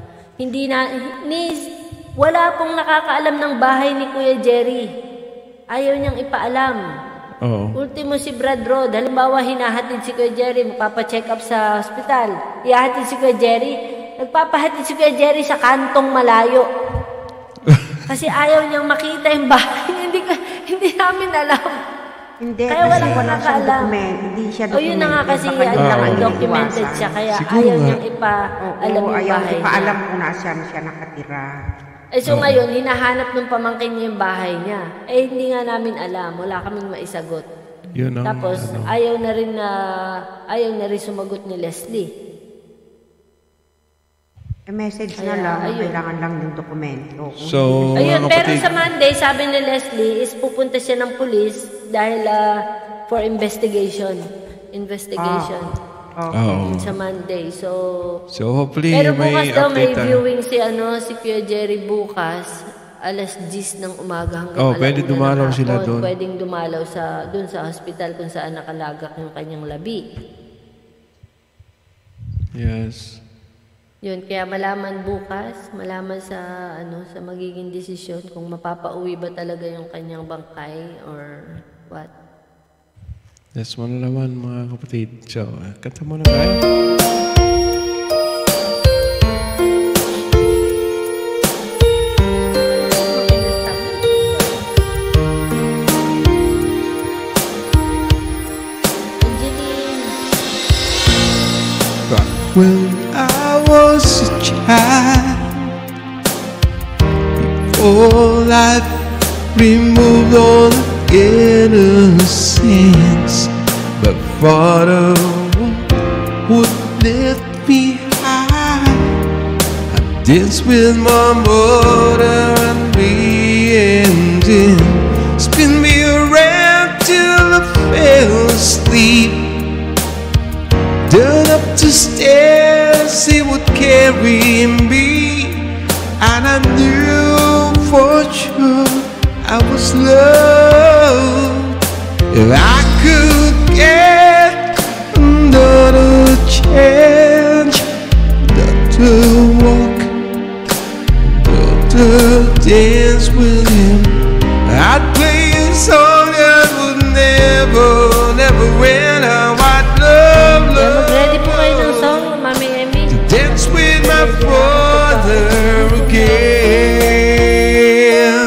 wala pong nakakaalam ng bahay ni Kuya Jerry. Ayaw niyang ipaalam. Ultimo si Brad Rod, halimbawa hinahatid si Kuya Jerry, magpapacheck up sa hospital. Ihahatid si Kuya Jerry, nagpapahatid si Kuya Jerry sa kantong malayo. Kasi ayaw niyang makita yung bahay. Hindi namin alam. Hindi, kaya kasi wala siyang document. Hindi siya documented. Yun na nga kasi documented siya. Kaya ayaw niyang ipaalam yung ayaw bahay ipaalam kung nasaan siya nakatira. So ngayon, hinahanap ng pamangkin niya yung bahay niya. Hindi nga namin alam. Wala kaming maisagot. Tapos, ayaw na rin sumagot ni Leslie. message na Kaya, lang, ayun. kailangan lang ng dokumento. So, Ayun, mga pero kapatid, sa Monday, sabi ni Leslie, is pupunta siya ng police dahil for investigation. Oo. Sa Monday. So hopefully pero bukas may daw may update tayo. viewing si Kuya Jerry bukas. Alas 10 ng umaga hanggang Pwede 1:00 dumalaw ng sila hapon. doon. Pwedeng dumalaw doon sa hospital kung saan nakalagak yung kanyang labi. Yes. Yun, kaya malaman sa sa magiging desisyon kung mapapauwi ba talaga yung kanyang bangkay or what. That's one naman mga kapatid. So, kanta muna tayo. But when I was a child, before life removed all the innocence, but Father would lift me high. I danced with my mother and me and then spin me around till I fell asleep. Down up the stairs, he would carry me, and I knew for sure I was loved. If I could get another chance, not to walk, not to dance with him, I'd play a song that would never, never end. How I'd love, Mag-ready po kayo ng song, Mami Emmy. to dance with my brother again.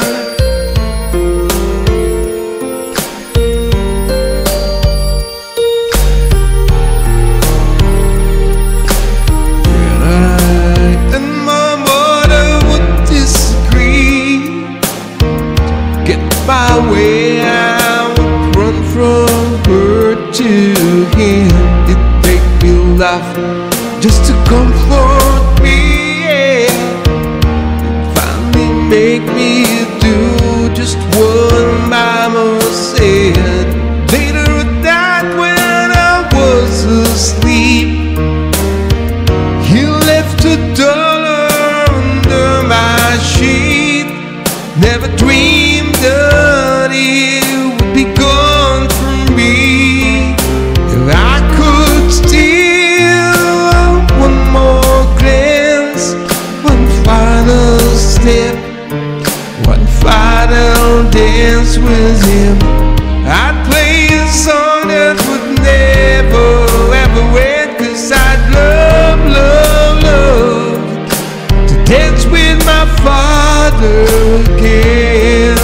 When I and my mother would disagree, get my way, I would run from her to him. It make me laugh just to comfort me, yeah. It finally make me do just what Mama said. Later at night when I was asleep, he left $1 under my sheet. Never dreamed that it would be gone from me. If I could steal one more glance, one final step, one final dance with him, I'd play a song that would never ever end. 'Cause I'd love, love, love to dance with my father again.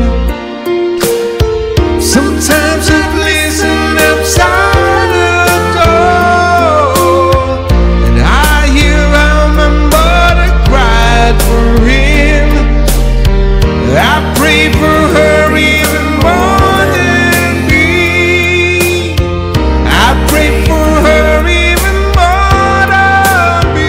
Sometimes I'd listen outside the door, and I hear how my mother cried for him. I pray for her even more than me. I pray for her even more than me.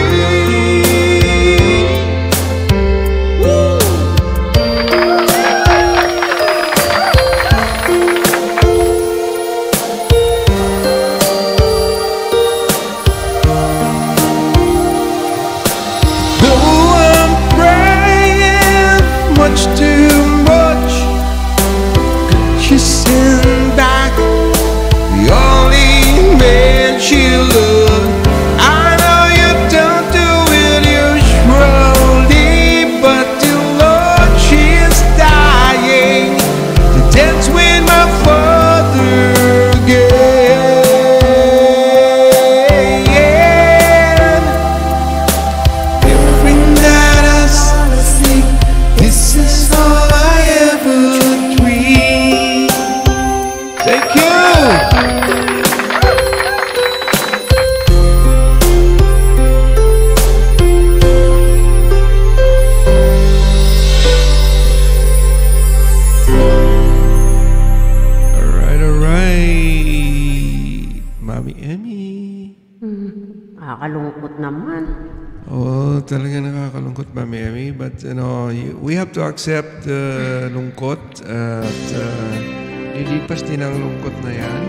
Though I'm praying much too much, kissing back the only man she loved. I know you don't do it usually, but the Lord, she's dying to dance with my father again. Every night I sleep, this is all I ever dream. Thank you. All right. Mami Emmy. Nakakalungkot naman. Oh, talaga nakakalungkot, Mami Emmy. But, we have to accept the lungkot at lilipas din ang lungkot na yan.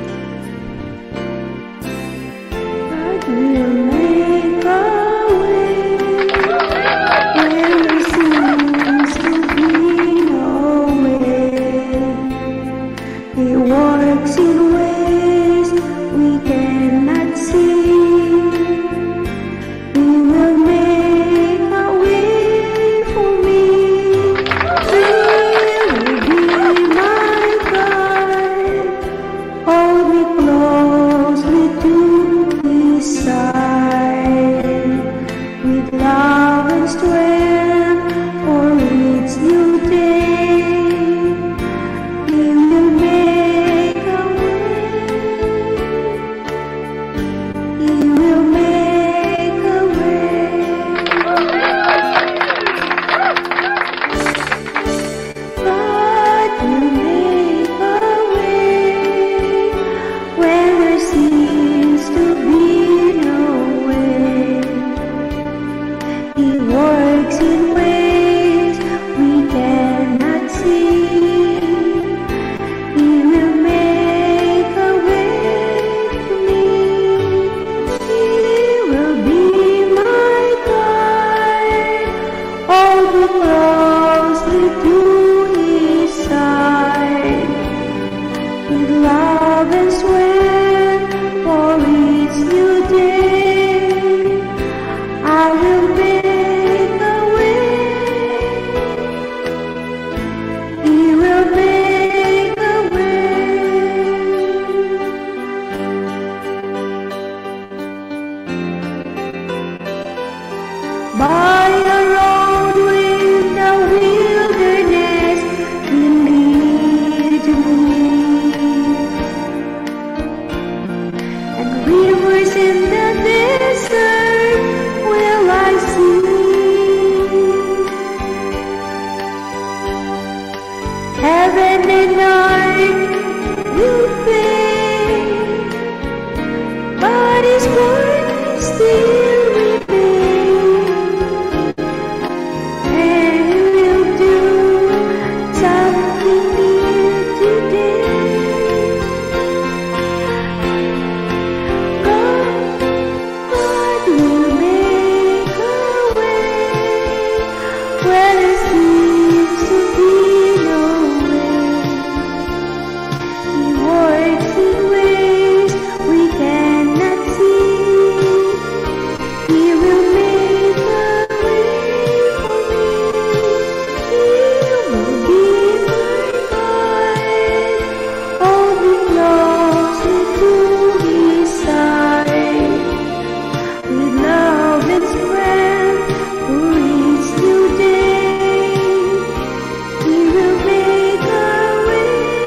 God will make a way when there seems to be no way. He works in ways we cannot see. He will make a way for me. He will be my guide. Hold me closely to His side. With love and strength for each new day. He will make a way. He will make a way. God will make a way when there seems to be no way. He works in ways we cannot see. He will make a way for me. He will be my guide. Hold me closely to His side. With love and strength for each new day. I will make a way. He will make a way. By a road in the wilderness, He lead me, and rivers in the desert will I see. Heaven and earth will fade, but His word still remains, and He will do something new today. God will make a way where there seems to be no way. He works in ways we cannot see. He will make a way for me. He will be my guide. Hold me closely to His side. With love and strength for each new day. He will make a way.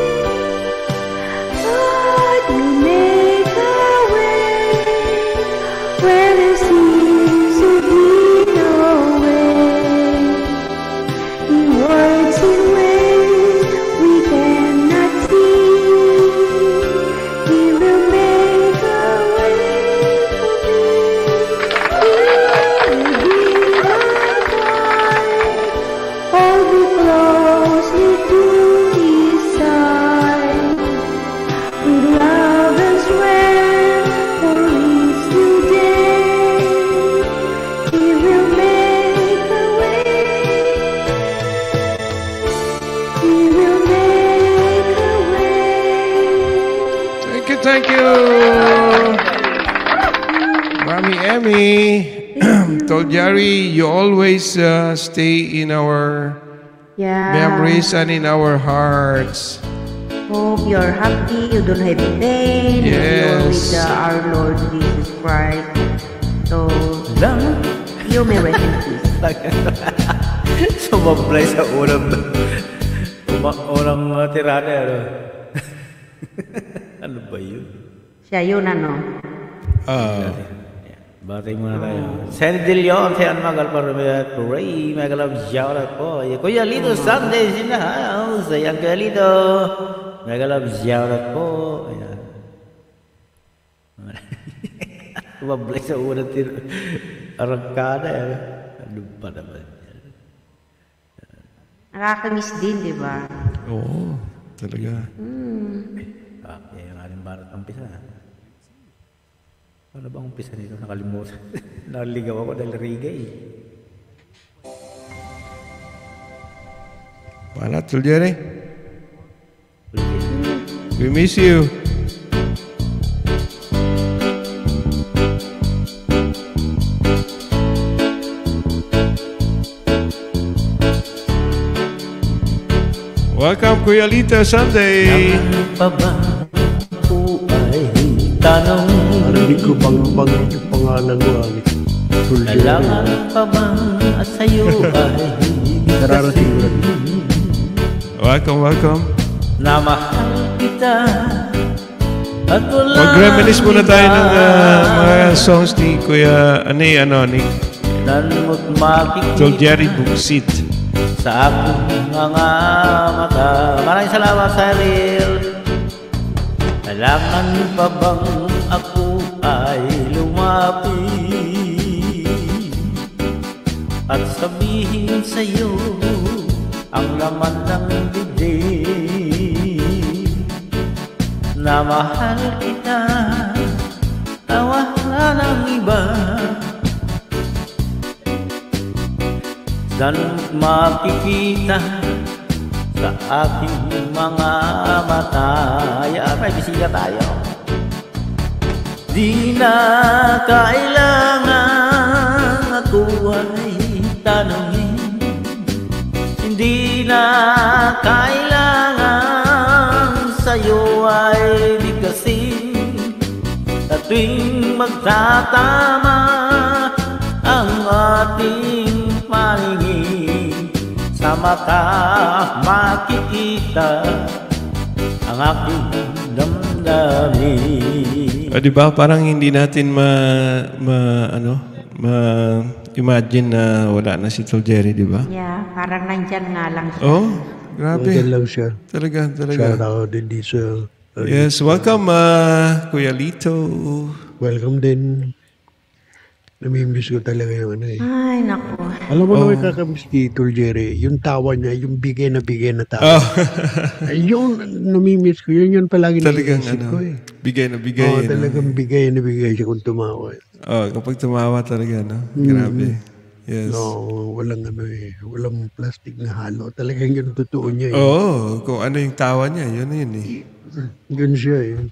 God will make a way where there seems to be no way. He works in ways we cannot see. He will make a way for me. He will be my guide. Hold me closely to His side. With love and strength for each new day. He will make a way. He will make a way. Thank you. Mami Emmy. Told Jerry, you always stay in our Yeah. memories and in our hearts. Hope you're happy, you don't have pain, you're with Yes. our Lord Jesus Christ. So, Lang. you may rest in peace. Sumablay sa unang tirada. Ano ba yun? Siya yun ano. Batay muna tayo. Sen De Leon, Sen Magal Parumiyat, Ray, Magalab Jaurat po. Kuya Lito Sundays in the house. Ayan, Kuya Lito. Magalab Jaurat po. Ayan. Sumablay sa unang tirada. Arangkada eh. Ano ba naman yan? Nakakamiss din, di ba? Oo, talaga. Yung ating barat umpisa. Ano bang umpisa nito? Nakalimutan. Naligaw ako dahil reggae. Paano, Tuljere? We miss you. Welcome, Kuya Lito Sunday. Pa ba o ay tanong? Hindi ko bang yung pangalan mo, Alex. Kailangan pa bang sa'yo ay Nararating ko. Welcome. na mahal kita at wala Mag-reminisce muna tayo ng mga songs ni Kuya, ni nan mo't makikita Tuljere Buksit. sa aking mga mata. Maraming salamat sa Ariel. Kailangan pa bang ako ay lumapit at sabihin sa'yo ang laman ng bibig na mahal kita na wala ng iba. Dan makikita sa aking mga mata. Ay, bisita tayo. Di na kailangan ako ay tanongin. Hindi na kailangan sa'yo ay bigkasin. Sa tuwing magtatama ang ating paningin, sa mata makikita ang aking damdamin. Di ba parang hindi natin imagine na wala na si Tuljere, di ba? Yeah, parang nandyan nga lang siya. Oh, grabe. Nandyan lang siya. Talaga. Shout out din di sa... Yes, welcome Kuya Lito. Welcome din. Namimiss ko talaga yung ano eh. Ay, naku. Alam mo naman kakamiss ni Tuljere, yung tawa niya, yung bigay na tawa. Oh. Yung namimiss ko, yun palagi Talagang naiisip ko eh. bigay na bigay. Oo, talagang bigay na bigay siya kung tumawa. Oh, kapag tumawa talaga, no? Grabe. Yes. No, walang walang plastic na halo. Talagang yun ang totoo niya eh. Oo, kung ano yung tawa niya, yun eh. Yun siya eh.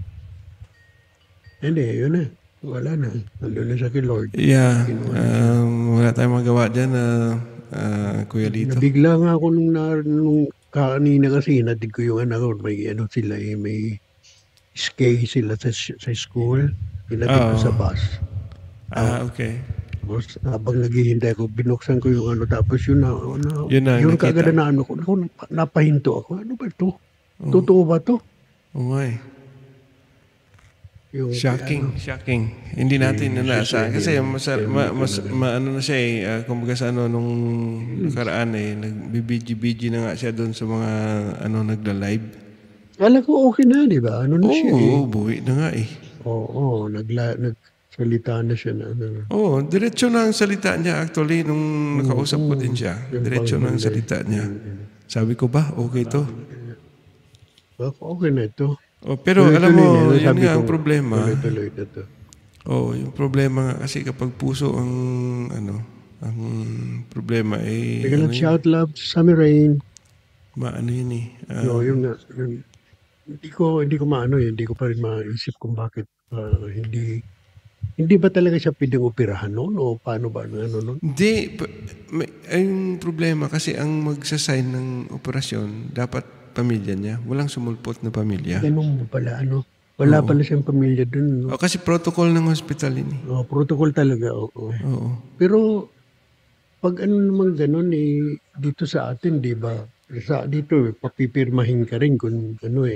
Hindi, yun na. Wala na. Nandun na siya kay Lord. Yeah. Wala tayong magawa dyan, Kuya Lito. Nabigla nga ako nung kanina kasi natin ko yung anak ko. May sila eh, may stay sila sa school. Pinatid ko sa bus. Okay. Tapos habang naghihintay ko, binuksan ko yung tapos yun Yun kagad na ko. Napahinto ako. Ano ba ito? Totoo ba ito? Oo nga eh. Yung, Shocking. Hindi natin nalasa. Kasi ano na siya eh, kumbaga sa nung nakaraan eh, nagbibidji na nga siya doon sa mga nagla-live. Alam ko okay na, di ba? Ano na siya eh. Oo, buwi na nga eh. Oo, nagsalita na siya na Oo, diretso na ang salita niya actually nung nakausap ko din siya. Diretso na ang salita niya. Sabi ko ba, okay to? Okay na ito. Oh, pero alam mo, yun sabi nga ko, ang problema. Tuloy na to. Oh, yung problema nga kasi kapag puso ang ang problema eh Teka lang, shout love to Summer Rain. Maano yun eh. Yung hindi ko maano hindi ko pa rin maisip kung bakit hindi ba talaga siya pwedeng operahan noon o paano ba noon? Hindi, yung problema kasi ang magsasign ng operasyon dapat pamilya niya. Walang sumulpot na pamilya. Ganun pala wala pala siyang pamilya dun. No? Kasi protocol ng hospital yun eh. Protocol talaga, oo. Pero pag naman ganun dito sa atin, di ba? Dito, papipirmahin ka rin kung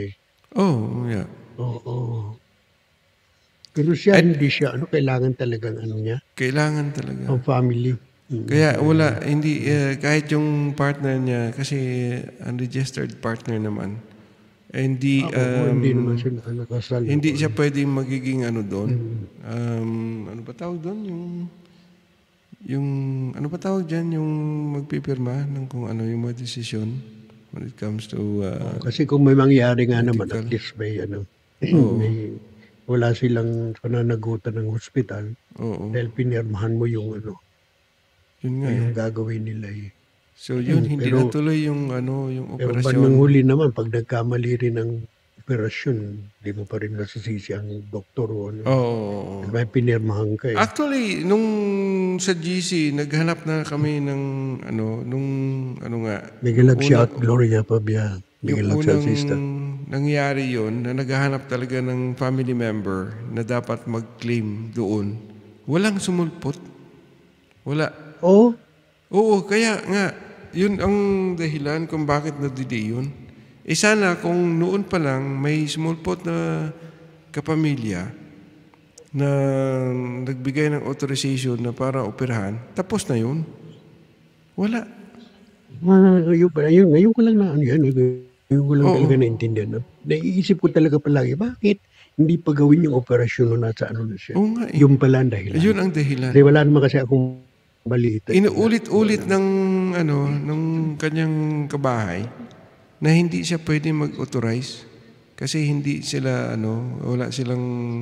Yeah. Oo. Pero siya, hindi siya, kailangan talagang niya? Kailangan talaga. Ang family. Kaya wala, hindi, kahit yung partner niya, kasi unregistered partner naman, hindi, hindi naman siya nakasal. Hindi siya pwedeng magiging doon. Ano ba tawag doon? yung ano pa tawag dyan, yung magpipirma ng kung ano yung mga desisyon when it comes to Kasi kung may mangyari nga naman, medical. at least may Oo. may wala silang pananagutan ng hospital Oo. dahil pinirmahan mo yung Yun nga yung eh. gagawin nila eh. So yun, hindi Pero- natuloy yung ano, yung Pero operasyon. bandang huli naman, pag nagkamali rin ng operasyon, di mo pa rin masasisi ang doktor o ano. Oo. May pinirmahan ka eh. Actually, nung sa GC, naghanap na kami ng ano, nung ano nga. Miguel nung Agsiat, Gloria Pabia, Miguel Yung Agsiat unang sister. nangyari yon na naghahanap talaga ng family member na dapat mag-claim doon. Walang sumulpot. Wala. Oh, Oo, kaya nga, yun ang dahilan kung bakit na-delay yun. Eh sana kung noon pa lang may sumulpot na kapamilya na nagbigay ng authorization na para operahan, tapos na yun. Wala. ngayon ko lang na ano yan. Ngayon ko lang Oo. talaga naintindihan. Naiisip ko talaga palagi, bakit hindi pa gawin yung operasyon na nasa ano na siya? Oo nga eh. Yung pala ang dahilan. Yun ang dahilan. Kasi wala naman kasi akong maliit. Inuulit-ulit ng ano ng kanyang kabahay na hindi siya pwede mag-authorize kasi hindi sila wala silang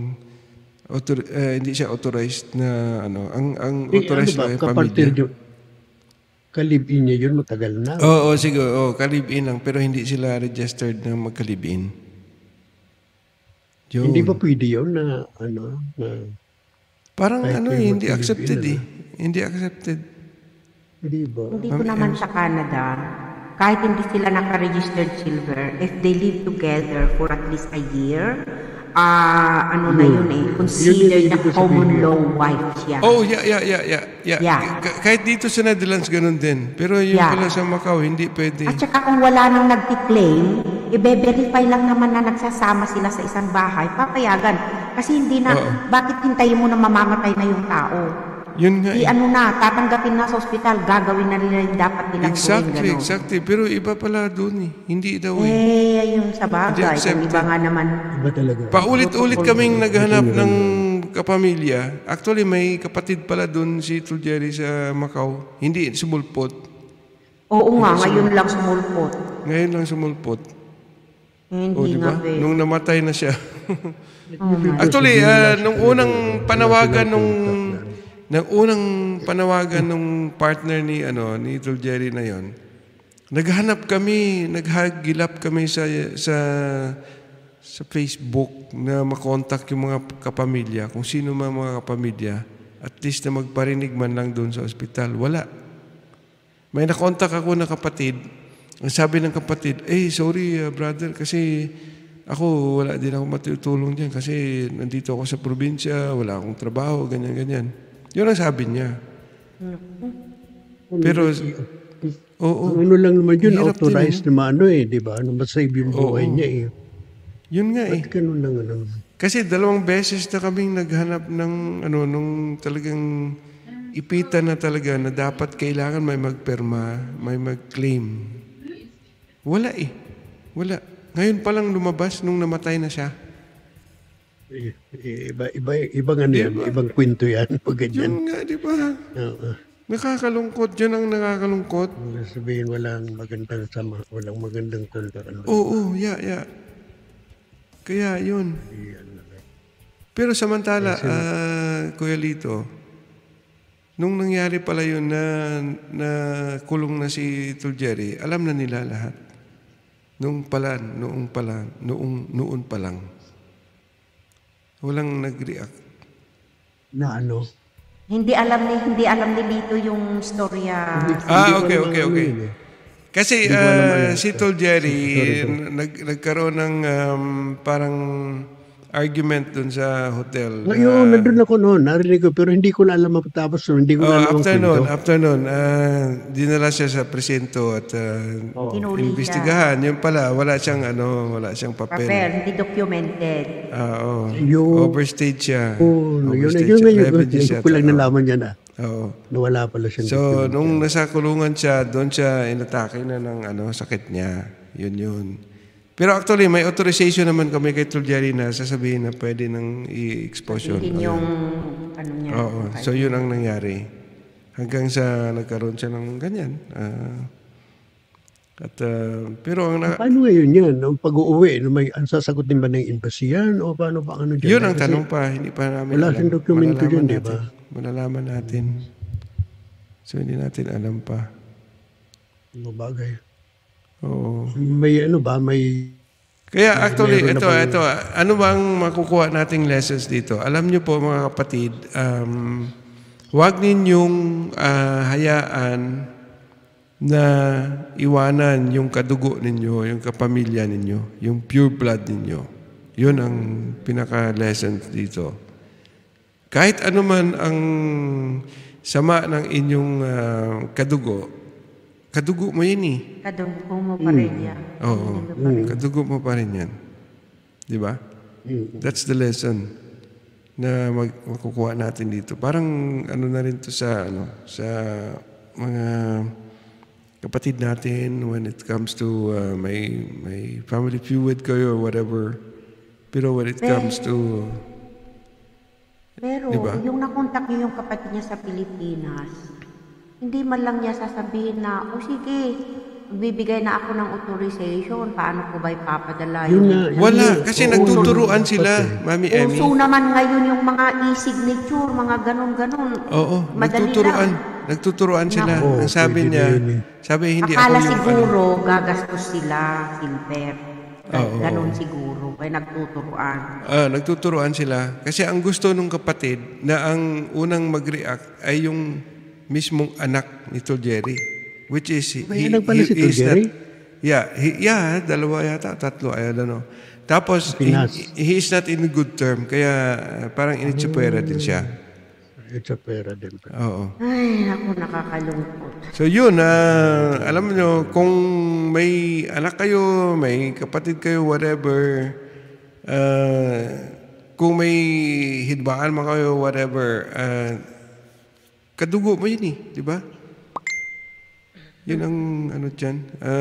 hindi siya authorized na ang authorized lang ay pamilya. Kalibin niya yun, matagal na. Oo, sige, kalib-in lang pero hindi sila registered na magkalib-in. Yun. Hindi ba pwede yun na Parang kahit may hindi magkalib-in, accepted eh. Hindi accepted. Hindi ba? Hindi ko naman sa Canada, kahit hindi sila naka-registered silver, if they live together for at least a year, na yun eh, considered na common law wife siya. Oh, yeah. Yeah. Kahit dito sa Netherlands, ganun din. Pero yung Yeah. pala sa Macau, hindi pwede. At saka kung wala nang nagti-claim, i-verify lang naman na nagsasama sila sa isang bahay, papayagan. Kasi hindi na, bakit hintayin mo na mamamatay na yung tao? Yun nga eh. Tatanggapin na sa ospital, gagawin na nila yung dapat nilang gawin. Exactly. Pero iba pala doon eh. Hindi daw eh. Yung sa bagay, yung iba nga naman. Iba talaga. Paulit-ulit kaming naghanap ng kapamilya. Actually, may kapatid pala doon si Tuljerry sa Macau. Hindi sumulpot. Oo nga, ngayon lang sumulpot. Ngayon lang sumulpot. Hindi diba? nga ba. Nung namatay na siya. Actually, nung unang panawagan nung partner ni Tuljerry na yon, naghagilap kami sa Facebook na makontak yung mga kapamilya, kung sino man mga kapamilya, at least na magparinig man lang doon sa ospital. Wala. May nakontak ako na kapatid. Ang sabi ng kapatid, sorry brother, kasi ako wala din ako matutulong dyan kasi nandito ako sa probinsya, wala akong trabaho, ganyan. Yun ang sabi niya. Pero, ano lang naman yun, hirap authorized din, naman di ba? Masave yung buhay niya eh. Yun nga eh. Ba't ganun lang Kasi 2 beses na kaming naghanap ng nung talagang ipitan na talaga na dapat kailangan may magperma, may mag-claim. Wala eh. Wala. Ngayon pa lang lumabas nung namatay na siya. Ibang yan, ibang kwento yan. Pag ganyan. Yun nga, di ba? Nakakalungkot. Yun ang nakakalungkot. Sabihin, walang magandang sama, walang magandang kulturan. Oo, yeah. Kaya yun. Pero samantala, Kuya Lito, nung nangyari pala yun na kulong na si Tuljerry, alam na nila lahat. Noon pa lang. Walang nag-react. Na ano? Hindi alam ni Lito yung storya. Okay. Kasi si Tuljerry nagkaroon ng parang argument dun sa hotel. Ngayon, nandun ako noon. Narinig ko, pero hindi ko na alam matapos. Hindi ko na alam after noon, dinala siya sa presinto at imbestigahan. Yung pala, wala siyang papel. Hindi documented. Overstayed siya. Yun ko lang nalaman niya na. Oo. Nawala pala siya. So, nung nasa kulungan siya, doon siya inatake na ng sakit niya. Yun. Pero actually, may authorization naman kami kay Tuljerry na sasabihin na pwede nang i-exposure. Hindi yung niya. Oo. So, yun ang nangyari. hanggang sa nagkaroon siya ng ganyan. Pero Paano ngayon yan? Ang pag-uuwi, ang sasagutin ba ng embassy yan? O paano ba ano dyan? yun ang Kasi tanong pa, hindi pa namin wala alam. siyang dokumento dyan, di ba? Malalaman natin. So hindi natin alam pa. Ano bagay? Oo. May ano ba? Kaya actually, meron na ito, ano bang makukuha nating lessons dito? Alam niyo po mga kapatid, huwag ninyong hayaan na iwanan yung kadugo ninyo, yung kapamilya ninyo, yung pure blood ninyo. Yun ang pinaka-lesson dito. Kahit ano man ang sama ng inyong kadugo mo yun eh. Kadugo mo pa rin yan. Oo, kadugo mo pa rin yan. Di ba? That's the lesson na makukuha natin dito. Parang ano na rin to sa mga kapatid natin when it comes to may family feud kayo or whatever. Pero when it comes to... Pero diba? yung nakontak niyo yung kapatid niya sa Pilipinas, hindi man lang niya sasabihin na, sige, bibigay na ako ng authorization, paano ko ba ipapadala yung... Wala, kasi nagtuturuan sila, Mami Emmy. Uso naman ngayon yung mga e-signature, mga ganon-ganon. Oo, nagtuturuan sila. Ang sabi niya, hindi akala ako yung... siguro gagastos sila, Silver. Ganon siguro, kaya nagtuturuan. Nagtuturuan sila. Kasi ang gusto nung kapatid na ang unang mag-react ay yung mismong anak ni Tol Jerry. Which is, may anak pala si Tol Jerry? Dalawa yata, tatlo, I don't know. Tapos, he is not in good term, kaya parang initsupera din siya. Initsupera din. Oo. Ay, ako nakakalungkot. So yun, alam nyo, kung may anak kayo, may kapatid kayo, whatever, kung may hidbaan man kayo, whatever, kadugo mo yun di ba? Yun ang ano dyan.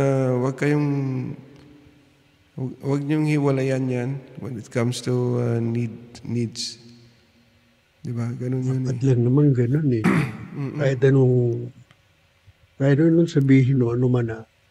Huwag niyong hiwalayan yan when it comes to needs. Di ba? Ganun yun Dapat lang naman ganun Kahit anong sabihin ano man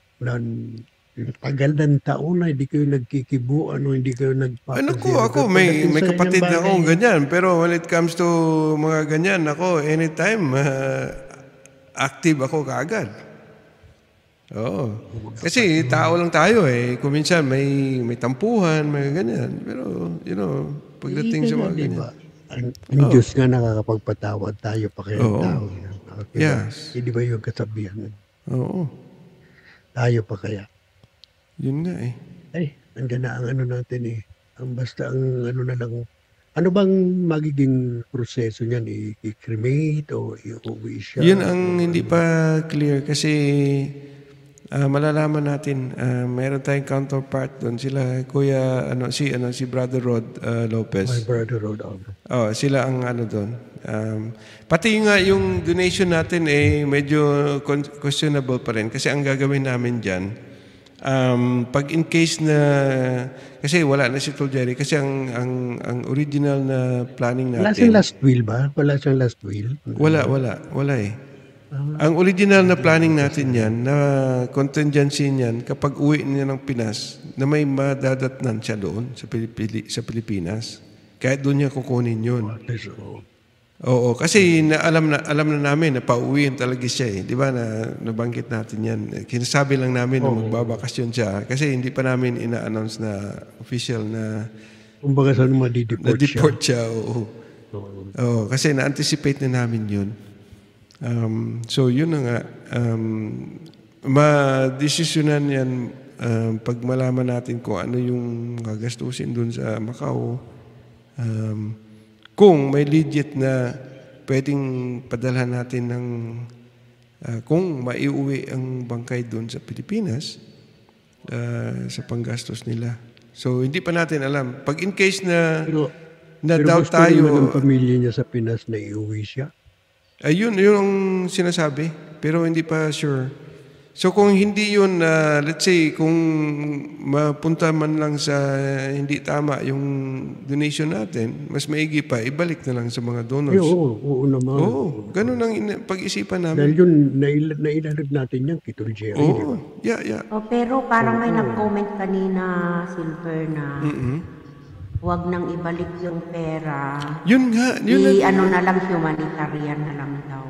tagal ng taon na hindi kayo nagkikibo, hindi kayo nagpapasira. Ako, may kapatid na akong ganyan. Pero when it comes to mga ganyan, ako, anytime, active ako kaagad. Oo. Kasi tao lang tayo Kung minsan may tampuhan, may ganyan. Pero, pagdating sa mga ganyan. Ang Diyos nga nakakapagpatawad tayo pa kaya tao. Yes. Hindi ba yung kasabihan? Oo. Tayo pa kaya. Yun nga Andyan na ang ano natin Ang basta ang ano na lang. Ano bang magiging proseso niyan? I-cremate o i-uwi siya? Yun ang hindi pa clear kasi malalaman natin. Meron tayong counterpart doon. Sila, Kuya, si Brother Rod Lopez. My Brother Rod. Sila ang doon. Pati nga yung donation natin medyo questionable pa rin kasi ang gagawin namin dyan, pag in case na, kasi wala na si Tol Jerry, kasi ang original na planning natin. Wala siyang last will ba? Wala siyang last will? Wala Ang original na planning natin yan, na contingency niyan, kapag uwi niya ng Pinas, na may madadatnan siya doon sa Pilipinas. Kahit doon niya kukunin yun. Oo, kasi alam na namin na pauwiin talaga siya Di ba nabanggit natin yan. Kinasabi lang namin na magbabakasyon siya kasi hindi pa namin ina-announce na official na kumbaga saan madideport siya. Oo, kasi na-anticipate na namin yun. So yun na nga. Ma-desisyonan yan pag malaman natin kung ano yung gagastusin dun sa Macau. Kung may legit na pwedeng padalhan natin ng kung maiuwi ang bangkay doon sa Pilipinas sa panggastos nila. So, hindi pa natin alam. Pag in case na doubt tayo... Pero gusto ng pamilya niya sa Pinas na iuwi siya? Ayun, yun ang sinasabi. Pero hindi pa sure. So kung hindi yun, let's say, kung mapunta man lang sa hindi tama yung donation natin, mas maigi pa, ibalik na lang sa mga donors. Oo naman. Oo, ganun ang pag-isipan namin. Dahil yun, nailalad natin yan, Tito Jerry, di ba? Yeah. Pero parang may nag-comment kanina, Silver, na huwag nang ibalik yung pera. Yun nga. Ano na lang, humanitarian na lang daw.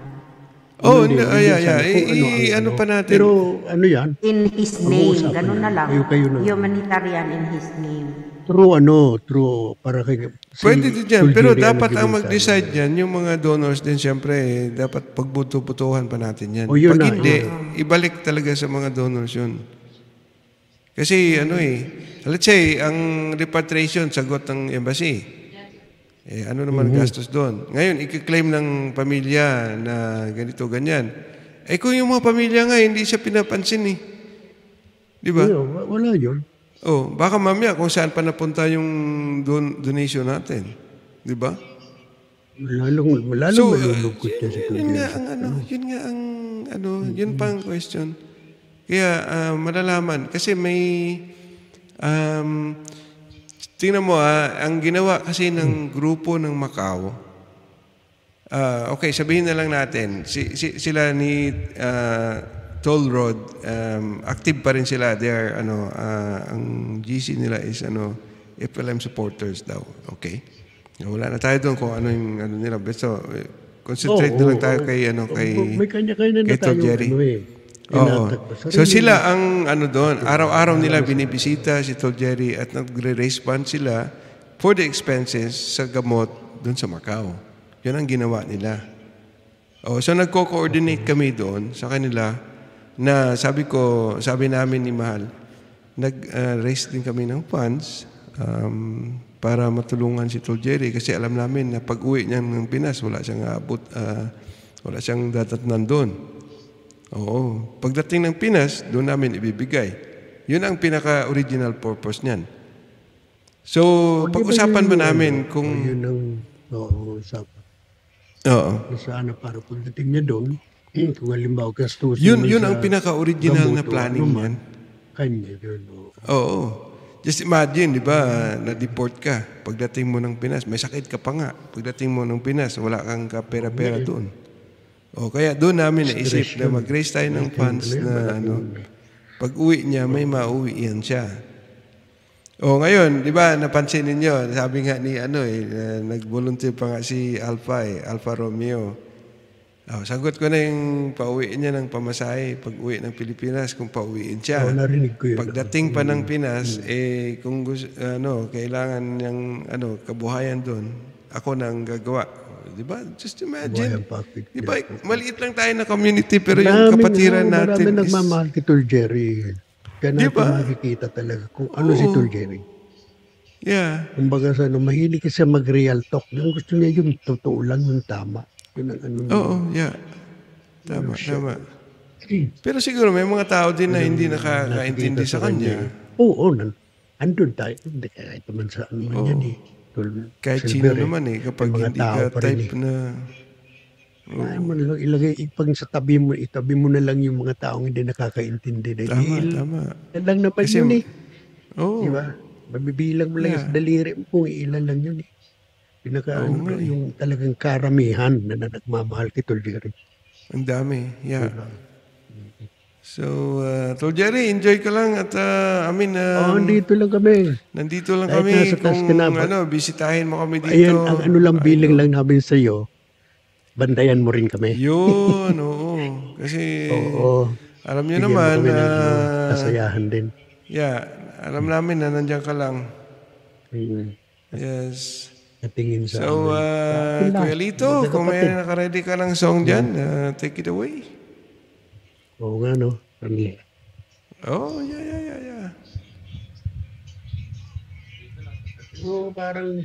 Ano pa natin? Pero ano yan? In His name, ganun na lang. Humanitarian in His name. True, para kay... Pwede din dyan, pero dapat ang mag-decide yan, yung mga donors din, siyempre, dapat pagbuto-butuhan pa natin yan. Pag hindi, ibalik talaga sa mga donors yun. Kasi let's say, ang repatriation, sagot ng embassy. Ano naman gastos doon? Ngayon, i-claim ng pamilya na ganito, ganyan. Kung yung mga pamilya nga, hindi siya pinapansin Di ba? Wala yun. Baka mamaya kung saan pa napunta yung donation natin. Di ba? Lalong malulungkot yan si Kuya. Yun pa ang question. Kaya, malalaman. Kasi may... tingnan mo, ang ginawa kasi ng grupo ng Macau, okay, sabihin na lang natin, sila ni Toll Road, active pa rin sila. They are, ang GC nila is, FLM supporters daw. Okay? Wala na tayo doon kung ano yung, nila. So, concentrate na lang tayo kay, may kanya-kanya na tayo, Jerry. So sila ang doon, araw-araw nila binibisita si Tol Jerry at nagre-raise funds sila for the expenses sa gamot doon sa Macau. Yan ang ginawa nila. So nagko-coordinate kami doon sa kanila na sabi namin ni Mahal, nag-raise din kami ng funds para matulungan si Tol Jerry kasi alam namin na pag-uwi niya ng Pinas, wala siyang datatnan doon. Pagdating ng Pinas, doon namin ibibigay. Yun ang pinaka-original purpose niyan. So, pag-usapan ba namin kung... Yun ang usapan. Sana para pagdating niya doon, kung halimbawa gastusin yun ang pinaka-original na planning niyan. Kanya yun. Just imagine, di ba, na-deport ka. Pagdating mo ng Pinas, may sakit ka pa nga. Pagdating mo ng Pinas, wala kang kapera-pera doon. Kaya doon namin naisip na mag-raise tayo ng funds na pag-uwi niya, may mauwi yan siya. Ngayon, di ba, napansin ninyo, sabi nga ni nag-volunteer pa nga si Alpha Romeo. Sagot ko na yung pauwi niya ng pamasahe pag-uwi ng Pilipinas kung pauwiin siya. Narinig ko yun. Pagdating pa ng Pinas, kung kailangan niyang kabuhayan doon, ako nang gagawa. Diba? Just imagine. Diba? Maliit lang tayo na community pero yung kapatiran natin marami nagmamahal kay Tol Jerry. Kaya natin makikita talaga kung ano si Tol Jerry. Yeah. Kumbaga mahilig kasi mag-real talk. Yung gusto niya yung totoo lang, yung tama. Yun ang yeah. Tama. Pero siguro may mga tao din na hindi nakakaintindi sa kanya. Andun tayo. Hindi kahit naman saan man yan kahit sino naman kapag hindi ka type na... Ayaw mo na lang ilagay, itabi mo na lang yung mga taong hindi nakakaintindi. Tama. Yan lang naman kasi, yun Diba? Mabibilang mo lang sa daliri mo kung ilan lang yun yung talagang karamihan na nagmamahal kay Tol Jerry. Ang dami, Diba? So, Tol Jerry, enjoy ka lang at nandito lang kami. Nandito lang kami kung bisitahin mo kami dito. Ayan, ang lang bilang lang namin sa iyo. Bandayan mo rin kami. Yun, Kasi alam niyo naman na kasayahan din. Yeah, alam namin na nandiyan ka lang. Yes. Natingin sa so, Kuya Lito, kung may nakaready ka ng song dyan, take it away. Oo nga, no? Yeah. Parang...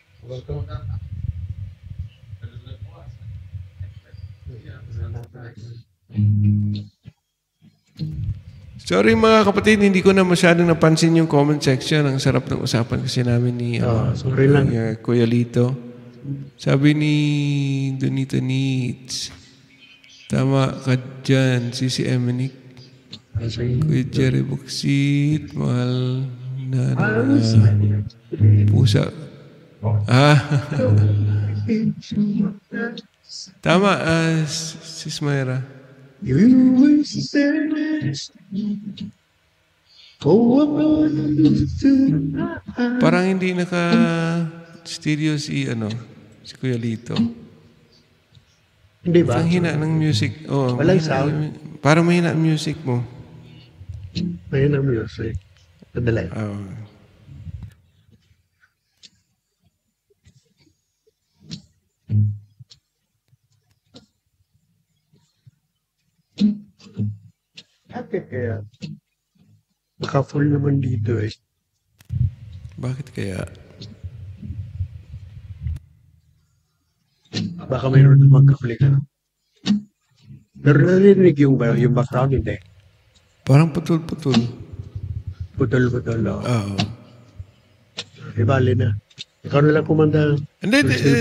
Sorry mga kapatid, hindi ko na masyadong napansin yung comment section. Ang sarap ng usapan kasi namin ni Kuya Lito. Sabi ni Donito Needs, tama ka dyan, si Eminic. Kuya Jerry Buksit, mahal na pusa. Tama, Sis Mayra. Parang hindi naka-studio si Kuya Lito. Hindi ba? Ang hina ng music. Oh, Walang sound. Parang mahina ang music mo. Mahina ang music. Padala. Bakit kaya? Baka full naman dito eh. Bakit kaya? Baka mayroon na magka-click. Pero narinig yung background, hindi. Parang putol-putol. Putol-putol, no? Oo. Ibali na. Ikaw na lang kumanda. Hindi,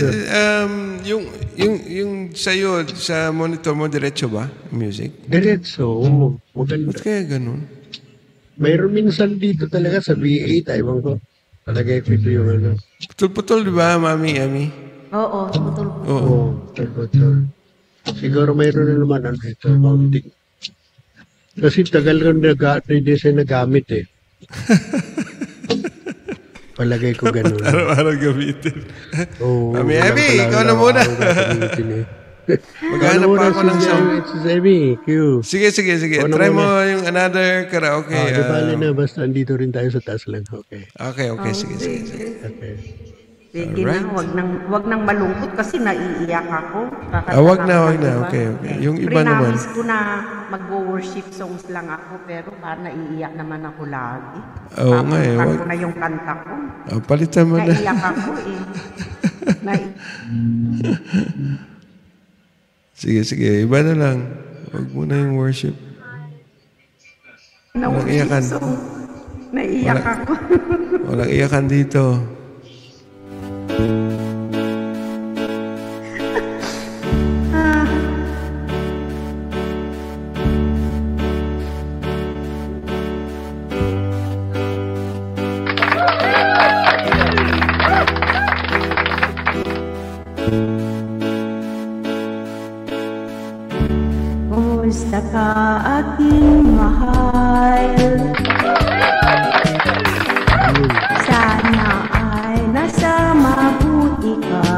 yung sa'yo, sa monitor mo, diretso ba? Music? Diretso, maganda. Ba't kaya ganun? Mayroon minsan dito talaga sa V8, ewan ko. Talaga ito yung Putol-putol, di ba, Mami, Ami? Oo, putol. Oo. Putol. Siguro mayroon na naman ito, mounting. Kasi tagal rin hindi siya nagamit eh. Palagay ko ganun. Araw-araw gamitin. Oo. Mami, Ami, ikaw na muna. Maghanap pa ako ng sound. Sige. Try mo yung another karaoke. Di bali na, basta andito rin tayo sa taas lang. Okay. Okay. Sige. Okay. Pwede na, wag nang malungkot kasi naiiyak ako. Wag na. Okay. Yung iba naman. Prinamis ko na mag-worship songs lang ako, pero naiiyak naman ako lagi. Oo nga eh. Wag ko na yung kanta ko. Palitan mo na. Naiiyak ako eh. Sige. Iba na lang. Wag mo na yung worship. Walang iyakan. Naiiyak ako. Walang iyakan dito. Kumusta ka aking mahal? Sana ay nasa mabuti ka.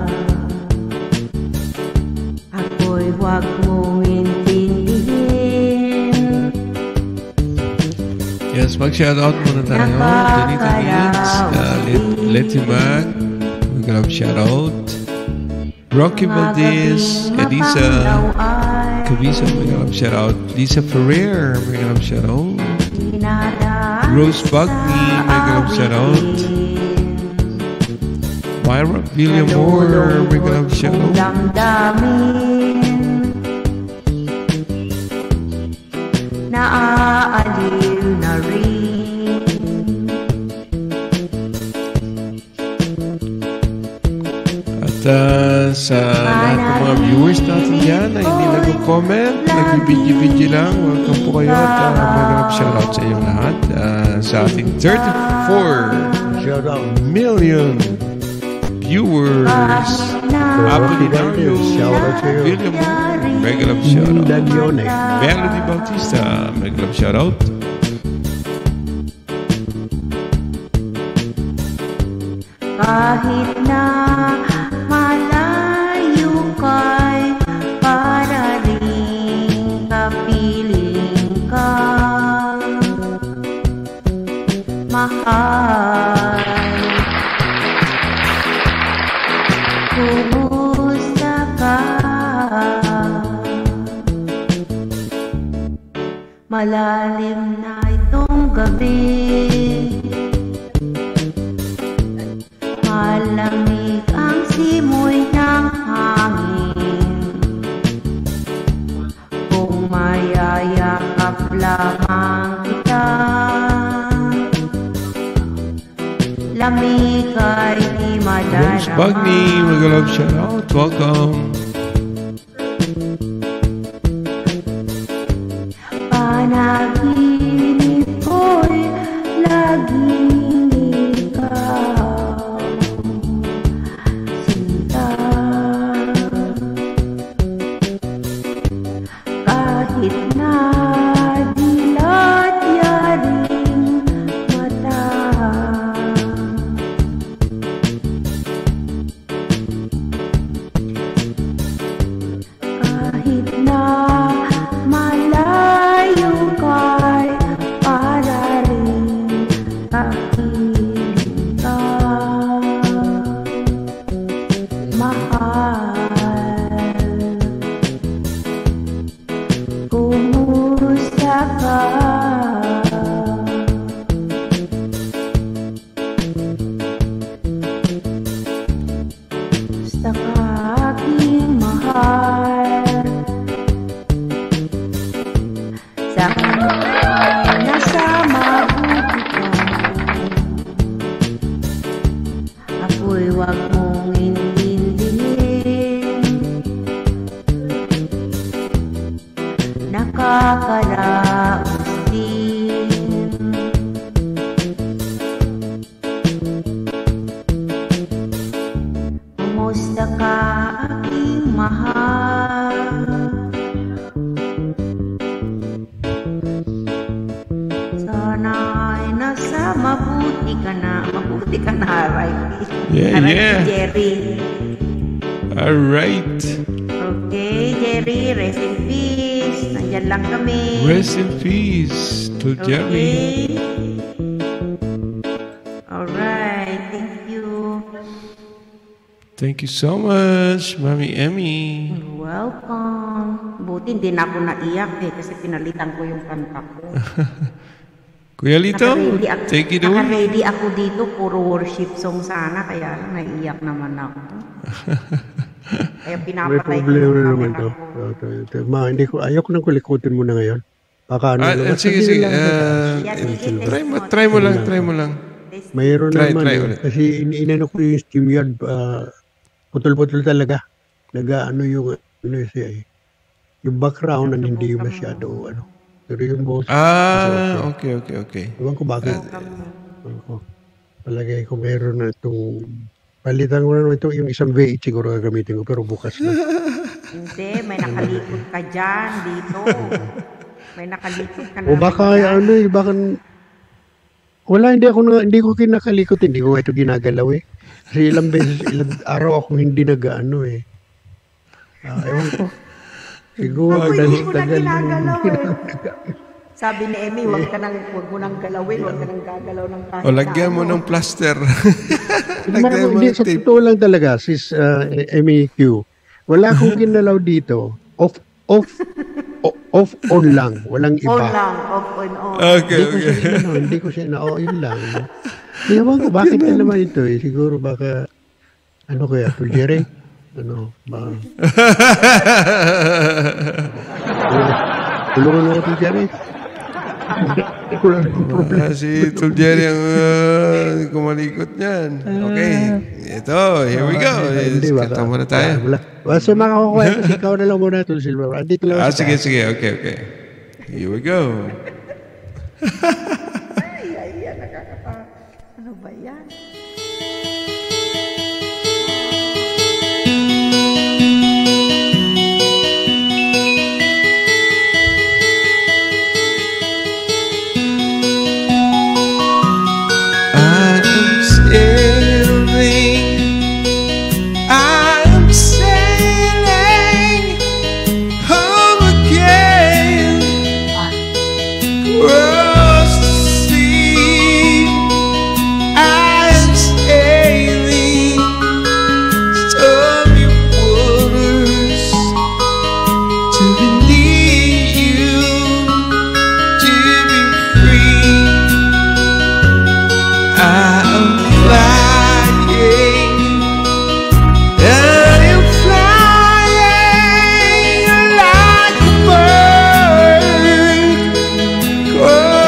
Ako'y huwag mong intindihin. Yes, mag-shoutout muna tayo. Janita Hits, Letty Mag, mag-grab shoutout. Rocky Valdez, Elisa Cabisa, mag-grab shoutout. Lisa Ferrer, mag-grab shoutout. Rose Bugney, mag-grab shoutout. Myra Villamore, mag-grab shoutout. Naaaliw na rin. At sa lahat ng mga viewers natin dyan na hindi nag-comment, nag-video lang, welcome po kayo at mag-grab shoutout sa inyong lahat sa ating 34 million viewers. Apolinario, William Moore, mag-grab shoutout. Melody Bautista, mag-grab shoutout. Kahit na malayo ka'y para rin kapiling ka, mahal. Kumusta ka? Malalim na itong gabi, malamig ang simoy ng hangin. Kung mayayakap lamang kita, lamig ay di madarama. Rose Bugney, mag-grab shoutout. Welcome. Panahon panaginip ko'y laging ikaw, sinta. Kahit na dilat yaring mata, kahit na malayo ka'y para rin kapiling ka, mahal. Kumusta ka? Kumusta ka, aking mahal? Sana nasa mabuti ka, ako'y wag mong intindihin. Nakakaraos din. Kumusta ka, aking mahal? Sana'y nasa mabuti ka na. Mabuti ka na, right? Yeah, Alright, yeah. Jerry. All right. Okay, Jerry, rest in peace. Nandyan lang kami. Rest in peace to Jerry. Okay. Alright, thank you. Thank you so much, Mami Emmy. You're welcome. Buti hindi na ako naiyak kasi pinalitan ko yung kanta ko. Kuya Lito, Naka-ready ako- take it away. Naka-ready ako dito, puro worship song sana, kaya lang naiiyak naman ako. Kaya May pinapatay ko problema yung na naman camera to. ko. Hindi ko, ayoko nang kulikutin mo na ngayon. Baka ano naman. Sige, sige. Yeah, sige, Try mo lang. Mayroon Try naman. ulit. Kasi inano ko yung steam yard. Putol-putol talaga. Nag-ano yung, ano siya eh. Yung background ang hindi masyado, ano. Pero yung boss. Okay. Ewan ko bakit. Ewan ko. Palagay ko meron na itong, palitan ko na naman itong yung isang V8 siguro gagamitin ko, pero bukas na. Hindi, may nakalikot ka dyan, dito. May nakalikot ka na. O baka ano eh, baka wala, hindi ko kinakalikot, hindi ko ito ginagalaw eh. Kasi ilang araw ako hindi nag-ano eh. Ewan ko. Siguro Ako hindi ko na tagal ginagalaw eh. Sabi ni Emmy, huwag mo nang galawin, huwag ka nang gagalaw ng kahit O, lagyan mo ano. ng plaster. Hindi, Lagyan mo ng sa tape. totoo lang talaga, sis MEQ. Wala akong ginalaw dito. Off, on lang. Walang iba. On lang, off and on. Okay. Hindi ko siya yun lang. Ewan ko, bakit na naman ito eh. Siguro baka, ano kaya, Jerry? Ano, ba? Tulungan ako to Jerry. Wala akong problema. Si Tuljerry ang kumalikot niyan. Okay. Ito, here we go. Kanta muna tayo. Basta makakukwento, ikaw na lang muna ito, Silver. Andito lang sa Sige. taas. Okay. Here we go. Ay, nakakatawa. Ano ba yan? I am sailing home again across the sea. I am sailing stormy waters to be near you, to be free. I am flying. I am flying like a bird.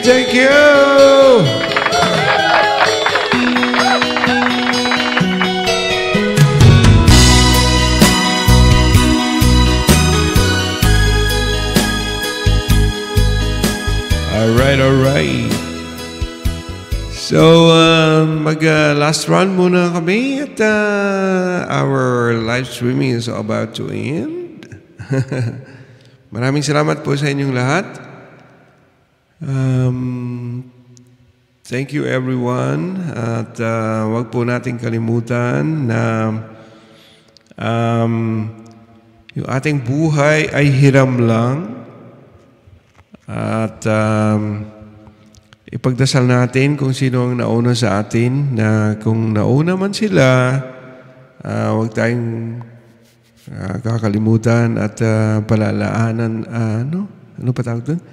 Thank you. All right. So, mag-last round muna kami at our live streaming is about to end. Maraming salamat po sa inyong lahat. Thank you everyone. At wag po nating kalimutan na yung ating buhay ay hiram lang. At ipagdasal natin kung sino ang nauna sa atin, na kung nauna man sila, huwag tayong kakalimutan at palalaanan, ano pa tawag doon?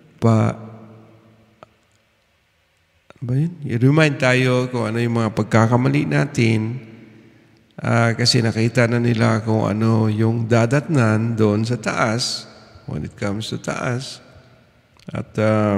Ano ba yun? I-remind tayo kung ano yung mga pagkakamali natin, kasi nakita na nila kung ano yung dadatnan doon sa taas, when it comes to taas. At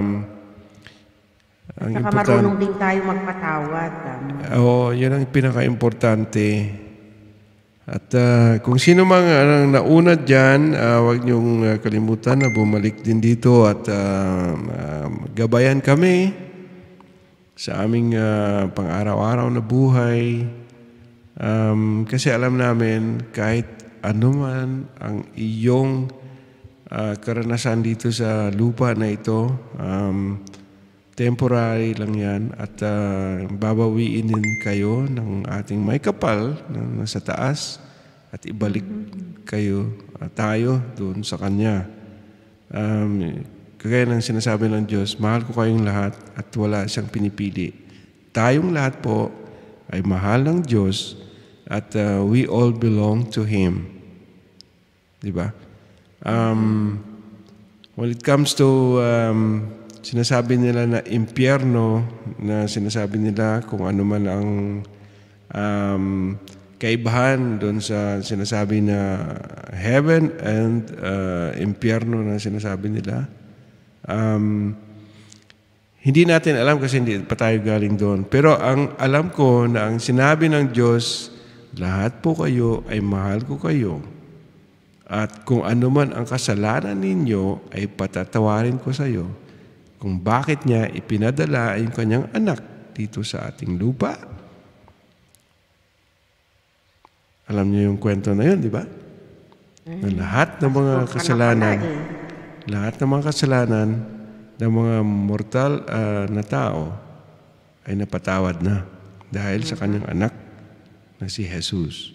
ang saka marunong din tayo magpatawad. Oo, yun ang pinaka-importante. At kung sino mang nauna dyan, huwag niyong kalimutan na bumalik din dito at gabayan kami sa aming pang-araw-araw na buhay. Kasi alam namin kahit ano man ang iyong karanasan dito sa lupa na ito, temporary lang yan at babawiin din kayo ng ating may kapal na nasa taas at ibalik kayo tayo doon sa Kanya. Kagaya ng sinasabi ng Diyos, mahal ko kayong lahat at wala siyang pinipili. Tayong lahat po ay mahal ng Diyos at we all belong to Him. Diba? When it comes to sinasabi nila na impyerno, na sinasabi nila kung ano man ang kaibahan doon sa sinasabi na heaven and impyerno na sinasabi nila, hindi natin alam kasi hindi pa tayo galing doon. Pero ang alam ko na ang sinabi ng Diyos, lahat po kayo ay mahal ko kayo. At kung ano man ang kasalanan ninyo ay patatawarin ko sa iyo. Kung bakit niya ipinadala yung kanyang anak dito sa ating lupa. Alam niyo yung kwento na yun, di ba? Na lahat ng mga kasalanan ng mga mortal na tao ay napatawad na dahil sa kanyang anak na si Jesus.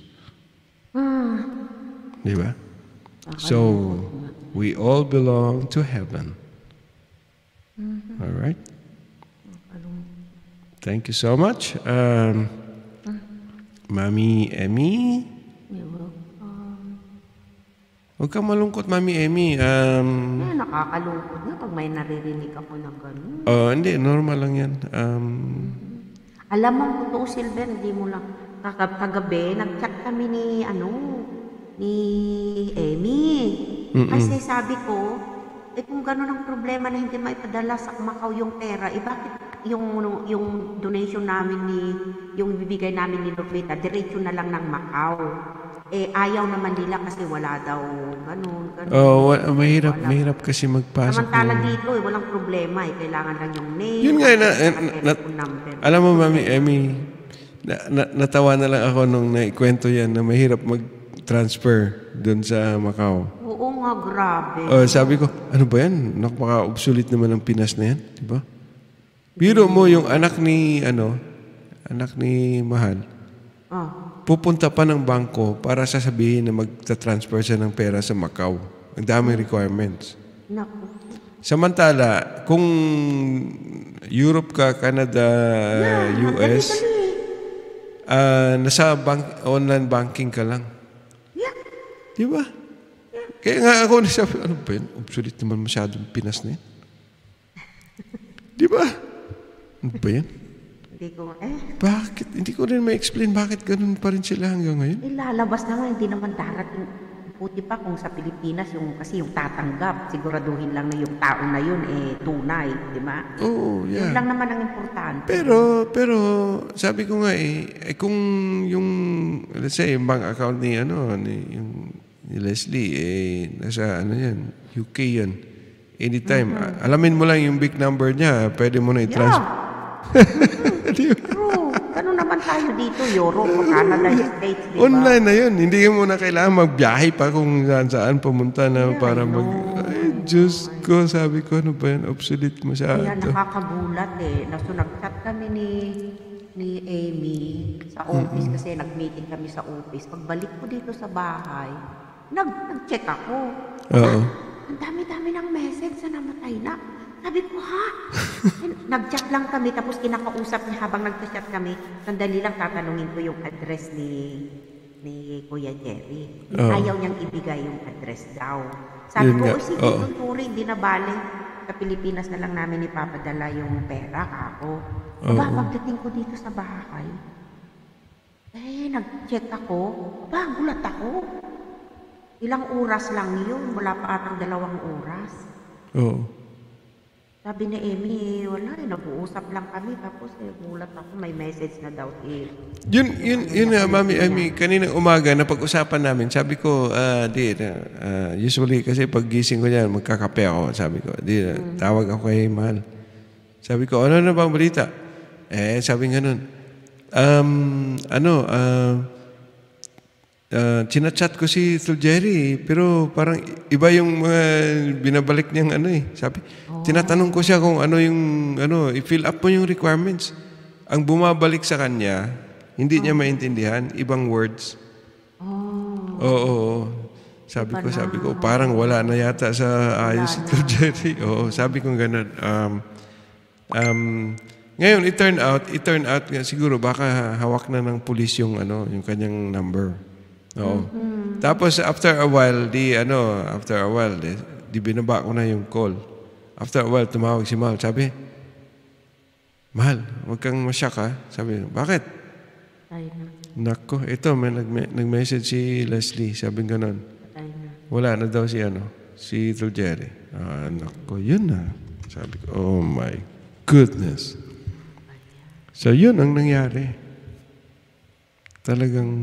Di ba? So, we all belong to heaven. All right? Thank you so much. Mami Emmy? Huwag kang malungkot, Mami Emmy. Nakakalungkot na pag may naririnig ako ng gano'n. Hindi, normal lang yan. Alam mo, totoo, Silver, hindi mo lang. Kagabi, nag-chat kami ni Emmy. Kasi sabi ko, kung gano'n ang problema na hindi maipadala sa Macau yung pera, bakit yung donation namin yung bibigay namin ni Lupita, diretso na lang ng Macau. Ayaw naman nila kasi wala daw gano'n. Mahirap kasi magpasok. Samantala dito, walang problema. Kailangan lang yung name. Yun nga, alam mo, Mami Emmy, natawa na lang ako nung naikwento yan na mahirap mag-transfer doon sa Macau. Oo nga, grabe. Sabi ko, ano ba yan? Napaka-obsolete naman ang Pinas na yan. Diba? Biro mo yung anak ni Mahal. Pupunta pa ng bangko para sasabihin na magta-transfer siya ng pera sa Macau. Ang daming requirements. Naku. Samantala, kung Europe ka, Canada, US, nasa online banking ka lang. Yeah. Di ba? Yeah. Kaya nga ako nasabi, ano ba yun? Obsolete naman masyadong Pinas na yan. Di ba? Ano ba yan? Bakit? Hindi ko rin ma-explain bakit ganun pa rin sila hanggang ngayon. Lalabas naman, hindi naman darating. Buti pa kung sa Pilipinas, kasi yung tatanggap, siguraduhin lang na yung tao na yun, tunay, di ba? Oo, Yun yeah. lang naman ang importante. Pero sabi ko nga kung yung, let's say, yung bank account ni Leslie, nasa yan, UK yan. Anytime, alamin mo lang yung big number niya, pwede mo na i-transfer. True. Ganun naman tayo dito, Europe, Canada, States, di ba? Online na yun. Hindi mo na kailangan magbiyahe pa kung saan pumunta na para Ay, Diyos ko, sabi ko, ano ba yan? Obsolete masyado. Kaya nakakagulat So, nag-chat kami ni Amy sa office kasi nag-meeting kami sa office. Pagbalik ko dito sa bahay, nag-check ako. Oo. Ang dami-dami ng message na namatay na. Sabi ko, ha? Nag-chat lang kami, tapos kinakausap niya habang nag-chat kami. Sandali lang tatanungin ko yung address ni Kuya Jerry. Ayaw niyang ibigay yung address daw. Sabi ko, sige, tuturing, di na bale. Sa Pilipinas na lang namin ipapadala yung pera ako. Pagdating ko dito sa bahay, nag-check ako. Gulat ako. Ilang oras lang yun, wala pa atang 2 oras. Oo. Sabi ni Amy, wala nag-uusap lang kami. Tapos gulat ako, may message na daw. Yun nga, Mami Amy, kanina umaga na pag-usapan namin, sabi ko, usually kasi pag gising ko yan, magkakape ako, sabi ko. Tawag ako kay Mahal. Sabi ko, ano na bang balita? Sabi nga nun, chinachat ko si Tol Jerry, pero parang iba yung binabalik niyang sabi, tinatanong ko siya kung i-fill up mo yung requirements. Ang bumabalik sa kanya, hindi niya maintindihan, ibang words. Oo. Sabi ko, parang wala na yata sa ayos si Tol Jerry. Oo, sabi ko ganun. Ngayon, it turned out siguro baka hawak na ng pulis yung kanyang number. Oo. Tapos after a while, di binaba ko na yung call. After a while, tumawag si Mahal. Sabi, Mahal, huwag kang masyak ha. Sabi, bakit? Nako, ito, may nag-message si Leslie. Sabi ganon. Wala na daw si Tol Jerry. Nako, yun na. Sabi ko, oh my goodness. So, yun ang nangyari. Talagang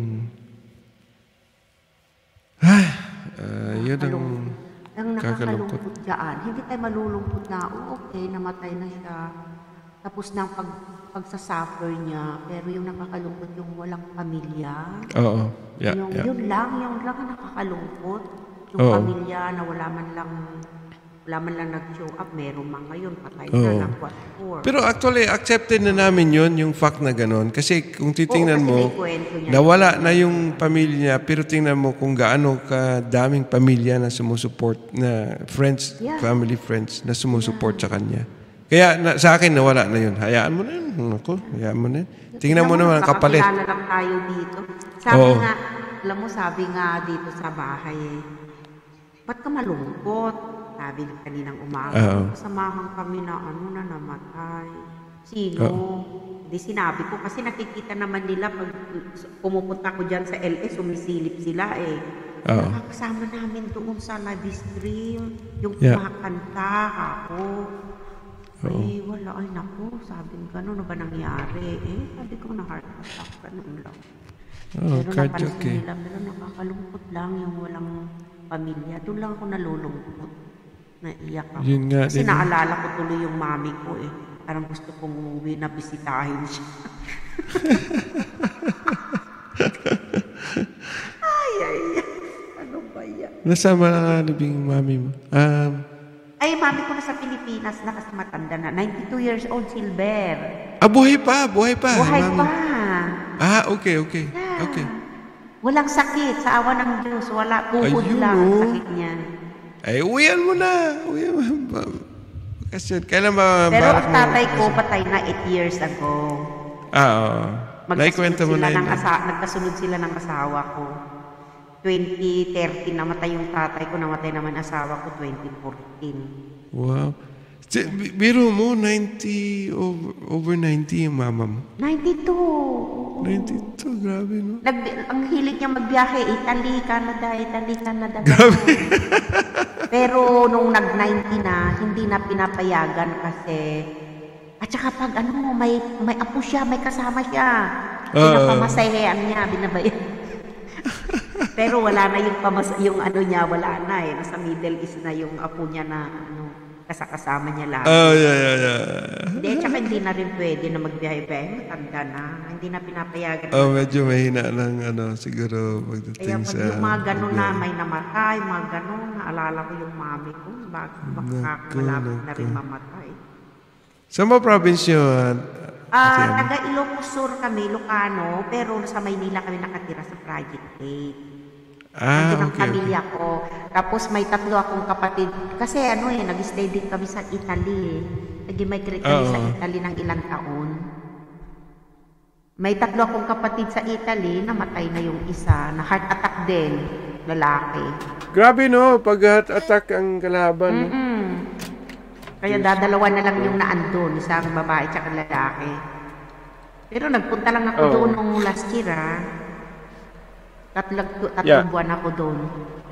yun ang nakakalungkot dyan. Hindi tayo malulungkot na, okay, namatay na siya. Tapos ng pagsasuffer niya, pero yung nakakalungkot yung walang pamilya. Oo. Yun lang ang nakakalungkot. Yung pamilya na wala man lang nag-show up, meron man ngayon, patay na ng 4. Pero actually, accepted na namin yun, yung fact na gano'n. Kasi kung titingnan mo, nawala na yung pamilya niya, pero tingnan mo kung gaano kadaming pamilya na sumusuport, na friends, family friends, na sumusuport sa kanya. Kaya sa akin, nawala na yun. Hayaan mo na yun. Hayaan mo na yun. Tingnan mo naman, kapalit. Nakakilala lang tayo dito. Sabi nga dito sa bahay, ba't ka malungkot? Sabi kaninang umaga, kasamahan kami na namatay. Sino? Di sinabi ko kasi nakikita naman nila pag pumupunta ko dyan sa LS, sumisilip sila Nakakasama namin doon sa live stream. Yung kumakanta ako. Wala. Ay, naku. Sabi ko, ano ba nangyari? Sabi ko na heart attack. Ganun lang. Pero napansin nila, pero nakakalungkot lang yung walang pamilya. Doon lang ako nalulungkot. Naiyak ako. Kasi naalala ko tuloy yung mami ko Parang gusto kong umuwi na bisitahin siya. Ay. Ano ba yan? Nasaan ba nalibing mami mo? Mami ko nasa Pilipinas na kasi matanda na. 92 years old, Silver. Buhay pa. Buhay mami. pa. Okay. Yeah. Okay. Walang sakit. Sa awa ng Diyos. Wala. Tuhod lang ang sakit niya. Uwian mo na. Kasi kailan ba? Pero ang tatay ko patay na 8 years ago. Naikwento mo na yun. Nagkasunod sila ng asawa ko. 2013 namatay yung tatay ko, namatay naman asawa ko 2014. Wow. Biro mo, 90, over 90 yung mama mo? 92. 92, grabe, no? Ang hilig niya magbiyahe, Italy, Canada. Grabe. Pero nung nag-90 na, hindi na pinapayagan kasi... At saka pag may apo siya, may kasama siya. Pinapamasahean niya, binabayan. Pero wala na yung ano niya, wala na eh. Nasa Middle East na yung apo niya na kasama niya lang. Yeah. Hindi, tsaka hindi na rin pwede na magbiyahe-biyahe. Matanda na. Hindi na pinapayagan. Medyo mahina ng siguro pagdating kaya pag sa... yung mga ganun na may namatay, mga ganun, naalala ko yung mami ko. Baka malapit na rin mamatay. Saan ba province nyo? Taga Ilocos Sur kami, Ilocano, pero sa Maynila kami nakatira sa Project 8. Nandun ang pamilya ko. Tapos may 3 akong kapatid. Kasi nag-stay din kami sa Italy. Nag-migrate kami sa Italy ng ilang taon. May 3 akong kapatid sa Italy, namatay na yung isa. Na heart attack din, lalaki. Grabe, no? Pag heart attack ang kalaban. No? Kaya dadalawa na lang yung naandun, isang babae tsaka lalaki. Pero nagpunta lang ako doon nung last year, Tatlong buwan ako doon.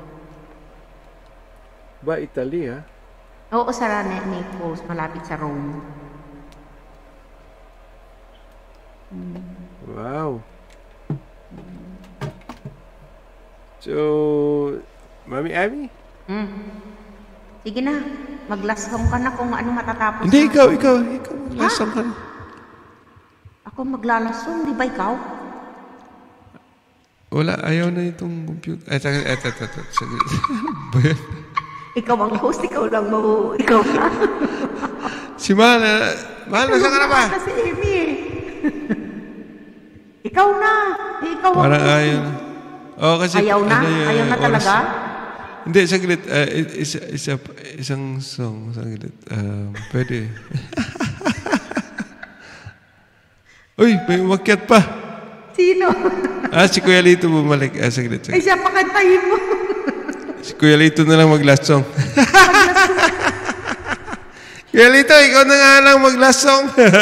Ba, Italy, ha? Oo, sa Naples, malapit sa Rome. Wow. So, Mami Abby? Sige na, maglasong ka na kung ano matatapos. Hindi, ikaw maglasong ka na. Ako maglalasong, di ba ikaw? Wala, ayaw na itong computer. Eto. Ikaw ang host, ikaw lang mo. Ikaw na. Si Mahal, nasa ka na ba? Kasi Amy eh. Ikaw na. Ikaw ang parang ayaw na. Kasi ayaw na? Ayaw na talaga? Hindi, saglit. Isang song. Saglit. Pwede. Uy, may umakyat pa. Sino? Si Kuya Lito bumalik. Saglit. Ay, siya pakantahin mo. Si Kuya Lito na lang mag-last song. Kuya Lito, ikaw na nga lang mag-last song.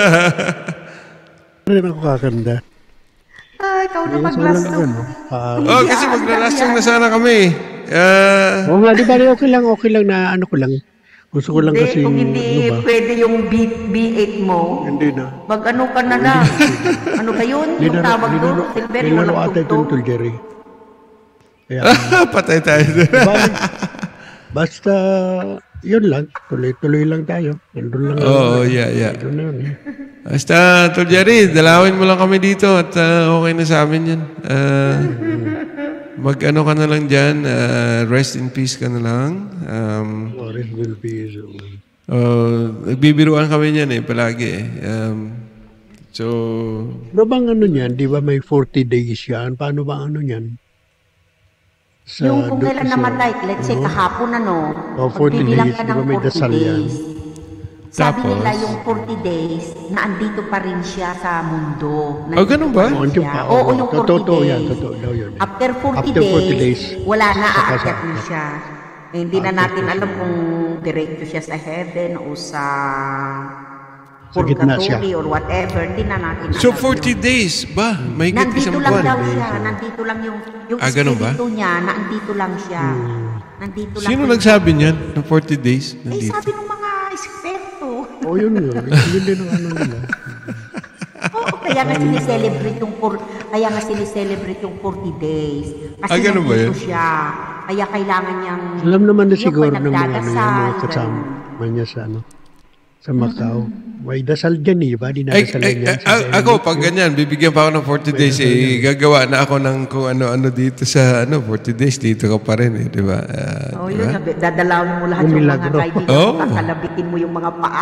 Ano naman ako kakanda? Ikaw na mag-last song. Kasi mag-last song na sana kami. Oo nga, di ba? Okay lang na ano ko lang. Gusto ko lang kasi kung hindi pwede yung B8 mo, hindi na. Mag-ano ka na lang. Ano ba yun? Yung tawag doon? Silver, Nilaro walang ata itong tugtog. Tuljerry. Patay tayo. Basta, yun lang. Tuloy-tuloy lang tayo. Nandun lang. Yeah. Nandun na yun. Basta, Tol Jerry, dalawin mo lang kami dito at okay na sa amin yan. Mag-ano ka na lang dyan, rest in peace ka na lang. Rest in peace. Nagbibiruan kami niyan palagi so... Ano bang ano niyan? Di ba may 40 days yan? Paano ba ano niyan? Yung kung kailan namatay, let's say kahapon 40 days, di ba may dasal yan? Sabi nila yung 40 days, na andito pa rin siya sa mundo. Ganun ba? Oo, yung 40 totoo days. yan, totoo daw yun. After 40 days, wala na, aakyat na siya. Hindi na natin alam kung diretso siya sa heaven o sa purgatory or whatever. Hindi na natin alam. So 40 days ba? May nandito lang daw siya. Nandito lang yung espiritu niya, nandito lang siya. Nandito lang. Sino nagsabi niyan na 40 days? Nandito? Sabi ng mga eksperto. Yun yun. Yun din ang ano nila. Kaya nga sinicelebrate yung 40 days. Kasi ganun ba yun? siya. Kaya kailangan niyang... Alam naman na siguro ng mga kasama niya sa Macau. May dasal dyan ba? Dinadasalan yan. Ako, pag ganyan, bibigyan pa ako ng 40 days. Gagawa na ako ng kung ano-ano dito sa 40 days. Dito ka pa rin, di ba? Yun, dadalawin mo lahat yung mga kaibigan. Kakalabitin mo yung mga paa.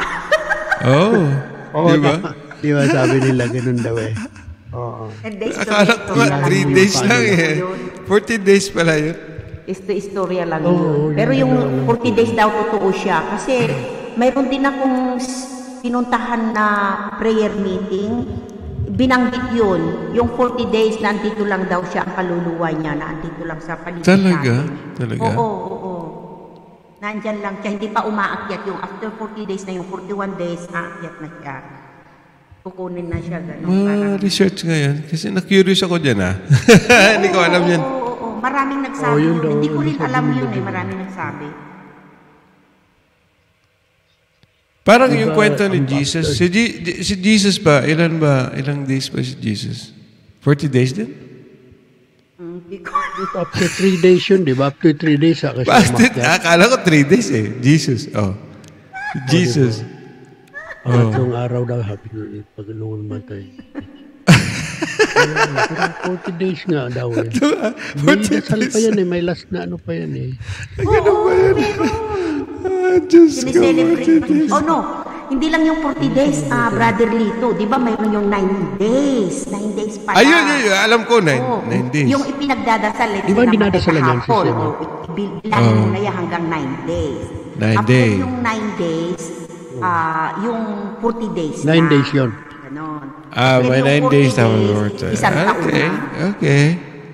Di ba? Di ba sabi nila ganun daw Oo. Akala ko nga 3 days lang 40 days pala yun. Istorya lang yun. Pero yung 40 days daw totoo siya. Kasi mayroon din akong pinuntahan na prayer meeting. Binanggit yun. Yung 40 days, nandito lang daw siya ang kaluluwa niya. Nandito lang sa paligid Talaga? natin. Talaga? Oo. Nandyan lang siya. Hindi pa umaakyat. Yung after 40 days na yung 41 days, aakyat na siya. kukunin na siya, gano'n. Parang, research ngayon. Kasi na-curious ako dyan, ha? Hindi ko alam yan. oo. Maraming nagsabi yun yun. daw, Hindi ko rin sabi alam nila yun eh. din. Maraming nagsabi. Parang Diba, yung kwento ni ang Jesus. after- Si Jesus ba? Ilang days ba si Jesus? 40 days din? Hindi ko. Up to 3 days yun, di ba? Up to 3 days, kasi Bakit? umakyat. Akala ko 3 days eh. Jesus. Oh. Jesus. Pangatlong araw daw, happy na pag nung matay. Pero 40 days nga daw eh. May 40 dasal pa yan eh, may last na ano pa yan eh. Oo, meron. Diyos ko. Sineselebrate pa. Oh no, hindi lang yung 40 days, Brother Lito. Di ba mayroon yung 9 days? 9 days pa Ayun. Alam ko, 9 days. Yung ipinagdadasal, let's Di ba say, hindi na nadasalan yan, kahapon, Sisi? bilangin mo na yan hanggang 9 days. 9 After days. yung 9 days, yung 40 days 9 na. days yun. Ganon. May After 9 yung 40 days tama Lord. isang taon na. Okay.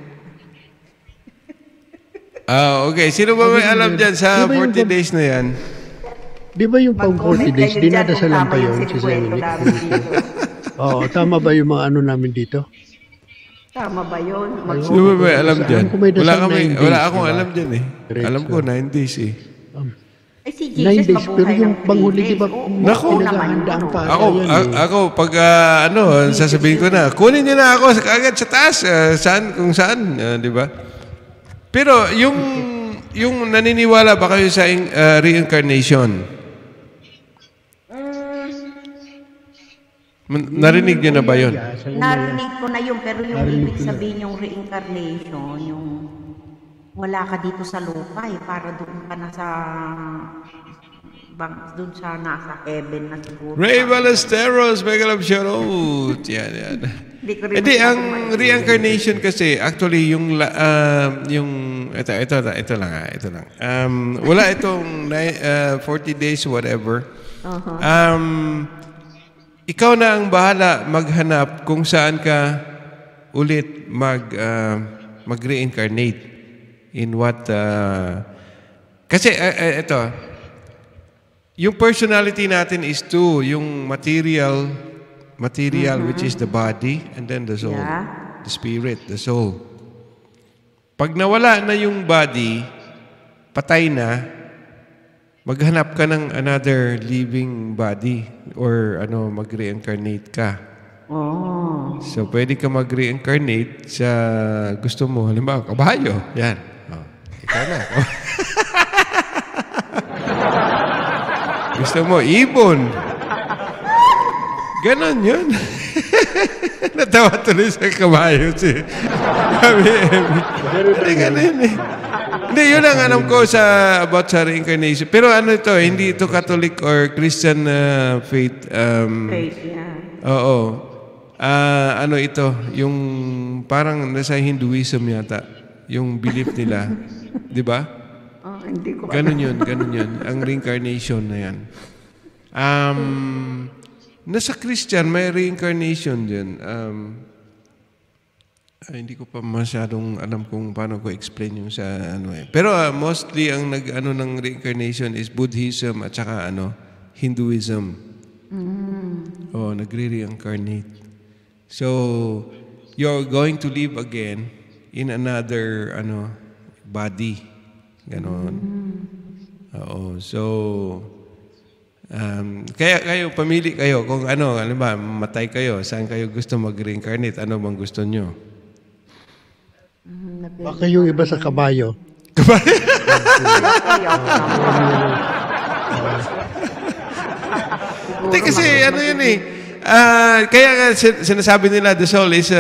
Okay. Sino ba may alam dyan sa Di ba yung 40 days na yan? Di ba yung pang 40 days, Mag-comment kayo dyan kung dinadasalan tama pa yung yun si sinikwento Senate? namin dito. Oo, tama ba yung mga ano namin dito? Tama ba yun? Sino ba may alam dyan? Alam ko may dasal 9 days, Wala akong diba? alam dyan eh. Correct, Alam ko 9 days eh. Ay, si 9 Jesus days, pero mabuhay yung ng 3 panghuli, days. di ba? Oo, Naku. oo naman, Pinaghahandaan ano. pa. Ako pag sasabihin ko na, kunin niyo na ako agad sa taas, kung saan, di ba? Pero yung naniniwala ba kayo sa reincarnation? Narinig niyo na ba yun? Narinig ko na yun, pero yung ibig sabihin yung reincarnation, yung wala ka dito sa lupa eh, para doon ka na sa doon sa nasa heaven na siguro. Ray Ballesteros, Megalab Shoutout. Yan. Hindi ko rin Hindi, ang masyadong reincarnation kasi, actually, ito lang. Wala itong 40 days, whatever. Ikaw na ang bahala maghanap kung saan ka ulit mag-reincarnate. In what... kasi, ito, yung personality natin is two. Yung material which is the body, and then the soul. Yeah. The spirit, the soul. Pag nawala na yung body, patay na, maghanap ka ng another living body or mag-reincarnate ka. Oh. So, pwede ka mag-reincarnate sa gusto mo. Halimbawa, kabayo. Yan. Oh, ikaw na. Gusto mo, ibon. Ganon yun. Natawa tuloy sa kabayo si Hindi ganon eh. Hindi, yun ang alam ko about sa reincarnation. Pero hindi ito Catholic or Christian faith. Faith, yeah. Oo. Ito, yung parang nasa Hinduism yata, yung belief nila. Di ba? Oh, hindi ko Ganun yun. Ang reincarnation na yan. Nasa Christian, may reincarnation din. Hindi ko pa masyadong alam kung paano ko explain yung sa Pero mostly ang ng reincarnation is Buddhism at saka Hinduism. Nagre-reincarnate. So, you're going to live again in another body. Ganon. Oo. So, kaya kayo, pamili kayo kung matay kayo, saan kayo gusto mag-reincarnate, ano bang gusto nyo? Baka yung iba sa kabayo. Hindi kasi yun eh. Kaya nga sinasabi nila the soul is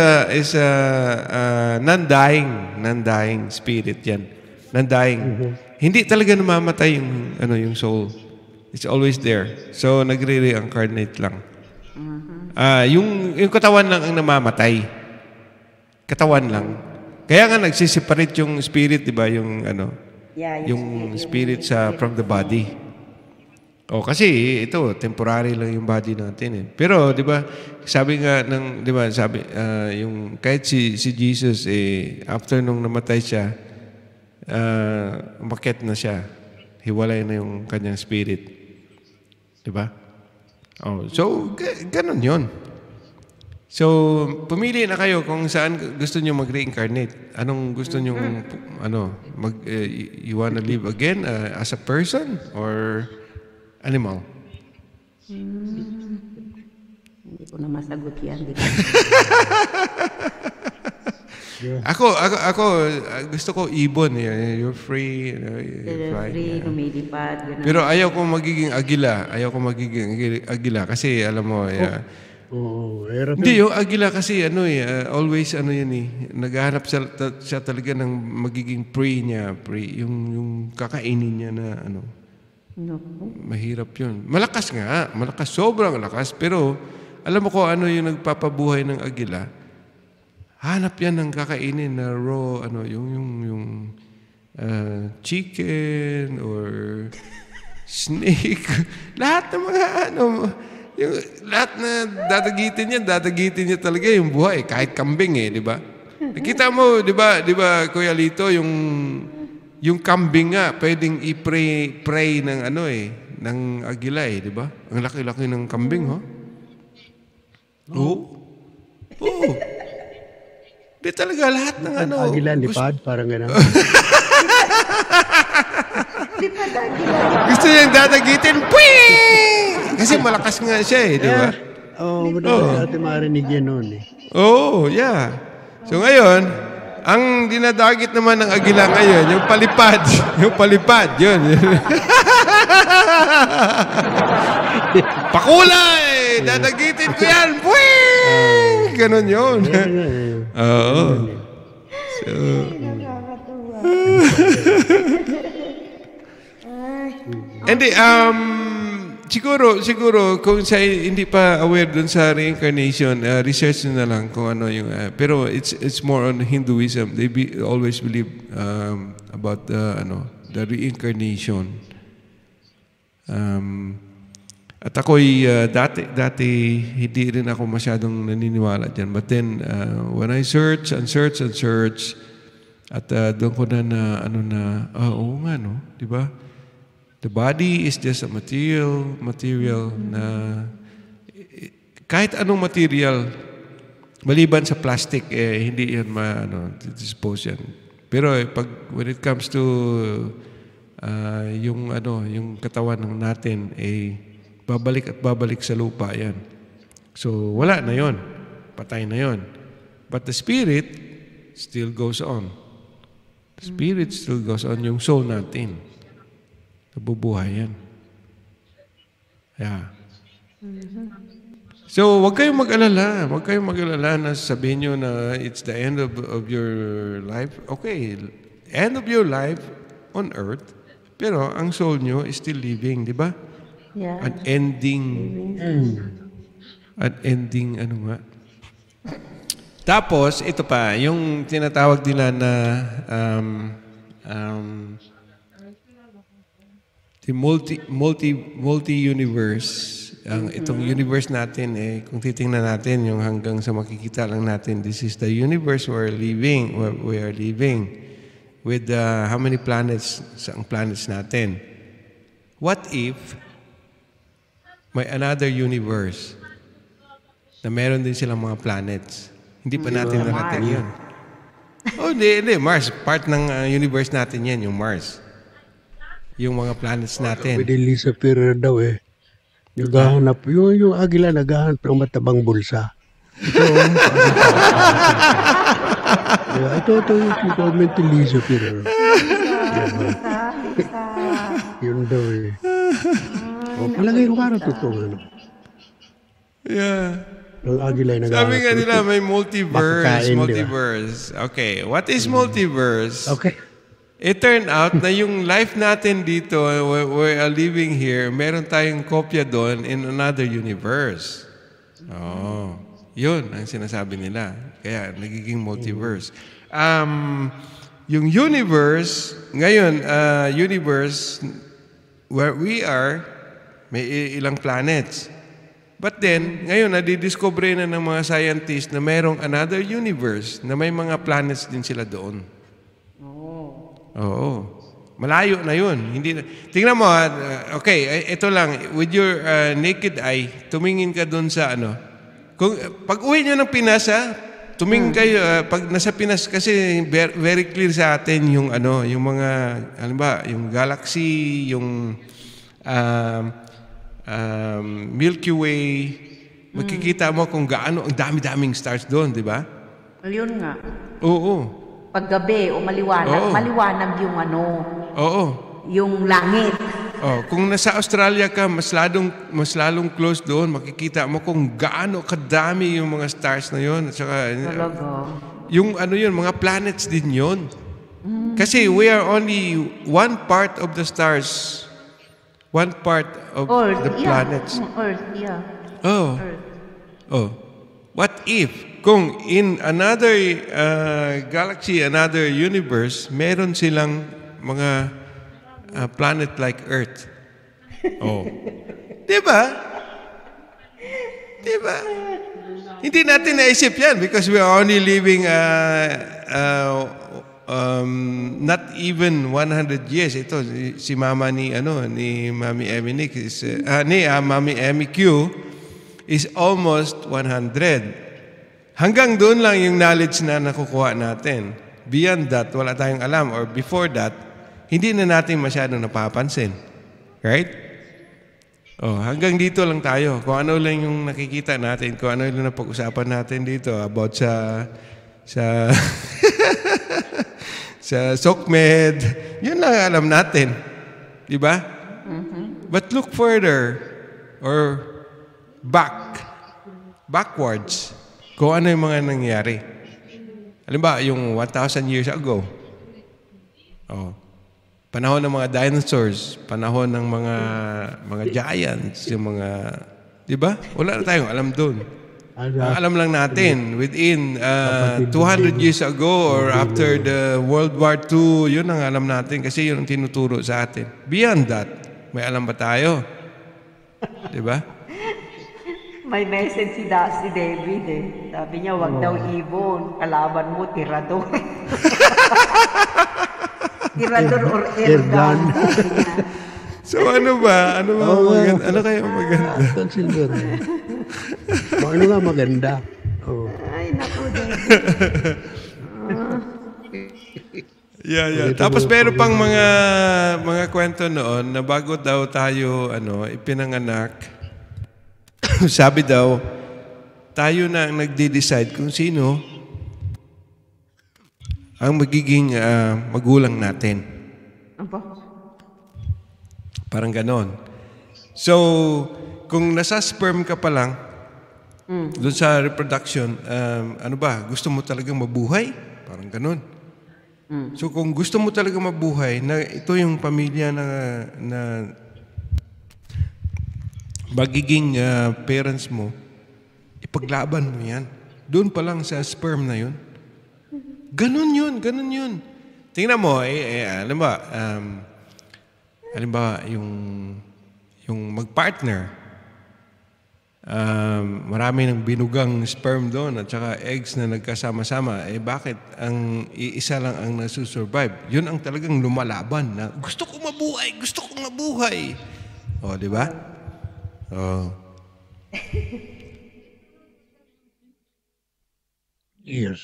non-dying spirit yan. Non-dying. Hindi talaga namamatay yung soul. It's always there. So nagre-reincarnate lang. Yung katawan lang ang namamatay. Katawan lang. Kaya nga nagsiseparate yung spirit, 'di ba? Yung yung spirit from the body. Kasi ito temporary lang yung body natin eh. Pero 'di ba? Sabi nga yung kahit si Jesus after nung namatay siya, umakyat na siya. Hiwalay na yung kanyang spirit. 'Di ba? So ganun 'yon. So, pumili na kayo kung saan gusto nyo mag-reincarnate. Anong gusto nyo, you wanna live again as a person or animal? Hindi ko na masagot yan. Ako, gusto ko ibon. You're free. You're Free, lumilipad. Ganun. Pero ayaw ko magiging agila. Kasi alam mo, hindi, yung agila kasi always yan naghahanap siya talaga ng magiging prey niya. Yung kakainin niya na mahirap yun. Malakas nga. Sobrang lakas. Pero alam mo ko ano yung nagpapabuhay ng agila? Hanap yan ng kakainin na raw, yung chicken or snake. Lahat ng mga lahat na dadagitin niya talaga yung buhay. Kahit kambing di ba? Nakita mo, di ba, Kuya Lito, yung kambing nga, pwedeng i-pray ng ng agila di ba? Ang laki-laki ng kambing, Oo. Di talaga lahat ng Agila, lipad, parang gano'n. Gusto niyang dadagitin, kasi malakas nga siya di ba? Madami natin marinig yan noon Yeah. So ngayon, ang dinadagit naman ng agila ngayon, yung palipad. Yun. Pakulay! Dadagitin ko yan! Ganon yun. Oo. So, hindi, siguro, kung hindi pa aware dun sa reincarnation, research na lang kung ano yung, pero it's more on Hinduism. They always believe about the reincarnation. At ako'y dati hindi rin ako masyadong naniniwala dyan. But then, when I search, at doon ko na oo nga, di ba? The body is just a material na kahit anong material, maliban sa plastic, hindi yan dispose yan. Pero when it comes to yung katawan ng natin, babalik sa lupa yan. So, wala na yon. Patay na yon. But the spirit still goes on. The spirit still goes on. Yung soul natin. Nabubuhay yan. Yeah. So, wag kayong mag-alala. Wag kayong mag-alala na sabihin nyo na it's the end of your life. Okay, end of your life on earth, pero ang soul nyo is still living, di ba? Yeah. An ending, Tapos, ito pa, yung tinatawag nila na the multi-universe. Itong universe natin, kung titingnan natin, yung hanggang sa makikita lang natin, this is the universe we are living with how many planets sa planets natin. What if may another universe na meron din silang mga planets? Hindi pa natin narating yun. Hindi. Mars. Part ng universe natin yan, yung Mars. Yung mga planets natin. Pwede Lisa Ferrer daw naghahanap. Yung agila naghahanap ng matabang bulsa. Ito yung comment ni Lisa Ferrer. Yun daw palagay ko parang totoo. Yeah. Ang agila ay Sabi nga nila may multiverse. Okay, what is multiverse? Okay. It turned out na yung life natin dito, we are living here, meron tayong kopya doon in another universe. Yun ang sinasabi nila. Kaya nagiging multiverse. Yung universe, ngayon, universe where we are, may ilang planets. But then, ngayon, nadidiscover na ng mga scientists na mayroong another universe na may mga planets din sila doon. Oo. Malayo na yun. Tingnan mo, okay, ito lang. With your naked eye, tumingin ka doon sa Kung pag uwi nyo ng Pinas, tumingin kayo, pag nasa Pinas kasi very clear sa atin yung yung mga, halimbawa, yung galaxy, yung Milky Way, makikita mo kung gaano, ang dami-daming stars doon, di ba? Yun nga. Oo. Paggabi o maliwanag, maliwanag yung Oo. yung langit. Kung nasa Australia ka, mas lalong close doon, makikita mo kung gaano kadami yung mga stars na yon. At saka, yung yun, mga planets din yon. Kasi we are only one part of the stars. One part of the planets. Earth, yeah. Earth. What if, kung in another galaxy, another universe, meron silang mga planet like Earth. Diba? Hindi natin naisip yan because we are only living not even 100 years. Ito, si Mama ni Mami Emmy is, Mami Emmy Q is almost 100. Hanggang doon lang yung knowledge na nakukuha natin. Beyond that, wala tayong alam. Or before that, hindi na natin masyadong napapansin. Right? Hanggang dito lang tayo. Kung ano lang yung nakikita natin, kung ano lang napag-usapan natin dito about sa sa SOCMED, yun lang alam natin. Diba? But look further or backwards, kung ano yung mga nangyari. Halimbawa, yung 1,000 years ago, panahon ng mga dinosaurs, panahon ng mga giants, yung mga, di ba? Wala na tayong alam doon. Ang alam lang natin, within 200 years ago or after the World War II, yun ang alam natin kasi yun ang tinuturo sa atin. Beyond that, may alam ba tayo? Di ba? May message si David Sabi niya, wag daw ibon, kalaban mo, tirador. Tirador or airgun. So ano ba? Ano maganda? Ano kaya maganda? Silver. Ano nga maganda? Ay, naku, Yeah. Tapos meron pang mga kwento noon na bago daw tayo ipinanganak, sabi daw, tayo na ang nagde-decide kung sino ang magiging magulang natin. Parang ganon. So, kung nasa sperm ka pa lang, doon sa reproduction, gusto mo talagang mabuhay? Parang ganon. So, kung gusto mo talagang mabuhay, na ito yung pamilya na magiging parents mo, ipaglaban mo yan. Doon pa lang sa sperm na yun. Ganun yun. Tingnan mo, halimbawa, yung mag-partner, marami ng binugang sperm doon at saka eggs na nagkasama-sama, bakit ang iisa lang ang nasusurvive? Yun ang talagang lumalaban na gusto kong mabuhay. Di ba? Yes.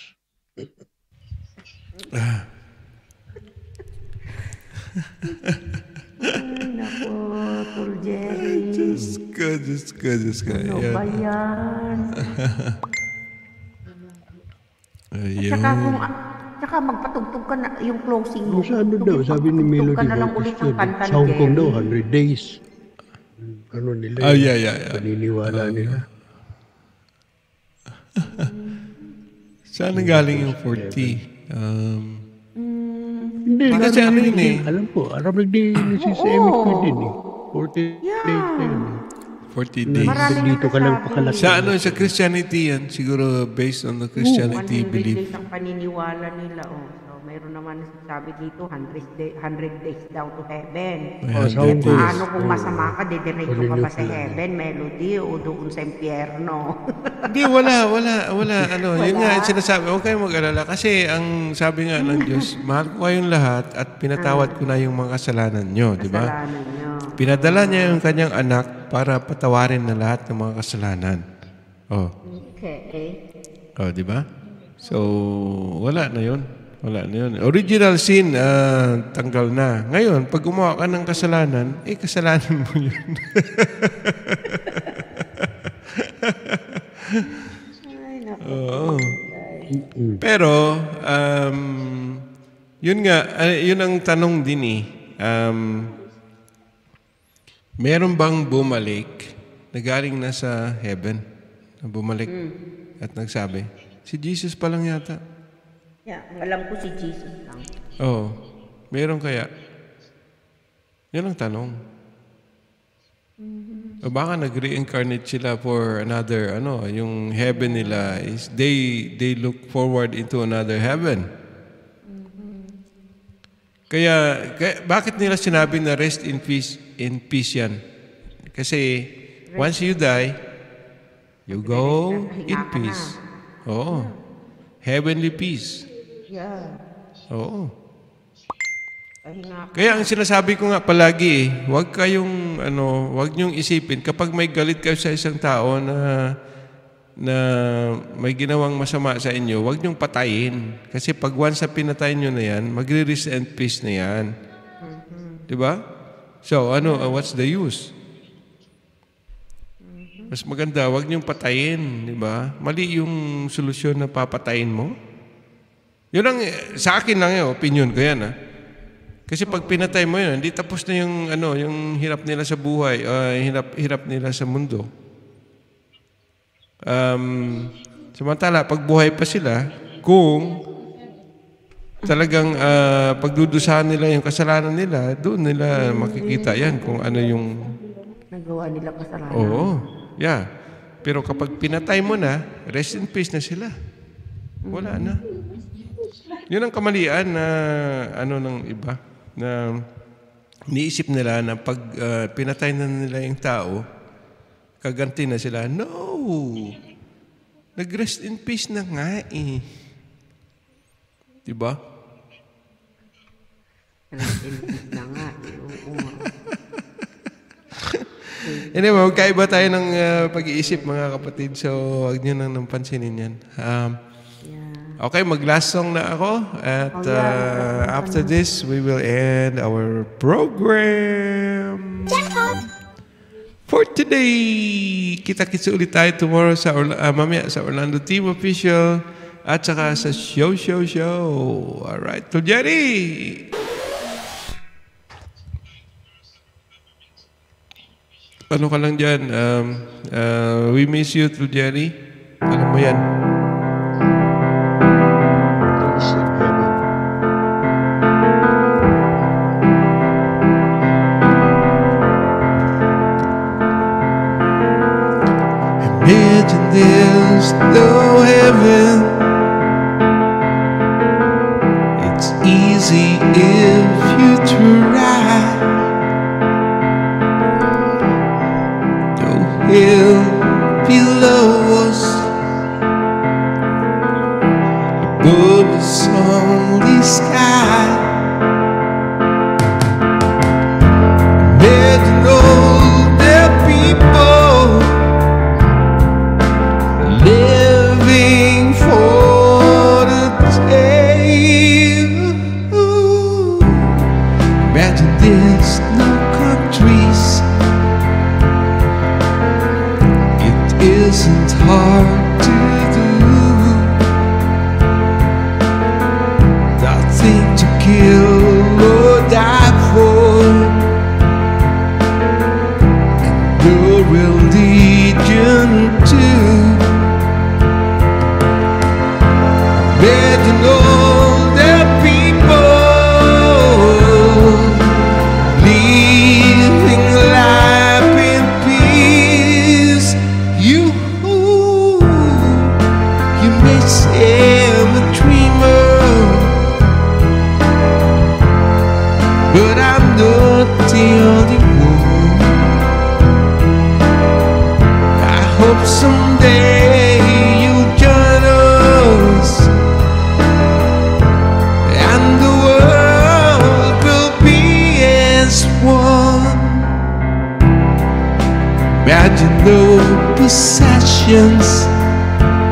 Ay, naku, Tol Jerry. Diyos ko. Ano ba yan? Ayun. Tsaka magpatugtog ka na yung closing mo. Sa ano daw, sabi ni Melody, ka na lang ulit ng kanta ni sa Hong Kong daw, Jerry. 100 days. Ano nila? Yeah. Paniniwala nila. Saan galing yung 40? Hindi, kasi ano yun alam ko, aramig din si Emmy ko din 40 days na yun. 40 days. Dito ka lang pakalaki. Sa Christianity yan, siguro based on the Christianity 100 belief. days ang paniniwala nila. So, mayroon naman sabi dito, 100 days daw to heaven. Paano kung masama ka, didiretso ka ba sa heaven, Melody, o doon sa impyerno? Hindi, wala. Yun nga, sinasabi, huwag kayong mag-alala. Kasi ang sabi nga ng Diyos, mahal ko kayong lahat at pinatawad ko na yung mga kasalanan nyo. Di ba? Kasalanan nyo. Pinadala niya yung kanyang anak para patawarin na lahat ng mga kasalanan. Okay. Oh, di ba? So, wala na yun. Wala na yun. Original sin, tanggal na. Ngayon, pag gumawa ka ng kasalanan, kasalanan mo yun. Ay, naku. Oo. Pero, yun nga, yun ang tanong din eh. Meron bang bumalik na galing na sa heaven? Na bumalik at nagsabi, si Jesus pa lang yata. Yeah, ang alam ko si Jesus lang. Oo. Meron kaya? Yan ang tanong. O baka nag-reincarnate sila for another, yung heaven nila is they look forward into another heaven. Kaya bakit nila sinabi na rest in peace yan? Kasi once you die, you go in peace. Oo. Heavenly peace. Yeah. Oo. Pahinga ka. Kaya ang sinasabi ko nga palagi, huwag niyong isipin kapag may galit kayo sa isang tao na may ginawang masama sa inyo, huwag niyong patayin. Kasi pag once na pinatay niyo na yan, magre-rest and peace na yan. Di ba? So, what's the use? Mas maganda, huwag niyong patayin, di ba? Mali yung solusyon na papatayin mo. Yun ang, sa akin lang yun, opinion ko yan, ha? Kasi pag pinatay mo yun, hindi tapos na yung hirap nila sa buhay, hirap nila sa mundo. Samantala, pag buhay pa sila, kung talagang pagdudusahan nila yung kasalanan nila, doon nila makikita yan kung ano yung Nagawa nila kasalanan. Oo. Yeah. Pero kapag pinatay mo na, rest in peace na sila. Wala na. Yun ang kamalian na ng iba na niisip nila na pag pinatay na nila yung tao, kaganti na sila. No! Nag-rest in peace na nga eh. Diba? Nag-input na nga. Oo. Anyway, magkaiba tayo ng pag-iisip mga kapatid. So, huwag nyo nang pansinin yan. Okay, mag-last song na ako. At after this, we will end our program. For today, kita-kits ulit tayo tomorrow mamaya sa Orlando Team Official at saka sa show. Alright, Tuljari! Ano ka lang dyan? We miss you, Tuljari. Alam mo yan. Imagine there's no heaven. It's easy if you try. No hill below us, above us only sky. Imagine all the people living for the day. Imagine there's no countries. It isn't hard to do. Nothing to kill or die for, and no religion too. Imagine all the people living life in peace. You may say I'm a dreamer, but I'm not the only one. I hope someday you'll join us, and the world will be as one. Imagine no possessions,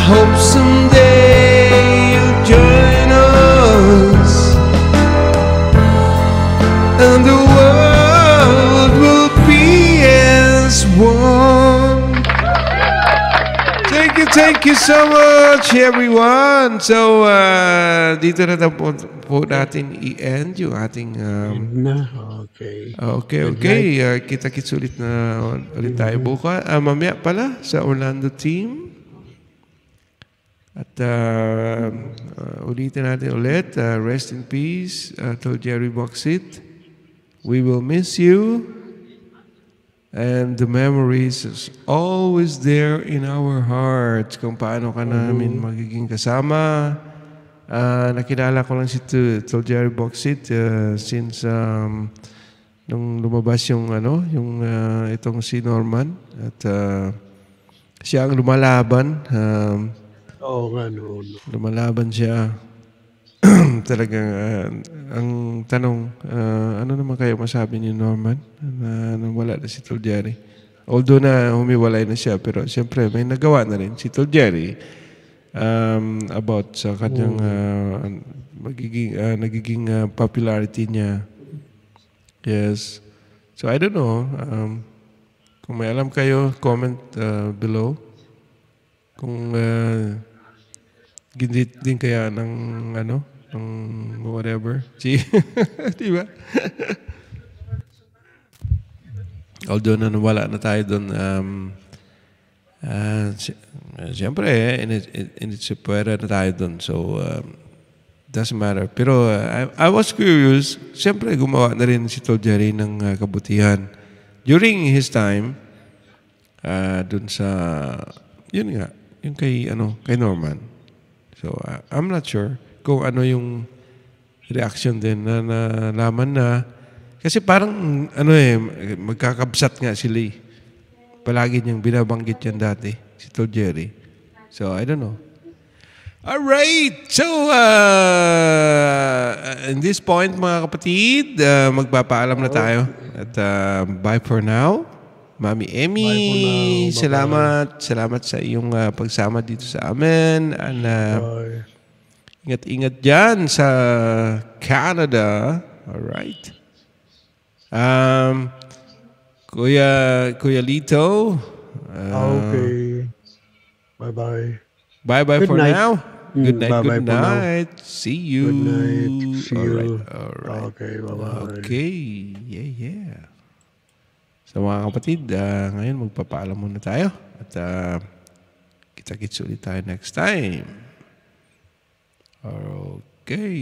hope someday you'll join us, and the world will be as one. Thank you so much, everyone. So, dito na po natin i-end yung ating... Okay. Okay. Kita-kits ulit na ulit tayo bukas. Mamaya pala sa Orlando team. At ulitin natin ulit. Rest in peace to Jerry Boxit. We will miss you. And the memories is always there in our hearts kung paano ka namin magiging kasama. Nakilala ko lang si Jerry Boxit since nung lumabas yung itong si Norman at siya ang lumalaban. Lumalaban siya. Talagang ang tanong, ano naman kayo masabi ni Norman na wala na si Tol Jerry? Although na humiwalay na siya, pero siyempre may nagawa na rin si Tol Jerry about sa kanyang nagiging popularity niya. Yes. So I don't know. Kung may alam kayo, comment below. Kung gindit din kaya ng whatever. See? Diba? Although wala na tayo doon, siyempre, initsipwera na tayo doon. So, doesn't matter. Pero, I was curious. Siyempre, gumawa na rin si Tol Jerry ng kabutihan. During his time, doon sa, yun nga, yung kay Norman. So, I'm not sure kung ano yung reaction din na nalaman na. Kasi parang, magkakabsat nga sila eh. Palagi niyang binabanggit yan dati, si Tol Jerry. So, I don't know. Alright! So, in this point, mga kapatid, magpapaalam na tayo. At bye for now. Mami Emmy, salamat. Salamat sa iyong pagsama dito sa amin. And, ingat-ingat dyan sa Canada. Alright. Kuya Lito. Okay. Bye-bye. Bye-bye for night. now. Good night, Bye-bye good night. See you. Good night. See you. Alright. Okay, bye-bye. Okay. Yeah. So mga kapatid, ngayon magpapaalam muna tayo. At kita-kits ulit tayo next time. Okay.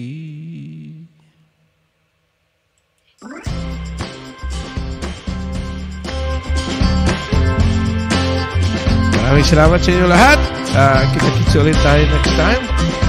Maraming salamat sa inyo lahat. Kita-kits ulit tayo next time.